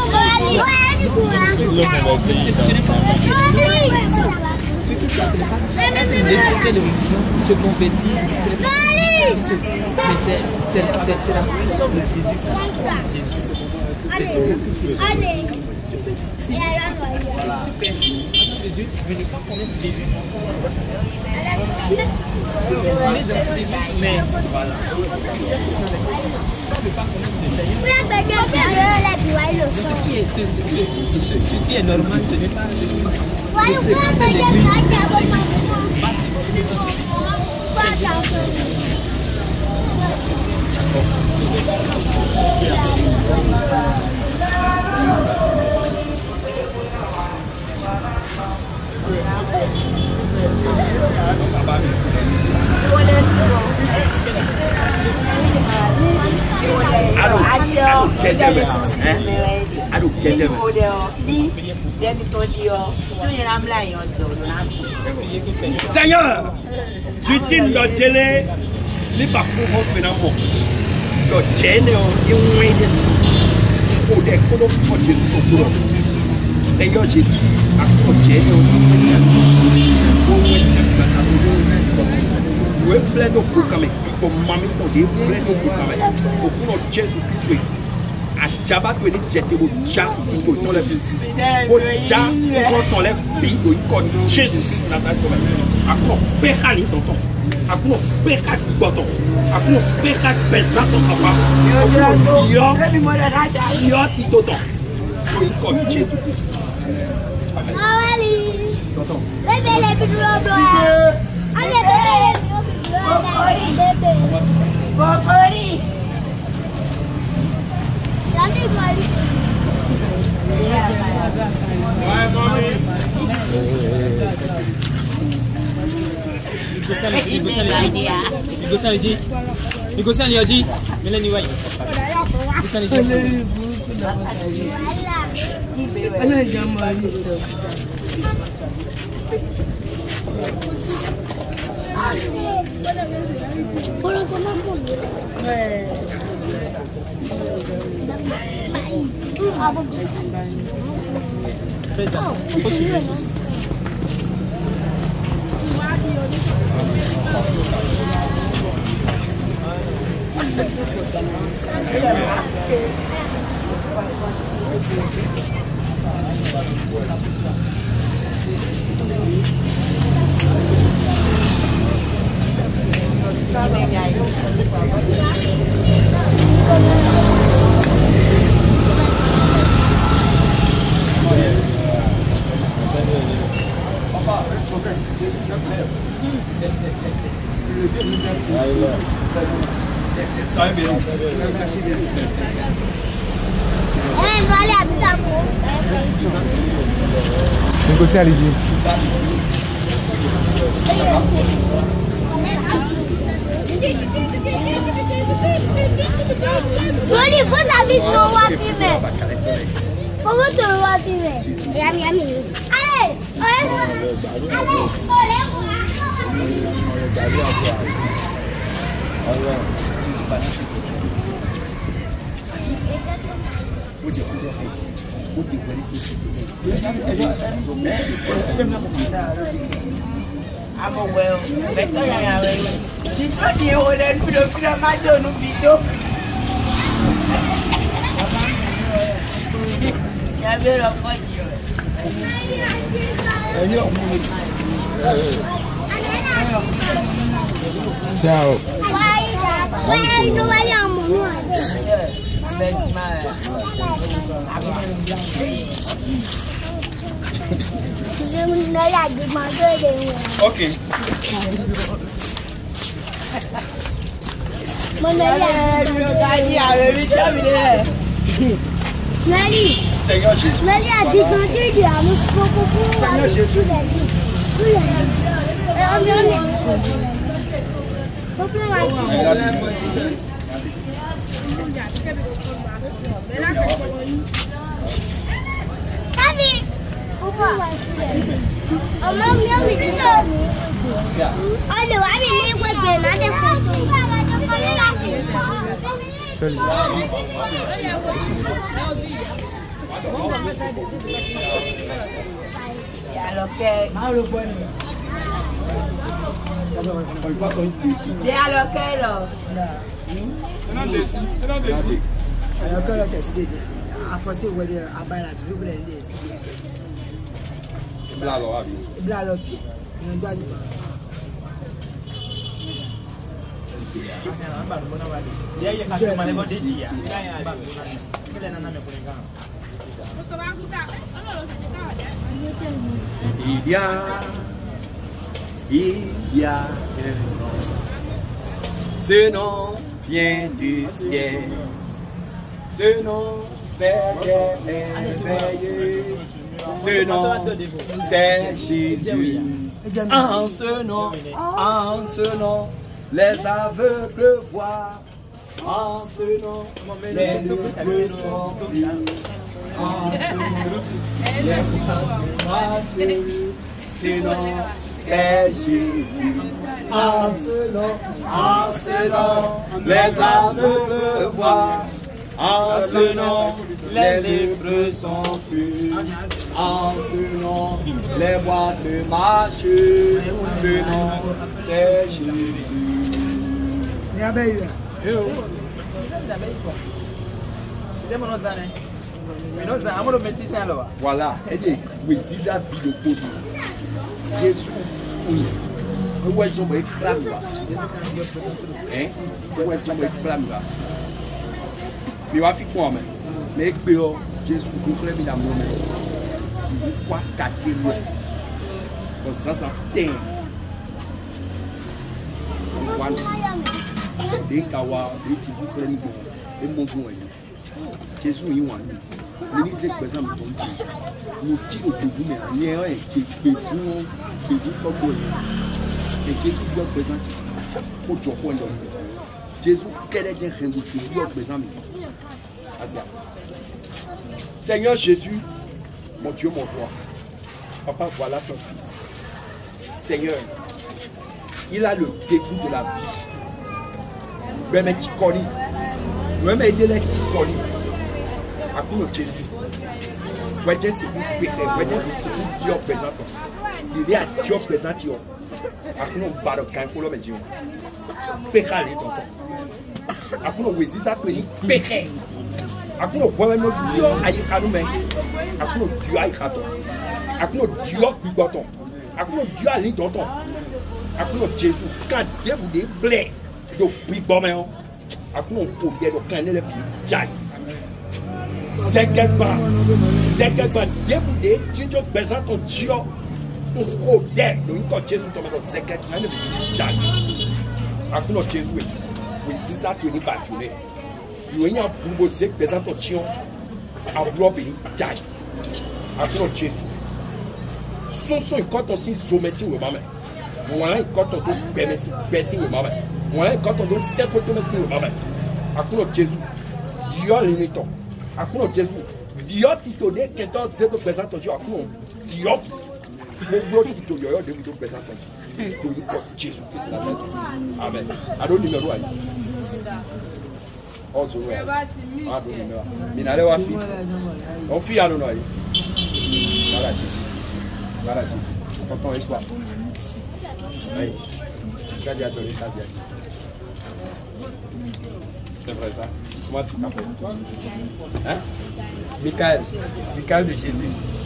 ce qui se se compétit, c'est la puissance de Jésus. Allez. Si Dieu, je ne vais pas connaître Jésus. Mais voilà. Sans ne pas connaître le Seigneur. Ce qui est, ce, ce, ce, ce qui est normal, ce n'est pas Seigneur, tu dis dans Télé, les parcours finalement. Dans Télé, il y a pour des colons pour Jésus. Seigneur Jésus, à côté de plein de coups comme pour mamie pour dire plein de coups comme pour Jésus Christ. À Djaba, tu es dit que tu as dit que tu as dit que tu as dit que tu as dit que Jésus Christ. À quoi pécali tonton, à quoi pécali tonton, à quoi pécali pesant ton papa, yo yo ti tonton, comme Jésus Christ. Allez. Tonton. Bébé les bidons blancs. Allez bébé les bidons blancs. Bokori. Allez Marie. Ouais, mamie. Négociant le dit. Négociant le dit. Mélanie Wai. Négociant le dit. Négocier à l'Égypte. Joli, vous avez le roi fumé. Comment tu le roi fumé? Yami, yami. Allez, allez, allez, I'm a well, like I am. It's not the old and we don't feel a matter no video. Yeah, very funny. Ciao. Why no one Ok. Seigneur Jésus. Seigneur Jésus. Il y a, il y a ce nom vient du ciel, ce nom fait des merveilles, ce nom c'est Jésus. En ce nom, en ce nom, les aveugles voient. En ce nom, les aveugles sont pris. En ce nom, les marchent. Ce nom, c'est Jésus. En ce nom, en ce nom, les aveugles voient. En ce nom, les lépreux sont purs. En ce nom, les boîtes marchent. Ce nom, c'est Jésus. Voilà. Oui, si ça vit le pot. Jésus, oui. Où est-ce qu'on est clam là? Hein? Où est-ce qu'on est clam là? Mais on va faire quoi, mais Jésus, nous prenons la main. Il faut quartier loin. Comme ça, ça teint. Des kawa, des petits boucles, des bonbons. Jésus, il y a un. Le ministre, par exemple, nous tirons au bout, mais il y a un qui est bon, Jésus, comme bon. Et Jésus doit présenter. Pour Dieu, pour nous. Jésus, quel est un rengoussi, il doit présenter. Seigneur Jésus, mon Dieu, mon roi, papa, voilà ton fils. Seigneur, Il a le dégoût de la vie. Même un petit coli. Même un petit coli. À coup de Jésus. Voyez, c'est pour pécher. Voyez, c'est pour Dieu présent. Il est à Dieu présent. À coup de barre de canco, l'homme est Dieu. Pécher les tontons. À coup de wézi, ça peut dire pécher. À coup de boire, nous Dieu aïe nous-mêmes. À coup de Dieu aïe raton. À coup de Dieu bigoton. À coup de Dieu aïe tonton. À coup de Jésus, quand Dieu vous dit blé, de bigoton. À coup de Dieu, de canner les pieds. C'est quelque part. C'est quelque part. Dieu vous dit, tu te présentes ton Dieu. Pour coder. Donc, quand Jésus tombe dans c'est quelque part, il à coup de Jésus. Oui, c'est ça que nous battons. Nous avons un proposé de présentation à Blob et Tchad. À coup de Jésus. Ce sont les cartes aussi sommeils ou maman. Voilà les cartes de Bénessi, Bessi ou maman. Voilà les cartes de Sepultumessi ou maman. À coup de Jésus. Dieu l'imitant. À coup de Jésus. Dieu qui te dit quatorze zéro présentation à coup de Dieu. Mon qui te dit de vous présenter. Jésus. Amen. Alors numéro un. Oh, c'est vrai. Ah, bon numéro. Minale wa fi. On fi à l'honneur. Voilà. Voilà. Tonton et toi. Oui. Regarde à toi, regarde. C'est vrai ça. Comment tu t'appelles? Hein? Michael. Michael de Jésus.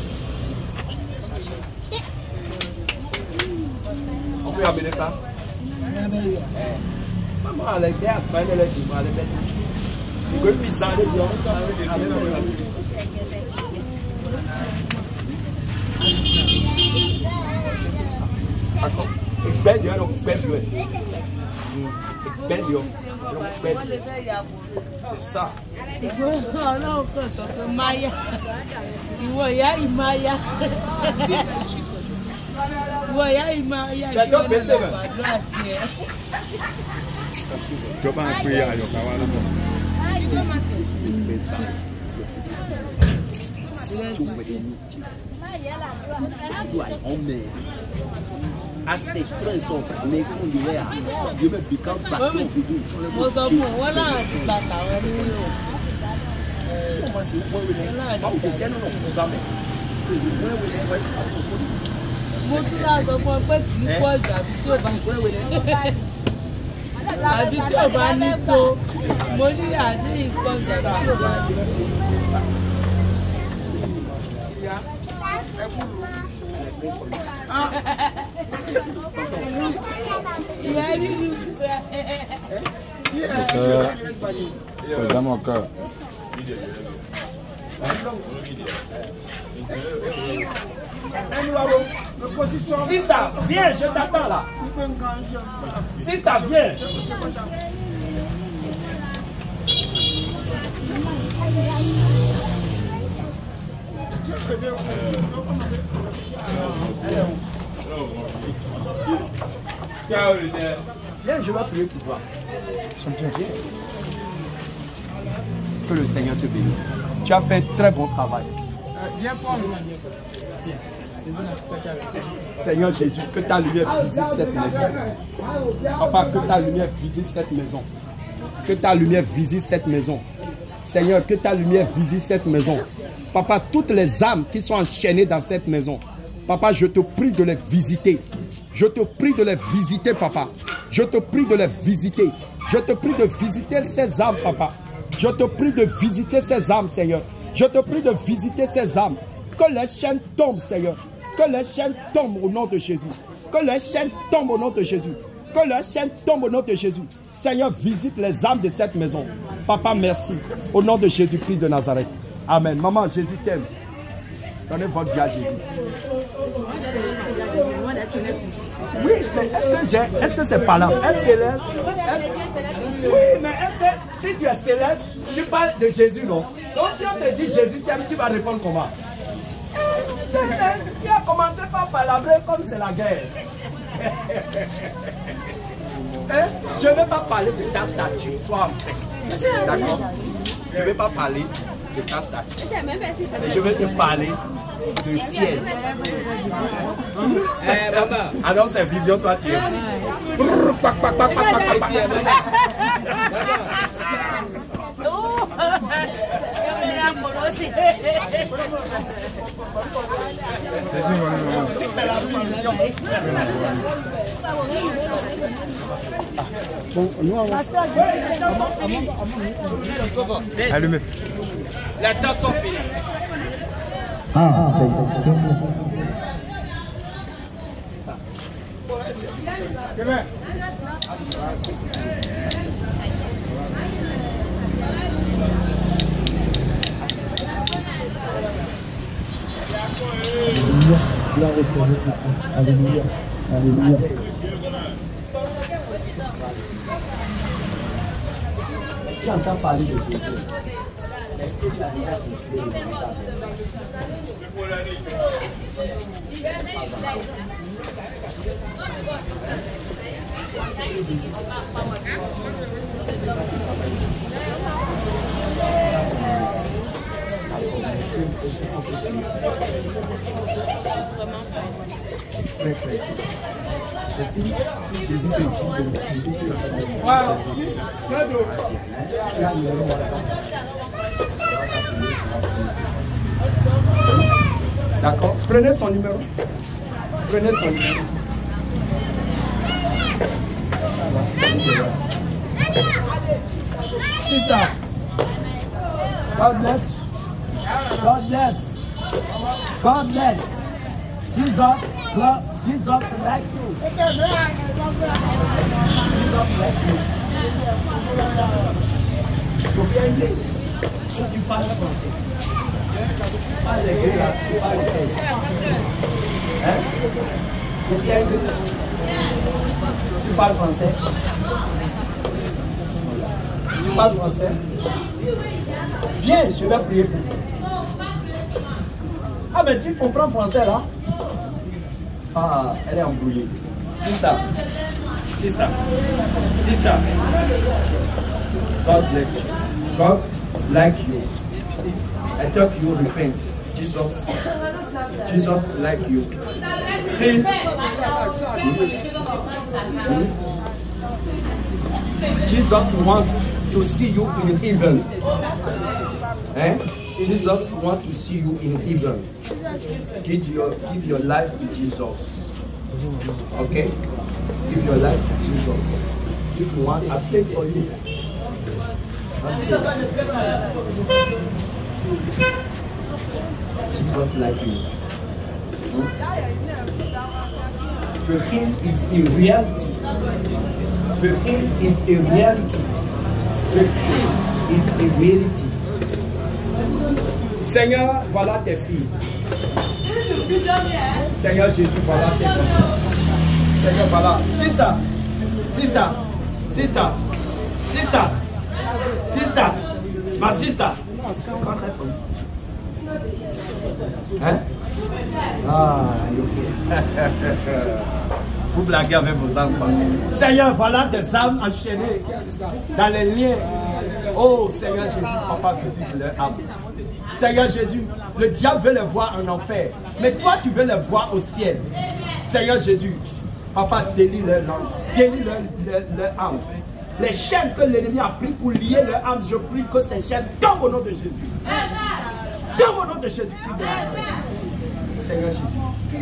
On peut amener ça? Maman, elle est derrière, elle est derrière, elle est derrière. Il peut plus ça, elle est derrière. D'accord. Ik ben hier nog best wel. Ik ben hier nog best. C'est ça. Ọlọ́run kan sọ pé Máyà. Ìwọ ìyá ìmáyà. Ìwọ ìyá ìmáyà. Ìjọba fẹsẹ̀ mẹ́. Ìjọba ń pe àyọ̀ká wa lọ́wọ́. À ses frères sont les conduits à Dieu me pique en bas. Mo sọ fún wọn náà ti bàtà wọn ní o. Comment c'est pour eux? Báwo lè jẹ́ nínú ọ̀pọ̀ sábẹ̀? C'est pour eux les wọ́n. Mo tún náà sọ fún ọ pé kì í pọ̀ jù àbí tí ò bá àti tí ò bá ní tó. Mo ní àdé ìpọ̀ jù àbí tí ò bá ní tó. C'est dans mon cœur. Sister, viens, je t'attends là. Sister, viens. Viens, je vais prier pour toi. Que le Seigneur te bénisse. Tu as fait un très bon travail. Seigneur Jésus, que ta lumière visite cette maison. Papa, que ta lumière visite cette maison. Que ta lumière visite cette maison. Seigneur, que ta lumière visite cette maison. Papa, toutes les âmes qui sont enchaînées dans cette maison. Papa, je te prie de les visiter. Je te prie de les visiter, papa. Je te prie de les visiter. Je te prie de visiter ces âmes, papa. Je te prie de visiter ces âmes, Seigneur. Je te prie de visiter ces âmes. Que les chaînes tombent, Seigneur. Que les chaînes tombent au nom de Jésus. Que les chaînes tombent au nom de Jésus. Que les chaînes tombent au nom de Jésus. Seigneur, visite les âmes de cette maison. Papa, merci. Au nom de Jésus-Christ de Nazareth. Amen. Maman, Jésus t'aime. Donnez votre vie à Jésus. Oui, mais est-ce que j'ai, est-ce que c'est pas là? Elle céleste. Elle... Oui, mais est-ce que si tu es céleste, tu parles de Jésus, non? Donc si on te dit Jésus t'aime, tu vas répondre comment? Tu as commencé par palabrer comme c'est la guerre. Hein? Je ne vais pas parler de ta statue, sois en paix. D'accord? Je ne vais pas parler de ta statue. Mais je vais te parler du ciel. Eh, papa. Alors, c'est vision, toi, tu es. Allumez. La danse sont finie. Ah, Alléluia. Alléluia. Tu entends parler de Jésus. Est-ce que tu as déjà testé le D'accord. Prenez son numéro. Prenez son numéro. Sister. God bless. God bless. God bless. Jesus love. Jesus like you. Jesus like you. Tu viens ici. Tu parles français. Tu parles anglais là. Tu parles français. Hein? Tu viens ici. Tu parles français. Tu parles français. Viens, je vais prier pour toi. Ah mais tu comprends français là? Ah, elle est embrouillée. Sister. Sister. Sister. God bless you. God like you. I talk you repent. Jesus. Jesus like you. Jesus wants to see you in heaven. Eh? Jesus wants to see you in heaven. Give your, give your life to Jesus. Okay? Give your life to Jesus. If you want, I pray for you. Jesus like you. Hmm? For him is a reality. For him is a reality. For him is a reality. Seigneur, voilà tes filles. Seigneur Jésus, voilà tes filles. Seigneur, voilà. Sister, sister, sister, sister, sister, ma sister. Hein? Ah, vous blaguez avec vos enfants. Seigneur, voilà des âmes enchaînées dans les liens. Oh, Seigneur Jésus, papa, visite leur âme. Seigneur Jésus, le diable veut les voir en enfer, mais toi tu veux les voir au ciel. Seigneur Jésus, papa, délie leur langue, délie leur, leur, leur âme. Les chaînes que l'ennemi a pris pour lier leur âme, je prie que ces chaînes tombent au nom de Jésus. Tombent au nom de Jésus. Seigneur Jésus.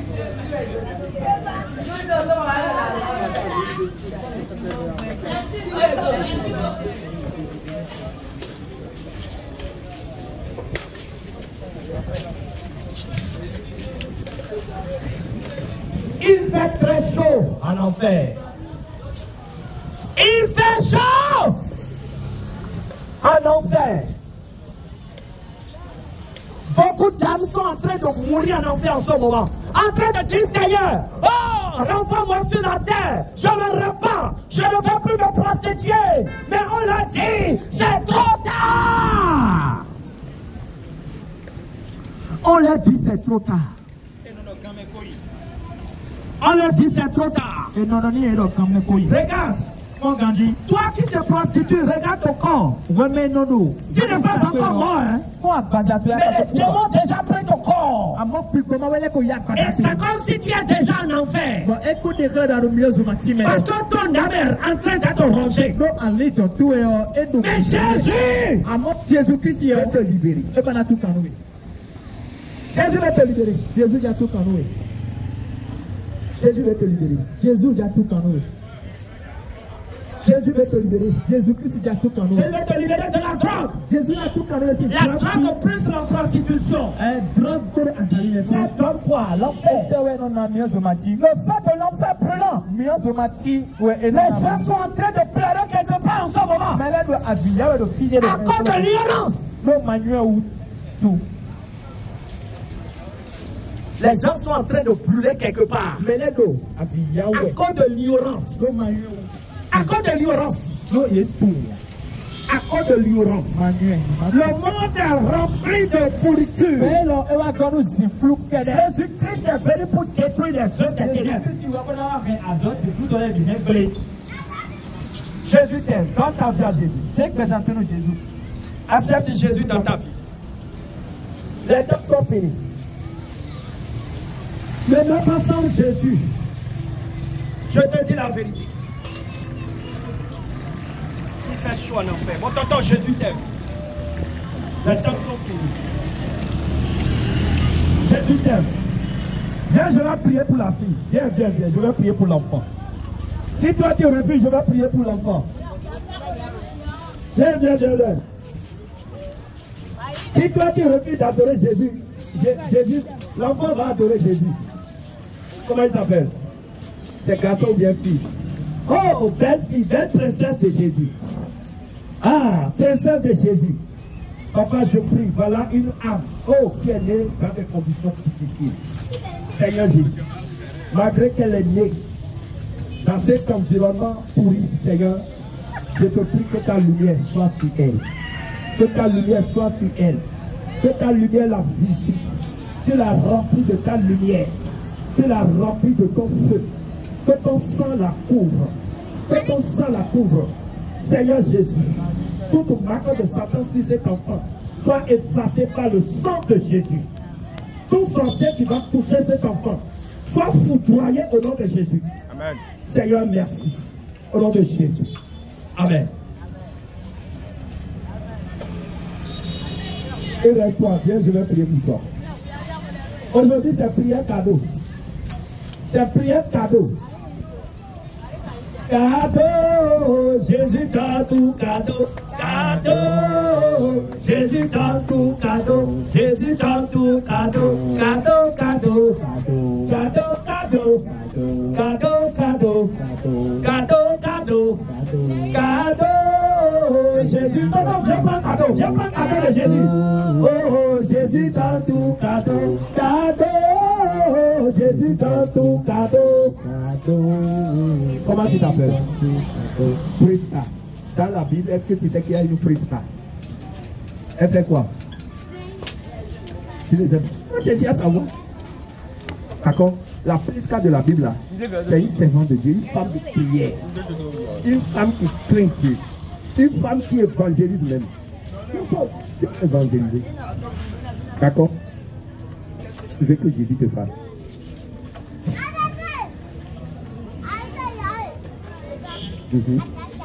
Il fait très chaud en enfer. Il fait chaud en enfer. Beaucoup d'âmes sont en train de mourir en enfer en ce moment. En train de dire, Seigneur, oh, renvoie-moi sur la terre. Je me repens. Je ne veux plus me prostituer. Mais on l'a dit, c'est trop tard. On l'a dit, c'est trop tard. On leur dit c'est trop tard. Regarde, Toi qui te prostitues, regarde ton corps. Tu ne passes encore mort, hein? Mais les démons ont déjà pris ton corps. Et c'est comme si tu es déjà en enfer. Parce que ton âme est en train d'être rongée. Mais Jésus, Jésus va te libérer. Jésus va te libérer. Jésus va tout canouer. Jésus va te libérer. Jésus va tout canouer. Jésus va te libérer. Jésus-Christ va tout canouer. Jésus va te libérer de la drogue. Jésus va tout canouer. La drogue plus la prostitution. C'est comme quoi l'enfer. Le feu de l'enfer brûlant. Les gens sont en train de pleurer quelque part en ce moment. À cause de l'ignorance. Les gens sont en train de brûler quelque part. À cause de l'ignorance. À cause de l'ignorance. À cause de l'ignorance. Le monde est rempli de pourriture. Jésus-Christ est venu pour détruire les œuvres des ténèbres. Jésus t'aime. Dans ta vie à Jésus. C'est présenter Jésus. Accepte Jésus dans ta vie. Les temps sont finis. Mais notre ensemble Jésus, je te dis la vérité. Il fait chaud en enfer. Mon tonton Jésus t'aime. Les temps sont finis. Jésus t'aime. Viens, je vais prier pour la fille. Viens, viens, viens, je vais prier pour l'enfant. Si toi tu refuses, je vais prier pour l'enfant. Viens, viens, viens, viens. Si toi tu refuses d'adorer Jésus, Jésus, l'enfant va adorer Jésus. Comment il s'appelle? C'est garçon ou bien fille? Oh, belle fille, belle princesse de Jésus. Ah, princesse de Jésus. Papa, je prie, voilà une âme. Oh, qui est née dans des conditions difficiles. Seigneur Jésus, malgré qu'elle est née dans cet environnement pourri, Seigneur, je te prie que ta lumière soit sur elle. Que ta lumière soit sur elle. Que ta lumière la visite. Tu la remplis de ta lumière. Tu la remplis de ton feu. Que ton sang la couvre. Que ton sang la couvre. Seigneur Jésus, toute marque de Satan sur cet enfant soit effacée par le sang de Jésus. Tout sorcier qui va toucher cet enfant soit foudroyé au nom de Jésus. Amen. Seigneur, merci. Au nom de Jésus. Amen. Élève-toi, viens, je vais prier pour toi. Aujourd'hui, c'est prière cadeau. C'est prière cadeau. Cadeau, Jésus dans tout cadeau. Cadeau, Jésus dans tout cadeau. Jésus dans tout cadeau. Cadeau, cadeau. Cadeau, cadeau. Cadeau, cadeau. Cadeau, cadeau. Cadeau. Jésus, non, non, viens prendre cadeau. Viens prendre cadeau de Jésus. Oh, oh, Jésus dans tout cadeau. Cadeau, Jésus dans tout cadeau. Cadeau. Comment tu t'appelles? Prisca. Dans la Bible, est-ce que tu sais qu'il y a une Prisca? Elle fait quoi? Tu les aimes? Moi, j'ai cherché à savoir. D'accord? La Prisca de la Bible, là, c'est une servante de Dieu, une femme de prière. Une femme qui craint Dieu. Une femme qui évangélise même. Tu peux évangéliser. D'accord? Tu veux que Jésus te fasse. Mm-hmm.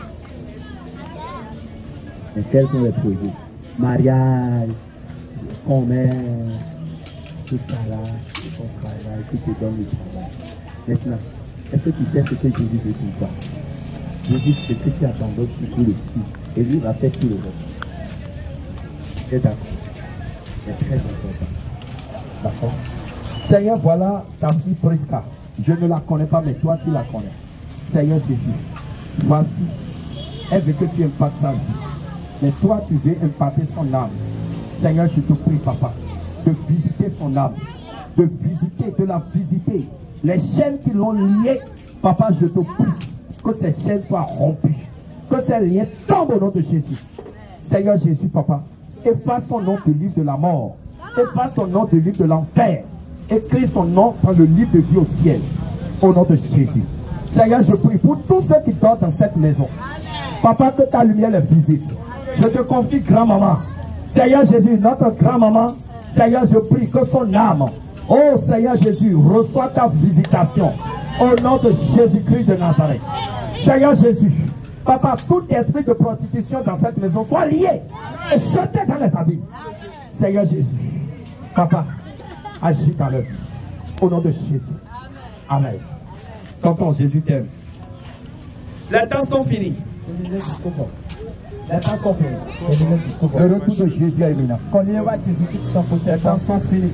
Mais quels sont les projets? Mariage, commerce, tout ça là, ton travail, tout te donne le travail. Maintenant, est-ce que tu sais ce que Jésus veut pour toi? Jésus, c'est que tu abandonnes tout le suivre. Et lui va faire tout le reste. Et d'accord. C'est très important. D'accord? Seigneur, voilà ta fille Prisca. Je ne la connais pas, mais toi tu la connais. Seigneur Jésus, voici. Elle veut que tu impactes sa vie. Mais toi, tu veux impacter son âme. Seigneur, je te prie, Papa, de visiter son âme. De visiter, de la visiter. Les chaînes qui l'ont liée, Papa, je te prie que ces chaînes soient rompues. Que ces liens tombent au nom de Jésus. Seigneur Jésus, Papa, efface son nom du livre de la mort. Efface son nom du livre de l'enfer. Écris son nom dans le livre de vie au ciel. Au nom de Jésus. Seigneur, je prie pour tous ceux qui dorment dans cette maison. Papa, que ta lumière les visite. Je te confie grand-maman. Seigneur Jésus, notre grand-maman, Seigneur, je prie que son âme, oh Seigneur Jésus, reçoit ta visitation. Au nom de Jésus-Christ de Nazareth. Seigneur Jésus, Papa, tout esprit de prostitution dans cette maison soit lié et jeté dans les abîmes. Seigneur Jésus, Papa, agis dans l'œuvre. Au nom de Jésus. Amen. Tonton, Jésus t'aime. Les temps sont finis. Les temps sont finis. Le retour de Jésus est imminent. Les temps sont finis.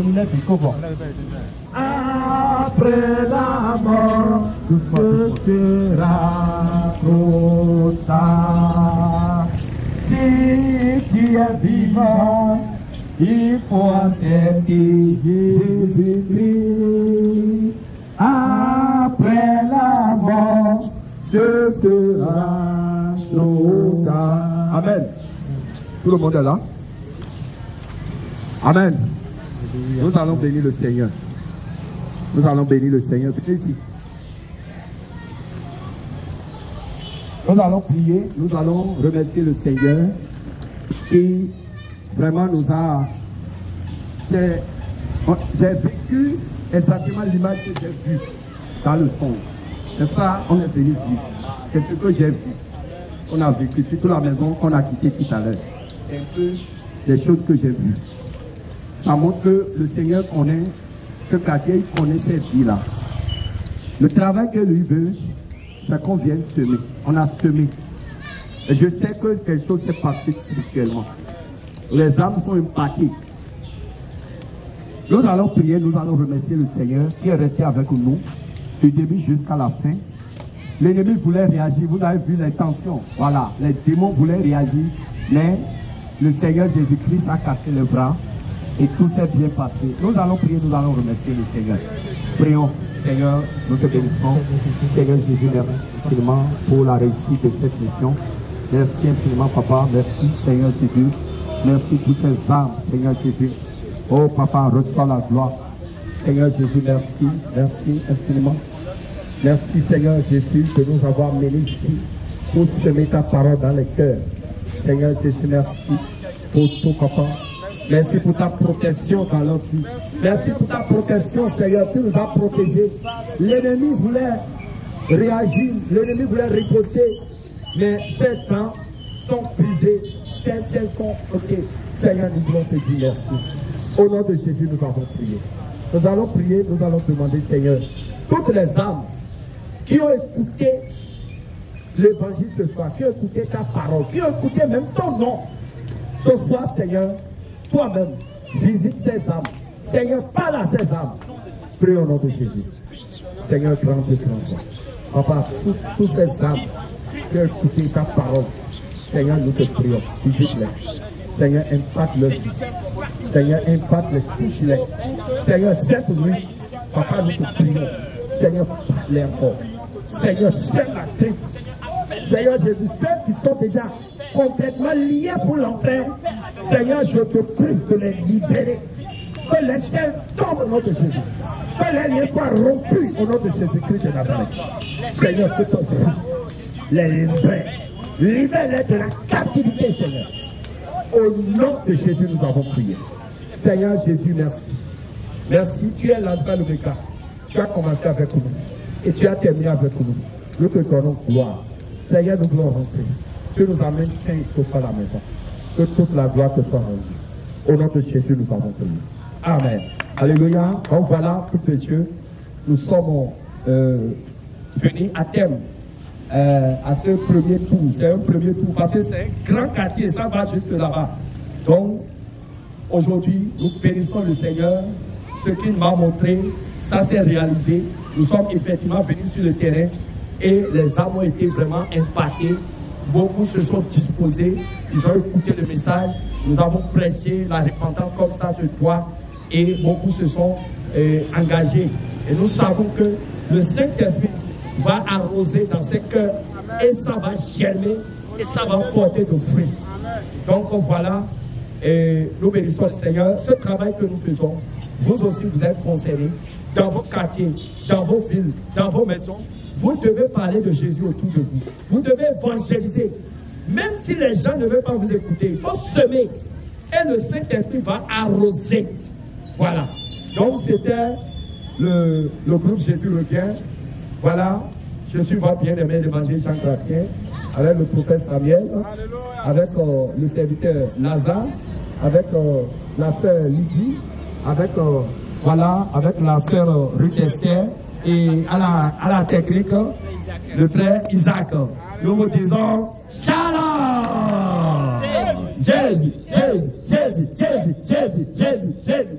Après la mort, tout sera trop tard. Si tu es vivant, il faut accepter Jésus-Christ. Après la mort, ce sera trop tard. Amen. Tout le monde est là? Amen. Nous allons bénir le Seigneur. Nous allons bénir le Seigneur. Venez ici. Nous allons prier, nous allons remercier le Seigneur qui vraiment nous a... J'ai vécu exactement l'image que j'ai vue dans le fond. C'est ça, on est venu vivre. C'est ce que j'ai vu. On a vécu, surtout la maison qu'on a quittée tout à l'heure. C'est un peu des choses que j'ai vues. Ça montre que le Seigneur connaît ce quartier, il connaît cette vie-là. Le travail que lui veut, c'est qu'on vienne semer. On a semé. Et je sais que quelque chose s'est passé spirituellement. Les âmes sont impactées. Nous allons prier, nous allons remercier le Seigneur qui est resté avec nous du début jusqu'à la fin. L'ennemi voulait réagir, vous avez vu l'intention. Voilà, les démons voulaient réagir, mais le Seigneur Jésus-Christ a cassé les bras. Et tout s'est bien passé. Nous allons prier, nous allons remercier le Seigneur. Prions, Seigneur, nous te bénissons. Seigneur Jésus, merci infiniment pour la réussite de cette mission. Merci infiniment, Papa. Merci, Seigneur Jésus. Merci pour ces âmes, Seigneur Jésus. Oh, Papa, reçois la gloire. Seigneur Jésus, merci. Merci infiniment. Merci, Seigneur Jésus, de nous avoir menés ici pour semer ta parole dans les cœurs. Seigneur Jésus, merci pour tout, Papa. Merci pour ta protection dans notre vie. Merci pour ta protection, Seigneur. Tu nous as protégés. L'ennemi voulait réagir, l'ennemi voulait riposter, mais ces temps sont brisés, ces ciels sont ok. Seigneur, nous voulons te dire merci. Au nom de Jésus, nous avons prié. Nous allons prier, nous allons demander, Seigneur, toutes les âmes qui ont écouté l'évangile ce soir, qui ont écouté ta parole, qui ont écouté même ton nom, ce soir, Seigneur, toi-même, visite ces âmes. Seigneur, parle à ces âmes. Prie au nom de Jésus. Seigneur, grand Dieu, grand Papa, toutes ces âmes qui ont écouté ta parole, Seigneur, nous te prions. Visite-les. Seigneur, impacte leur vie. Seigneur, impacte les touche-les. Seigneur, cette nuit, Papa, nous te prions. Seigneur, parle encore. Seigneur, sème la tripe. Seigneur Jésus, ceux qui sont déjà complètement liés pour l'enfer, Seigneur, je te prie de les libérer. Que les ciels tombent au nom de Jésus. Que les liens soient rompus au nom de Jésus-Christ de Nazareth. Seigneur, que ton sang les libère. Libère-les de la captivité, Seigneur. Au nom de Jésus, nous avons prié. Seigneur Jésus, merci. Merci, tu es l'alpha et l'oméga. Tu as commencé avec nous et tu as terminé avec nous. Nous te donnons gloire. Seigneur, nous voulons rentrer. Tu nous amènes sains et saufs à la maison. Que toute la gloire te soit rendue. Au nom de Jésus, nous avons prié. Amen. Alléluia. Donc voilà, tout de Dieu, nous sommes euh, venus à thème euh, à ce premier tour. C'est un premier tour parce que c'est un grand quartier, ça va jusque là-bas. Donc, aujourd'hui, nous bénissons le Seigneur. Ce qu'il m'a montré, ça s'est réalisé. Nous sommes effectivement venus sur le terrain et les âmes ont été vraiment impactées. Beaucoup se sont disposés, ils ont écouté le message. Nous avons prêché la repentance comme ça sur toi et beaucoup se sont euh, engagés. Et nous savons que le Saint-Esprit va arroser dans ces cœurs et ça va germer et ça va porter de fruits. Donc voilà, et nous bénissons le Seigneur. Ce travail que nous faisons, vous aussi vous êtes concernés dans vos quartiers, dans vos villes, dans vos maisons. vous devez parler de Jésus autour de vous. Vous devez évangéliser. Même si les gens ne veulent pas vous écouter, il faut semer. Et le Saint-Esprit va arroser. Voilà. Donc c'était le, le groupe Jésus revient. Voilà. Je suis votre bien-aimé l'évangile Jean Chrétien, avec le prophète Samuel, avec euh, le serviteur Lazare, avec euh, la sœur Lydie, avec, euh, voilà, avec la sœur euh, Ruth Esther, et à la, à la technique, le frère Isaac. Nous vous disons Shalom! Jésus, Jésus, Jésus, Jésus, Jésus, Jésus, Jésus.